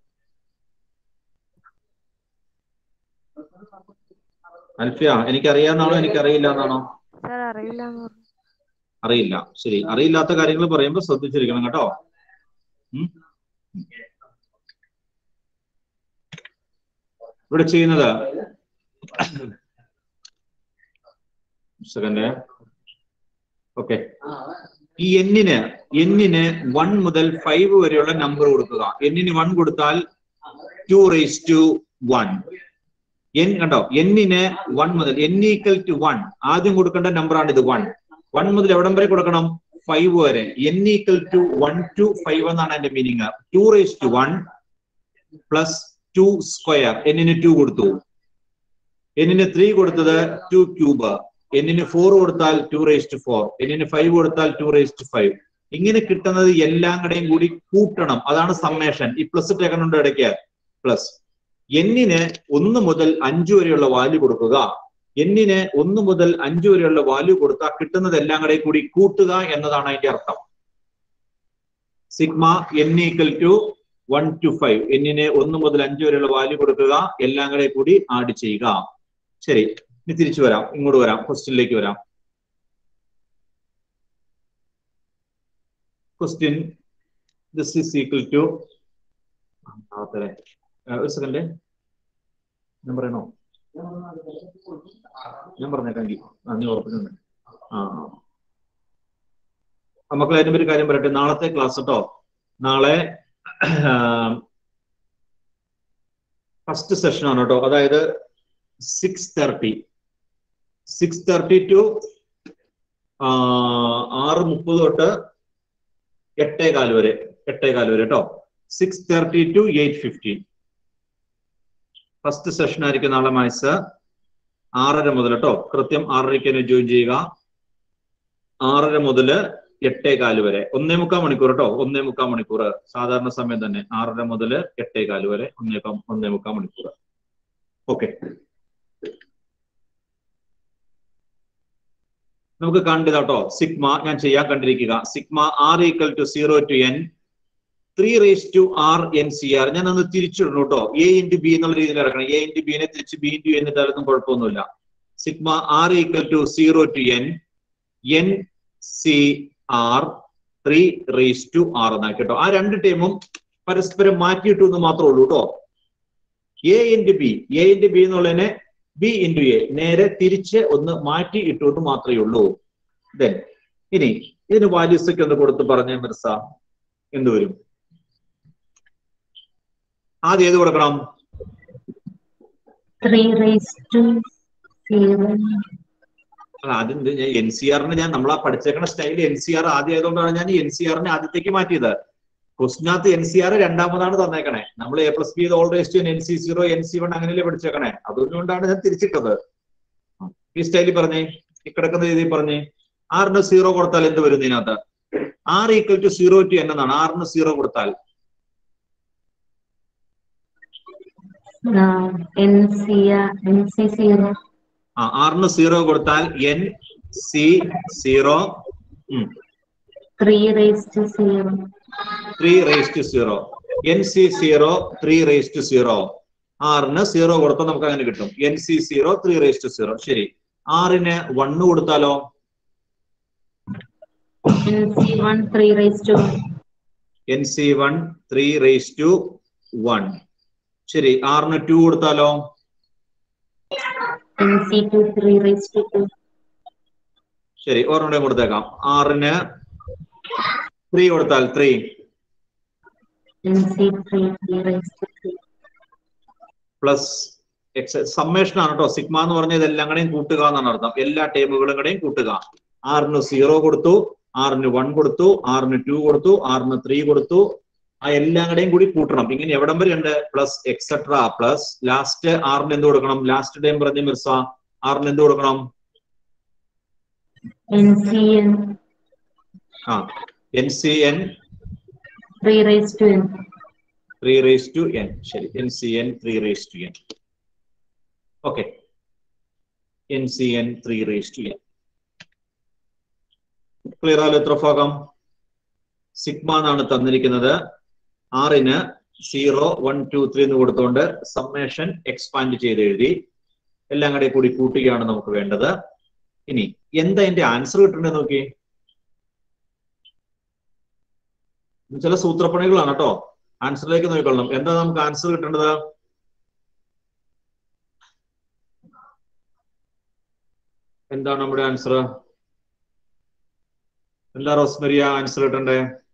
അൽഫിയ എനിക്കറിയാന്നാണോ എനിക്കറിയില്ല എന്നാണോ? അറിയില്ല. ശരി, അറിയില്ലാത്ത കാര്യങ്ങൾ പറയുമ്പോൾ ശ്രദ്ധിച്ചിരിക്കണം കേട്ടോ. ഇവിടെ ചെയ്യുന്നത് സെക്കൻഡ്. ഓക്കെ, ഈ എന്നിന് എന്നിന് വൺ മുതൽ ഫൈവ് വരെയുള്ള നമ്പർ കൊടുക്കുക. എന്നിന് വൺ കൊടുത്താൽ two raise to one. N കണ്ടോ, എന്നിന് വൺ മുതൽ എൻ ഈക്വൽ ടു വൺ ആദ്യം കൊടുക്കേണ്ട നമ്പറാണ് ഇത്. വൺ വൺ മുതൽ എവിടം വരെ കൊടുക്കണം? ഫൈവ് വരെ. N equal to one to five എന്നാണ് എന്റെ meaning. Two raise to one plus two square. എന്നിന് ടു കൊടുത്തു. എന്നിന് ത്രീ കൊടുത്തത് ടു ക്യൂബ്. എന്നിന് ഫോർ കൊടുത്താൽ ടു റേസ് ടു ഫോർ. എന്നിന് ഫൈവ് കൊടുത്താൽ ടു റേസ് ടു ഫൈവ്. ഇങ്ങനെ കിട്ടുന്നത് എല്ലാം കൂടെയും കൂടി കൂട്ടണം. അതാണ് സമ്മേഷൻ. ഈ പ്ലസ് ഇട്ടേക്കുന്നുണ്ട് ഇടയ്ക്ക്. പ്ലസ് എന്നിന് ഒന്ന് മുതൽ അഞ്ചു വരെയുള്ള വാല്യൂ കൊടുക്കുക. എന്നിന് ഒന്ന് മുതൽ അഞ്ചു വരെയുള്ള വാല്യൂ കൊടുത്താൽ കിട്ടുന്നത് എല്ലാം കൂടെ കൂടി കൂട്ടുക എന്നതാണ് അതിന്റെ അർത്ഥം. Sigma n equal to one to five. എന്നിന് ഒന്ന് മുതൽ അഞ്ചു വരെയുള്ള വാല്യൂ കൊടുക്കുക, എല്ലാം കൂടെ കൂടി ആഡ് ചെയ്യുക. ശരി, ഇനി തിരിച്ചു വരാം, ഇങ്ങോട്ട് വരാം, ക്വസ്റ്റ്യനിലേക്ക് വരാം. Question this is equal to ഒരു സെക്കൻഡ് ഞാൻ പറയണോ? ഞാൻ പറഞ്ഞേക്കാങ്കിൽ ആ നീ ഉറപ്പിക്കുന്നുണ്ട്. ആ മക്കളെ അതിന്റെ ഒരു കാര്യം പറയട്ടെ. നാളത്തെ ക്ലാസ് കേട്ടോ, നാളെ ഫസ്റ്റ് സെഷൻ ആണ് കേട്ടോ. അതായത് six thirty six thirty to ആറ് മുപ്പത് തൊട്ട് എട്ടേകാല് വരെ എട്ടേകാല് വരെ കേട്ടോ. Six thirty to eight fifteen first session ആയിരിക്കും നാളെ. മാത്സ് ആറര മുതൽ കേട്ടോ, കൃത്യം ആറരയ്ക്ക് തന്നെ ജോയിൻ ചെയ്യുക. ആറര മുതൽ എട്ടേകാല് വരെ ഒന്നേ മുക്കാൽ മണിക്കൂർ കേട്ടോ. ഒന്നേ മുക്കാൽ മണിക്കൂർ സാധാരണ സമയം തന്നെ. ആറര മുതൽ എട്ടേകാല് വരെ ഒന്നേ ഒന്നേ മുക്കാൽ മണിക്കൂർ. ഓക്കെ, നമുക്ക് കണ്ടതാട്ടോ. സിഗ്മ ഞാൻ ചെയ്യാൻ കണ്ടിരിക്കുക. Sigma r equal to zero to n three raise to r n C r. ഞാൻ ഒന്ന് തിരിച്ചിടുന്നു കേട്ടോ. എ ഇൻറ്റു ബി എന്നുള്ള രീതിയിൽ ഇറക്കണം. എ ഇൻറ്റു ബിനെ തിരിച്ച് ബി ഇൻറ്റു എന്നിട്ടാലൊന്നും കുഴപ്പമൊന്നുമില്ല. Sigma r equal to zero to n n C r three raise to r എന്നാക്കി കേട്ടോ. ആ രണ്ട് ടൈമും പരസ്പരം മാറ്റിയിട്ടു എന്ന് മാത്രമേ ഉള്ളൂ കേട്ടോ. A into B A into B എന്നുള്ളതിനെ ബി ഇൻറ്റു എ നേരെ തിരിച്ച് ഒന്ന് മാറ്റി ഇട്ടു എന്ന് മാത്രമേ ഉള്ളൂ. ദെൻ ഇനി ഇതിന് വാല്യൂസ് ഒക്കെ ഒന്ന് കൊടുത്ത് പറഞ്ഞേ മിർസ, എന്ത് വരും? ആദ്യം ഏത് കൊടുക്കണം? ആദ്യം എൻ സി ആറിന് ഞാൻ നമ്മളാ പഠിച്ചേക്കണ സ്റ്റൈൽ എൻ സി ആർ ആദ്യം ആയതുകൊണ്ടാണ് ഞാൻ എൻ സി ആറിനെ ആദ്യത്തേക്ക് മാറ്റിയത്. ക്വസ്റ്റിനകത്ത് എൻ സി ആർ രണ്ടാമതാണ് തന്നേക്കണേ. നമ്മൾ A plus B whole raise to n C zero n C one അങ്ങനെയല്ലേ പഠിച്ചേക്കണേ. അതുകൊണ്ടാണ് ഞാൻ തിരിച്ചിട്ടത്. ഈ സ്റ്റൈലിൽ പറഞ്ഞേ, ഈ കിടക്കുന്ന രീതിയിൽ പറഞ്ഞേ. ആറിന് സീറോ കൊടുത്താൽ എന്ത് വരും ഇതിനകത്ത്? R equal to zero to n എന്നാണ്. ആറിന് സീറോ കൊടുത്താൽ ആ ആറിന് സീറോ കൊടുത്താൽ n C zero three raise to zero n C zero three raise to zero. ആറിന് സീറോ കൊടുത്താൽ നമുക്ക് അങ്ങനെ കിട്ടും. N C zero three raise to zero. ശരി, ആറിന് വണ്ണ് കൊടുത്താലോ? N C one three raise to one. ശരി, ആറിന് ടു കൊടുത്താലോ? N C two three raise to two. ശരി, ഒരെണ്ണം കൊടുത്തേക്കാം. ആറിന് ത്രീ കൊടുത്താൽ ത്രീ പ്ലസ് എക്സ്. സമ്മേഷൻ ആണ് കേട്ടോ. സിഗ്മ എന്ന് പറഞ്ഞ ഇതെല്ലാം കൂടെയും കൂട്ടുക എന്നാണ് അർത്ഥം. എല്ലാ ടേമുകളും കൂടെയും കൂട്ടുക. ആറിന് സീറോ കൊടുത്തു, ആറിന് വൺ കൊടുത്തു, ആറിന് ടു കൊടുത്തു, ആറിന് ത്രീ കൊടുത്തു. ആ എല്ലാം കൂടെയും കൂടി കൂട്ടണം. ഇങ്ങനെ എവിടം വരെ ഉണ്ട്? പ്ലസ് എക്സെട്ര പ്ലസ് ലാസ്റ്റ് ആറിന് എന്ത് കൊടുക്കണം? ലാസ്റ്റ് ടൈം പറഞ്ഞ മിർസ, ആറിന് എന്ത് കൊടുക്കണം? ആ n C n three raise to n. Three raise to n. ശരി, n C n three raise to n. Okay, n C n three raise to n. Clear ആലോ? എത്ര ഭാഗം? സിഗ്മ എന്നാണ് തന്നിരിക്കുന്നത്. ആറിന് സീറോ വൺ ടു ത്രീ എന്ന് കൊടുത്തുകൊണ്ട് summation expand ചെയ്ത് എഴുതി. എല്ലാം കൂടെ കൂടി കൂട്ടുകയാണ് നമുക്ക് വേണ്ടത്. ഇനി എന്താ അതിന്റെ ആൻസർ കിട്ടേണ്ടത് നോക്കി. ചില സൂത്രപ്പണികളാണ് കേട്ടോ. ആൻസറിലേക്ക് നോക്കിക്കൊള്ളണം. എന്താ നമുക്ക് ആൻസർ കിട്ടേണ്ടത്? എന്താണ് നമ്മുടെ ആൻസർ? എന്താ റോസ്മരിയ ആൻസർ കിട്ടണ്ടേ?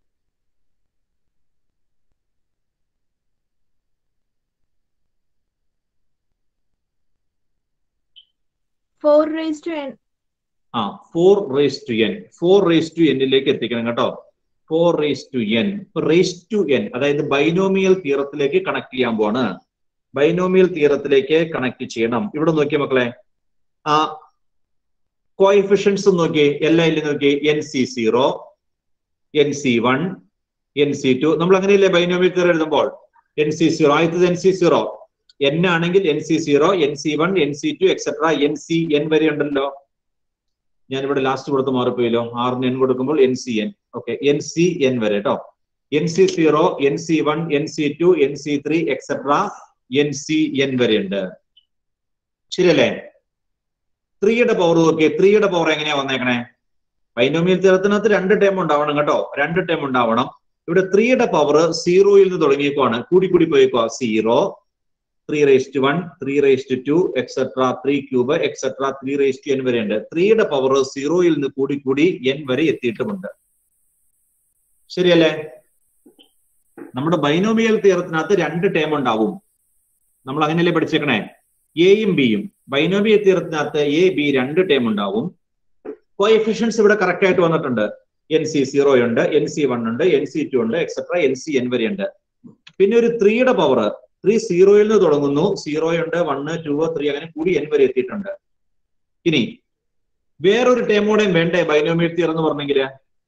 Four raise to n. ആ four raise to n. Four raise to എന്നിലേക്ക് എത്തിക്കണം കേട്ടോ. Four raise to n. Raise to n അതായത് ബൈനോമിയൽ തിയറത്തിലേക്ക് കണക്ട് ചെയ്യാൻ പോവാണ്. ബൈനോമിയൽ തിയറത്തിലേക്ക് കണക്ട് ചെയ്യണം. ഇവിടെ നോക്കിയ മക്കളെ, ആ കോഎഫിഷ്യൻസ് നോക്കി. എല്ലാം ഇല്ല നോക്കി. N C zero, n C one, n C two. നമ്മൾ അങ്ങനെയല്ലേ ബൈനോമിയൽ തിയറം എഴുതുമ്പോൾ? എൻ സി സീറോ ആദ്യത്തത് എൻ സി സീറോ. എൻ ആണെങ്കിൽ n C zero, n C one, n C two etcetera n C n വരെ ഉണ്ടല്ലോ. ഞാനിവിടെ last കൊടുത്ത് മാറിപ്പോയല്ലോ. ആറിന് എൻ കൊടുക്കുമ്പോൾ n C n. Okay, n C n വരെ കേട്ടോ. N C zero, n C one, n C two, n C three etcetera n C n വരെ ഉണ്ട്. ശരിയല്ലേ? ത്രീയുടെ പവർ നോക്കിയേ. ത്രീയുടെ പവർ എങ്ങനെയാ വന്നേക്കണേ? ബൈനോമിയൽ തിയറത്തിനകത്ത് രണ്ട് ടേം ഉണ്ടാവണം കേട്ടോ. രണ്ട് ടേം ഉണ്ടാവണം. ഇവിടെ ത്രീയുടെ പവർ സീറോയിൽ നിന്ന് തുടങ്ങിയേക്കുവാണ്. കൂടി കൂടി പോയേക്കുവാ. Zero, three raise to one, three raise to two etcetera three cube etcetera three raise to n വരെ ഉണ്ട്. ത്രീയുടെ പവർ സീറോയിൽ നിന്ന് കൂടി കൂടി എൻ വരെ എത്തിയിട്ടുമുണ്ട്. ശരിയല്ലേ? നമ്മുടെ ബൈനോമിയൽ തിയറത്തിനകത്ത് രണ്ട് ടേം ഉണ്ടാവും. നമ്മൾ അങ്ങനെയല്ലേ പഠിച്ചേക്കണേ? എയും ബിയും. ബൈനോമിയൽ തിയറത്തിനകത്ത് എ ബി രണ്ട് ടേം ഉണ്ടാവും. കോഎഫിഷ്യൻസ് ഇവിടെ കറക്റ്റ് ആയിട്ട് വന്നിട്ടുണ്ട്. എൻ സി സീറോ ഉണ്ട്, എൻ സി വൺ ഉണ്ട്, എൻ സി ടു ഉണ്ട് എക്സെട്ര എൻ സി എൻ വരെ ഉണ്ട്. പിന്നെ ഒരു ത്രീയുടെ പവർ, ത്രീ സീറോയിൽ നിന്ന് തുടങ്ങുന്നു. സീറോ ഉണ്ട്, വണ്ണ്, ടു, ത്രീ അങ്ങനെ കൂടി എൻ വരെ എത്തിയിട്ടുണ്ട്. ഇനി വേറൊരു ടേമോടെയും വേണ്ടേ ബൈനോമിയൽ തിയറം എന്ന് പറഞ്ഞെങ്കിൽ?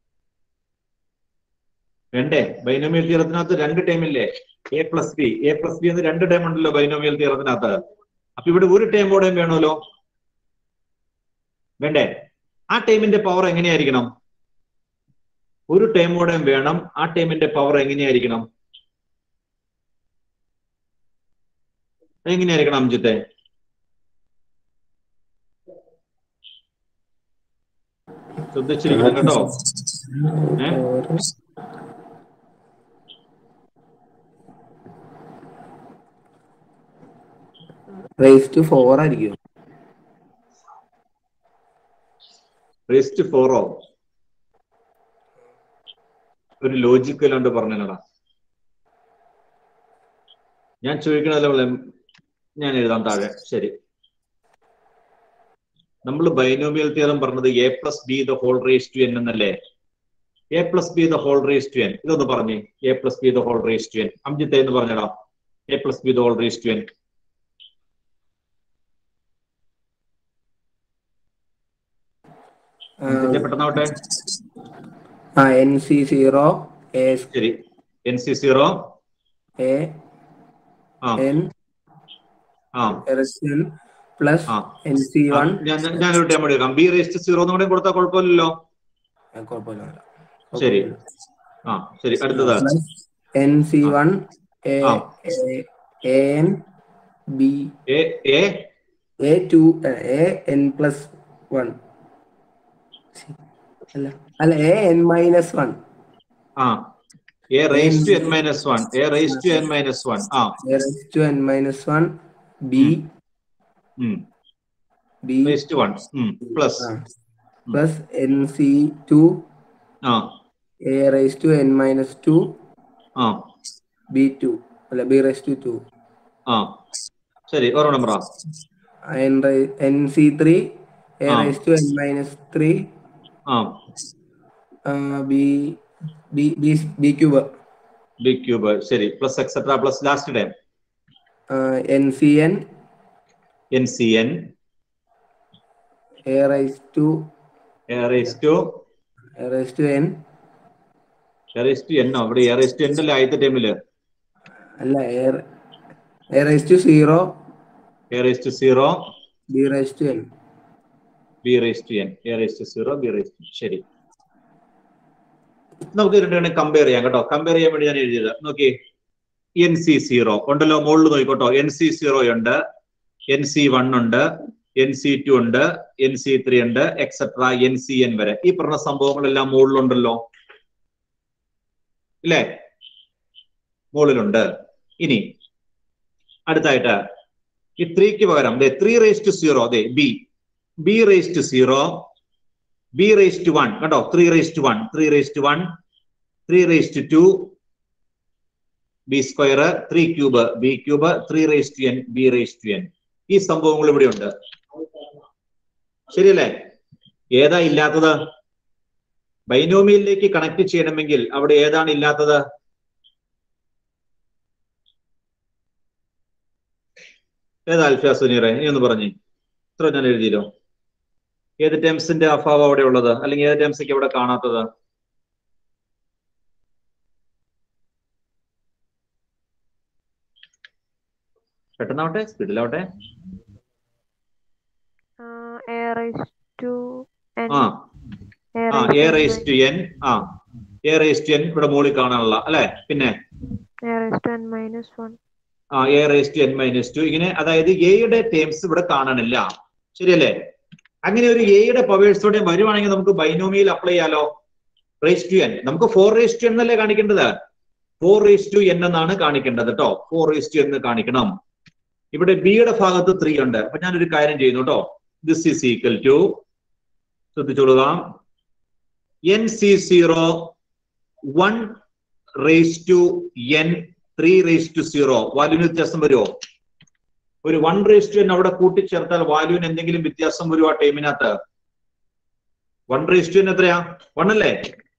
വേണ്ടേ? ബൈനോമിയൽ തിയറത്തിനകത്ത് രണ്ട് ടേം ഇല്ലേ? A plus B. A plus B എന്ന് രണ്ട് ടേം ഉണ്ടല്ലോ ബൈനോമിയൽ തിയറത്തിനകത്ത്. അപ്പൊ ഇവിടെ ഒരു ടേമോടെയും വേണമല്ലോ. വേണ്ടേ? ആ ടൈമിന്റെ പവർ എങ്ങനെയായിരിക്കണം? ഒരു ടേമോടെയും വേണം. ആ ടൈമിന്റെ പവർ എങ്ങനെയായിരിക്കണം? എങ്ങനെയായിരിക്കണം അംജിത്തെ? ശ്രദ്ധിച്ചിരിക്കണം കേട്ടോ. ഏ റേസ് ടു ഫോർ ആയിരിക്കും. റേസ് ടു ഫോറോ? ഒരു ലോജിക്ക് അല്ലാണ്ട് പറഞ്ഞല്ലടാ. ഞാൻ ചോദിക്കണല്ലോ, ഞാൻ എഴുതാം താഴെ. ശരി, നമ്മൾ ബൈനോമിയൽ തിയറം പറഞ്ഞത് A plus B the whole raise to n എന്നല്ലേ? A plus B the whole raise to n. ഇതൊന്ന് പറഞ്ഞേ. A plus B the whole raise to n. അംജിത്തെ എന്ന് പറഞ്ഞടാ. A plus B the whole raise to n. പെട്ടെന്നാവട്ടെ. N C zero A. ശരി, n C zero A n plus n C one. ഞാനൊരു time എടുക്കാം. B raised zero എന്ന് കൂടെ കൊടുത്താൽ കുഴപ്പമില്ലല്ലോ. ശരി, ആ ശരി. അടുത്തത് n C one A n B A to A n plus one അല്ല അല്ല എ എൻ മൈനസ് വൺ. ആ A raised to n minus one. A raised to n minus one. Ah. A raised to n minus one. B. Hmm. B. Raised to one. Hmm. Plus. Ah. Plus N C two. Ah. A raised to n minus two. Ah. B two. അല്ല B raised to two. Ah. ശരി ഓരോ നമ്പറാ. N N C three. A Ah. raised to n minus three. Ah. Uh, B B B B cube. B cube. ശരി plus etc plus last time. Uh, N C N. N C N. A raised to A raised to A raised to n. A raised to n. അവിടെ A raised to n അല്ലേ ആദ്യത്തെ ടൈമില്? അല്ല A A raised to zero. A raised to zero. B raised to n. B raised to n. A raised to zero. B raised to ശരി. നമുക്ക് രണ്ടും compare ചെയ്യാം കേട്ടോ. കമ്പയർ ചെയ്യാൻ വേണ്ടി ഞാൻ എഴുതിയത് നോക്കി. എൻ സി സീറോ ഉണ്ടല്ലോ മുകളിൽ നോക്കിക്കോട്ടോ. എൻ സി സീറോ ഉണ്ട്, എൻ സി വൺ ഉണ്ട്, എൻ സി ടു ഉണ്ട്, എൻ സി ത്രീ ഉണ്ട്, എക്സെട്ര എൻ സി എൻ വരെ. ഈ പറഞ്ഞ സംഭവങ്ങളെല്ലാം മുകളിലുണ്ടല്ലോ ഇല്ലേ? മുകളിലുണ്ട്. ഇനി അടുത്തായിട്ട് ഈ ത്രീക്ക് പകരം ത്രീ റേസ് ടു സീറോ അതെ B B raise to zero B raise to one കേട്ടോ. Three raise to one three raise to one three raise to two B square three cube B cube three raise to n B raise to n. ഈ സംഭവങ്ങൾ ഇവിടെ ഉണ്ട്. ശരിയല്ലേ? ഏതാ ഇല്ലാത്തത്? ബൈനോമിയലിലേക്ക് connect ചെയ്യണമെങ്കിൽ അവിടെ ഏതാണ് ഇല്ലാത്തത്? ഏതാ അൽഫിയ സുനീറെ? നീ ഒന്ന് പറഞ്ഞേ. ഇത്ര ഞാൻ എഴുതിയല്ലോ. ഏത് ടേംസിന്റെ അഭാവം അവിടെ ഉള്ളത്, അല്ലെങ്കിൽ ഏത് ടേംസൊക്കെ അവിടെ കാണാത്തത്? പെട്ടെന്നാവട്ടെ, സ്പീഡിലാവട്ടെ. A raised to n. ആ ആ എ റേസ് ടു എൻ. ആ എ റേസ് ടു എൻ ഇവിടെ മുകളിൽ കാണാനുള്ള അല്ലെ? പിന്നെ A raised to n minus one. ആ A raise to n minus two ഇങ്ങനെ. അതായത് എയുടെ ടേംസ് ഇവിടെ കാണാനില്ല. ശരിയല്ലേ? അങ്ങനെ ഒരു എയുടെ പവേഴ്സോടെ വരുവാണെങ്കിൽ നമുക്ക് ബൈനോമിയൽ അപ്ലൈ ചെയ്യാലോ. റേസ് ടു എൻ നമുക്ക് ഫോർ റേസ് ടു എൻ എന്നല്ലേ കാണിക്കേണ്ടത്? ഫോർ റേസ് ടു എൻ എന്നാണ് കാണിക്കേണ്ടത് കേട്ടോ. ഫോർ റേസ് ടു എന്ന് കാണിക്കണം. ഇവിടെ ബിയുടെ ഭാഗത്ത് ത്രീ ഉണ്ട്. അപ്പൊ ഞാനൊരു കാര്യം ചെയ്യുന്നു കേട്ടോ. ദിസ് ഈസ് ഈക്വൽ ടു ശ്രദ്ധിച്ചോളുക. N C zero one raise to n three raise to zero. വാല്യൂവിന് വ്യത്യാസം വരുമോ? ഒരു വൺ റേസ് ടു എൻ അവിടെ കൂട്ടിച്ചേർത്താൽ വാല്യൂവിന് എന്തെങ്കിലും വ്യത്യാസം വരുമോ ആ ടൈമിനകത്ത്? വൺ റേസ് ടു എൻ എത്രയാ? വൺ അല്ലേ?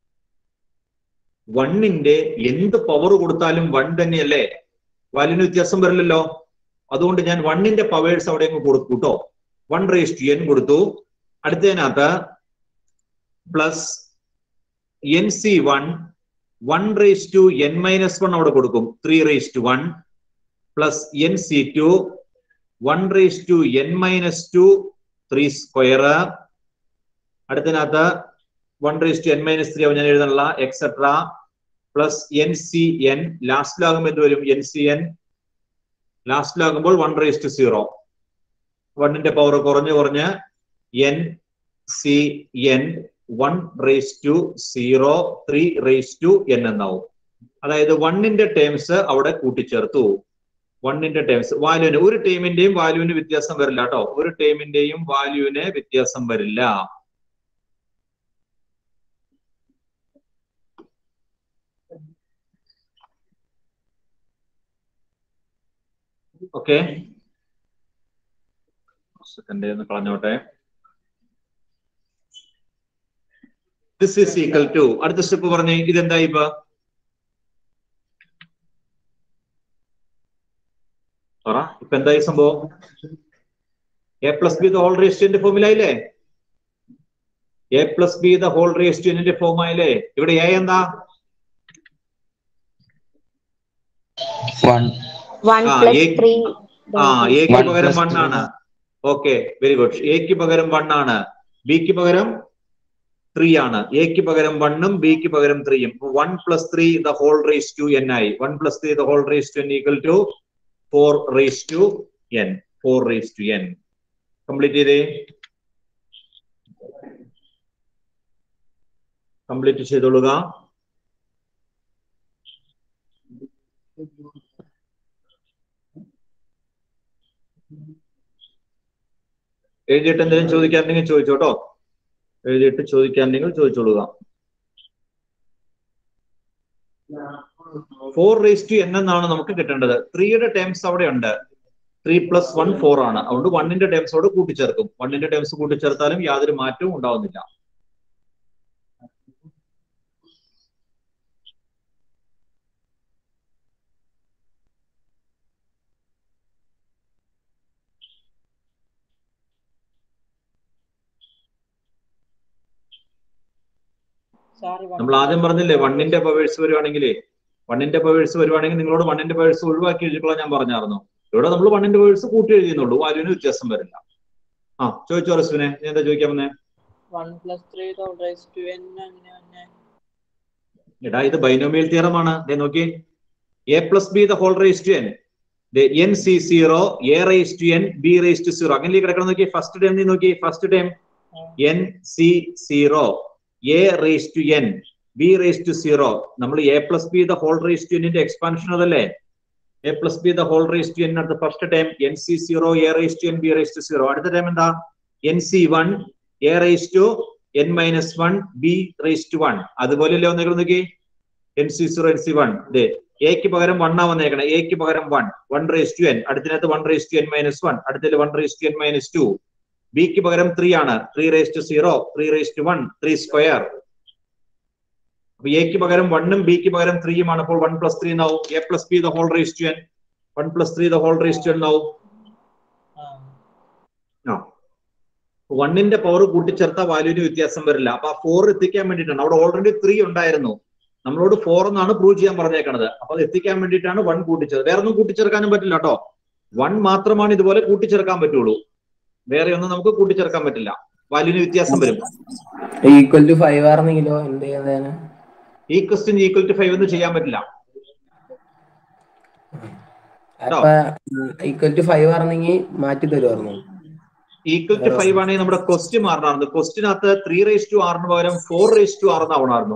വണ്ണിന്റെ എന്ത് പവർ കൊടുത്താലും വൺ തന്നെയല്ലേ? വാല്യൂവിന് വ്യത്യാസം വരില്ലല്ലോ. അതുകൊണ്ട് ഞാൻ വണ്ണിന്റെ പവേഴ്സ് അവിടെ അങ്ങ് കൊടുത്തു കേട്ടോ. വൺ റേസ് ടു എൻ കൊടുത്തു. അടുത്തതിനകത്ത് plus n C one one raise to n minus one അവിടെ കൊടുക്കും. Three raise to one plus n C two one raise to n minus two three square. അടുത്തതിനകത്ത് one raise to n minus three ഞാൻ എഴുതാനുള്ള etcetera plus n C n. ലാസ്റ്റിലാകുമ്പോൾ എന്ത് വരും? N C n ലാസ്റ്റിലാകുമ്പോൾ one raise to zero. വണ്ണിന്റെ power കുറഞ്ഞ് കുറഞ്ഞ് n C n one raise to zero three raise to n എന്നാവും. അതായത് വണ്ണിന്റെ ടേംസ് അവിടെ കൂട്ടിച്ചേർത്തു. വണ്ണിന്റെ ടേംസ് വാല്യൂവിന് ഒരു ടേമിന്റെയും വാല്യൂവിന് വ്യത്യാസം വരില്ല കേട്ടോ. ഒരു ടേമിന്റെയും വാല്യൂവിന് വ്യത്യാസം വരില്ല. ഓക്കെ, സെക്കൻഡ് ഒന്ന് കളഞ്ഞോട്ടെ. ദിസ് ഈസ് ഈക്വൽ ടു അടുത്ത സ്റ്റെപ്പ് പറഞ്ഞേ. ഇതെന്തായി ഇപ്പൊ? പറ ഇപ്പൊ എന്തായി സംഭവം? A plus B the whole raise to എന്റെ ഫോമിലായില്ലേ? A plus B the whole raise to എന്റെ ഫോം ആയില്ലേ? ഇവിടെ എ എന്താ? ആ എക്ക് പകരം വൺ ആണ്. Okay, very good. എക്ക് പകരം വൺ ആണ്, ബിക്ക് പകരം ത്രീ ആണ്. എക്ക് പകരം വണ്ണും ബിക്ക് പകരം ത്രീയും. One plus three the whole raise to n ആയി. One plus three the whole raise to n equal to four raise to n. Four raise to n complete ചെയ്തേ. കംപ്ലീറ്റ് ചെയ്തോളുക. എഴുതിയിട്ട് എന്തെങ്കിലും ചോദിക്കാറുണ്ടെങ്കിൽ ചോദിച്ചോട്ടോ. എഴുതിയിട്ട് ചോദിക്കാറുണ്ടെങ്കിൽ ചോദിച്ചോളുക. ഫോർ റേസ് ടു എൻ എന്നാണ് നമുക്ക് കിട്ടേണ്ടത്. ത്രീയുടെ ടേംസ് അവിടെ ഉണ്ട്. ത്രീ പ്ലസ് വൺ ഫോർ ആണ്. അതുകൊണ്ട് വണ്ണിന്റെ ടേംസോട് കൂട്ടിച്ചേർക്കും. വണ്ണിന്റെ ടേംസ് കൂട്ടിച്ചേർത്താലും യാതൊരു മാറ്റവും ഉണ്ടാവുന്നില്ല. നമ്മൾ ആദ്യം പറഞ്ഞില്ലേ വണ്ണിന്റെ പവേഴ്സ് വരുവാണെങ്കിലേ വണ്ണിന്റെ പവേഴ്സ് വരുവാണെങ്കിൽ നിങ്ങളോട് വണ്ണിന്റെ പവേഴ്സ് ഒഴിവാക്കി എഴുതിക്കൊള്ളാൻ ഞാൻ പറഞ്ഞായിരുന്നു. ഇവിടെ നമ്മൾ വണ്ണിന്റെ പവേഴ്സ് കൂട്ടി എഴുതിയെന്നുള്ളൂ. വാല്യൂവിന് വ്യത്യാസം വരില്ല. ആ ചോദിച്ചോ റസ്വിനെ, നീ എന്താ ചോദിക്കാൻ വന്നേ? എടാ ഇത് ബൈനോമിയൽ തിയറം ആണ്. നോക്കി, A plus B the whole raise to n, n C zero A raise to n B raise to zero. അങ്ങനെ കിടക്കണം. നോക്കി ഫസ്റ്റ് ടൈം, നീ നോക്കി first time n C zero A raise to n B raise to zero. നമ്മൾ A plus B the whole raise to എന്നിന്റെ expansion അതല്ലേ? A plus B the whole raise to n അടുത്ത first time n C zero A raise to n B raise to zero. അടുത്ത time എന്താ? N C one A raise to n minus one B raise to one. അതുപോലെയല്ലേ വന്നേക്കണം. നോക്കി n C zero n C one. ദേ എക്ക് പകരം one ആ വന്നേക്കണം. എക്ക് പകരം one one raise to n. അടുത്തിനകത്ത് one raise to n minus one. അടുത്തതിൽ one raise to n minus two. ബിക്ക് പകരം ത്രീ ആണ്. Three raise to zero three raise to one three square. അപ്പൊ എക്ക് പകരം വണ്ണും ബിക്ക് പകരം ത്രീയുമാണ്. അപ്പോൾ വൺ പ്ലസ് ത്രീ എന്നാവും. A plus B the whole raise to n one plus three the whole raise to n എന്നാവും. ആ വണ്ണിന്റെ പവർ കൂട്ടിച്ചേർത്ത വാല്യൂവിന് വ്യത്യാസം വരില്ല. അപ്പൊ ആ ഫോർ എത്തിക്കാൻ വേണ്ടിയിട്ടാണ്. അവിടെ ഓൾറെഡി ത്രീ ഉണ്ടായിരുന്നു. നമ്മളോട് ഫോർ എന്നാണ് പ്രൂവ് ചെയ്യാൻ പറഞ്ഞേക്കണത്. അപ്പൊ അത് എത്തിക്കാൻ വേണ്ടിയിട്ടാണ് വൺ കൂട്ടിച്ചേർത്ത്. വേറെ ഒന്നും കൂട്ടിച്ചേർക്കാനും പറ്റില്ല കേട്ടോ. വൺ മാത്രമാണ് ഇതുപോലെ കൂട്ടിച്ചേർക്കാൻ പറ്റുള്ളൂ. വേറെ ഒന്നും നമുക്ക് കൂട്ടിച്ചേർക്കാൻ പറ്റില്ല. വാല്യൂവിന് വ്യത്യാസം വരും. ഈക്വൽ ടു ഫൈവ് ആണെങ്കിലോ എന്ത് ചെയ്യാനാണ്? ഈ ക്വസ്റ്റ്യൻ ഈക്വൽ ടു ഫൈവ് എന്ന് ചെയ്യാൻ പറ്റില്ല. ഈക്വൽ ടു ഫൈവ് ആണെങ്കിൽ മാറ്റി തരുമായിരുന്നു. ഈക്വൽ ടു ഫൈവ് ആണെങ്കിൽ നമ്മുടെ ക്വസ്റ്റ്യൻ മാറണമായിരുന്നു. ക്വസ്റ്റിനകത്ത് ത്രീ റേസ് ടു ആറിന് പകരം ഫോർ റേസ് ടു ആറ് ആവണമായിരുന്നു.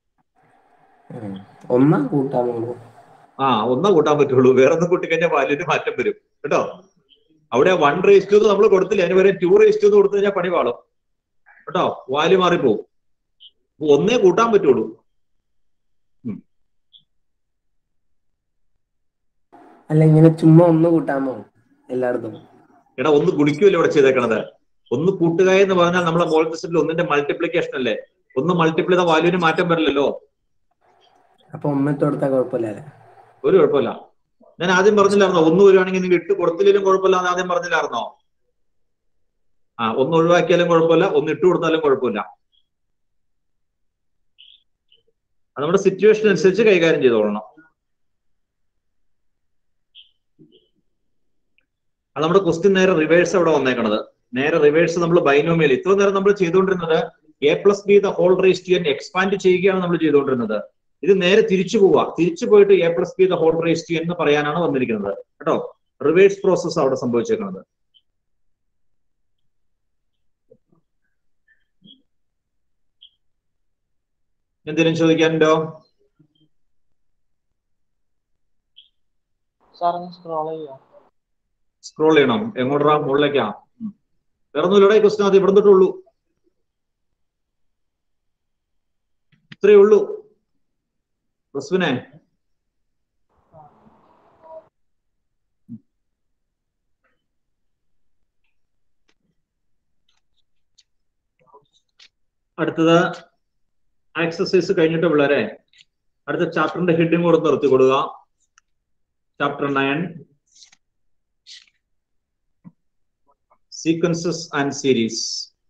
ഒന്നാ കൂട്ടാമോ? ആ ഒന്നാ കൂട്ടാൻ പറ്റുള്ളൂ. വേറെ ഒന്നും കൂട്ടിക്കഴിഞ്ഞാൽ വാല്യൂവിന് മാറ്റം വരും കേട്ടോ. അവിടെ വൺ റേസ് ടു നമ്മൾ കൊടുത്തില്ല. അതിന് പകരം ടു റേസ് ടു കൊടുത്തു കഴിഞ്ഞാൽ പണി പാളും കേട്ടോ. വാല്യൂ മാറിപ്പോവും. ഒന്നേ കൂട്ടാൻ പറ്റുള്ളൂ. അല്ല ഇങ്ങനെ ചുമ്മാ ഒന്ന് കൂട്ടാമോ എല്ലായിടത്തും? എടാ ഒന്ന് ഗുണിക്കുമല്ലോ ഇവിടെ ചെയ്തേക്കണത്. ഒന്ന് കൂട്ടുക എന്ന് പറഞ്ഞാൽ നമ്മളെ മോൾ ടെസ്റ്റിൽ ഒന്നിന്റെ മൾട്ടിപ്ലിക്കേഷൻ അല്ലേ. ഒന്ന് മൾട്ടിപ്ലൈ ചെയ്ത വാല്യൂവിന് മാറ്റം വരില്ലല്ലോ. അപ്പൊ ഒന്നിട്ട് കൊടുത്താൽ കുഴപ്പമില്ല. ഒരു കുഴപ്പമില്ല. ഞാൻ ആദ്യം പറഞ്ഞില്ലായിരുന്നോ ഒന്ന് വരുവാണെങ്കിൽ നിങ്ങൾ ഇട്ട് കൊടുത്തില്ലെങ്കിലും കുഴപ്പമില്ല എന്ന് ആദ്യം പറഞ്ഞില്ലായിരുന്നോ? ആ ഒന്ന് ഒഴിവാക്കിയാലും കുഴപ്പമില്ല, ഒന്ന് ഇട്ട് കൊടുത്താലും കുഴപ്പമില്ല. അത് നമ്മുടെ സിറ്റുവേഷൻ അനുസരിച്ച് കൈകാര്യം ചെയ്തോളണം. അത് നമ്മുടെ ക്വസ്റ്റ്യൻ നേരെ റിവേഴ്സ് അവിടെ വന്നേക്കണത്. നേരെ റിവേഴ്സ് നമ്മൾ ബൈനോമിയൽ ഇത്ര നേരം നമ്മൾ ചെയ്തുകൊണ്ടിരുന്നത് A plus B the whole raise to n expand ചെയ്യുകയാണ് നമ്മൾ ചെയ്തുകൊണ്ടിരുന്നത്. ഇത് നേരെ തിരിച്ചു പോവുക. തിരിച്ചു പോയിട്ട് A plus B the whole raise to എന്ന് പറയാനാണ് വന്നിരിക്കുന്നത് കേട്ടോ. റിവേഴ്സ് പ്രോസസ് അവിടെ സംഭവിച്ചേക്കുന്നത്. എന്തെങ്കിലും ചോദിക്കാനുണ്ടോ? സ്ക്രോൾ ചെയ്യണം. എങ്ങോട്ടാ? മുകളിലേക്കാ? വേറെ ഒന്നുമില്ലടാ. ഈ ക്വസ്റ്റ്യൻ അത് ഇവിടെ തൊട്ടുള്ളൂ. ഇത്രയേ ഉള്ളൂ. റസ്വിനെ അടുത്തത് എക്സസൈസ് കഴിഞ്ഞിട്ട് പിള്ളേരെ അടുത്ത ചാപ്റ്ററിന്റെ ഹെഡിങ് കൂടെ നിർത്തി കൊടുക്കുക. Chapter nine sequences and series.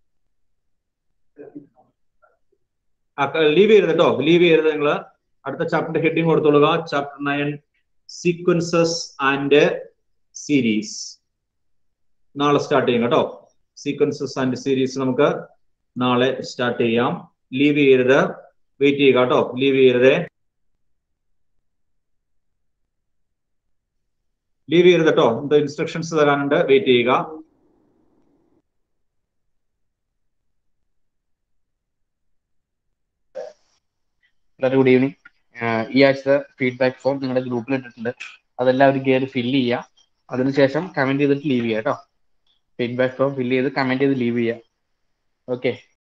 Leave ചെയ്യരുത് കേട്ടോ. ലീവ് ചെയ്യരുത്. നിങ്ങൾ അടുത്ത ചാപ്റ്ററിന്റെ ഹെഡിങ് കൊടുത്തോളുക. Chapter nine sequences and series. നാളെ സ്റ്റാർട്ട് ചെയ്യും കേട്ടോ. സീക്വൻസസ് ആൻഡ് സീരീസ് നമുക്ക് നാളെ സ്റ്റാർട്ട് ചെയ്യാം. ലീവ് ചെയ്യരുത്. വെയിറ്റ് ചെയ്യുക കേട്ടോ. ലീവ് ചെയ്യരുത്. ലീവ് ചെയ്യരുത് കേട്ടോ. എന്താ ഇൻസ്ട്രക്ഷൻസ് തരാനുണ്ട്. വെയിറ്റ് ചെയ്യുക. Good evening. ഈ ആഴ്ചത്തെ ഫീഡ്ബാക്ക് ഫോം നിങ്ങളുടെ ഗ്രൂപ്പിൽ ഇട്ടിട്ടുണ്ട്. അതെല്ലാവരും കയറി ഫില്ല് ചെയ്യുക. അതിനുശേഷം കമന്റ് ചെയ്തിട്ട് ലീവ് ചെയ്യുക കേട്ടോ. ഫീഡ്ബാക്ക് ഫോം ഫില്ല് ചെയ്ത് കമന്റ് ചെയ്ത് ലീവ് ചെയ്യുക. ഓക്കെ.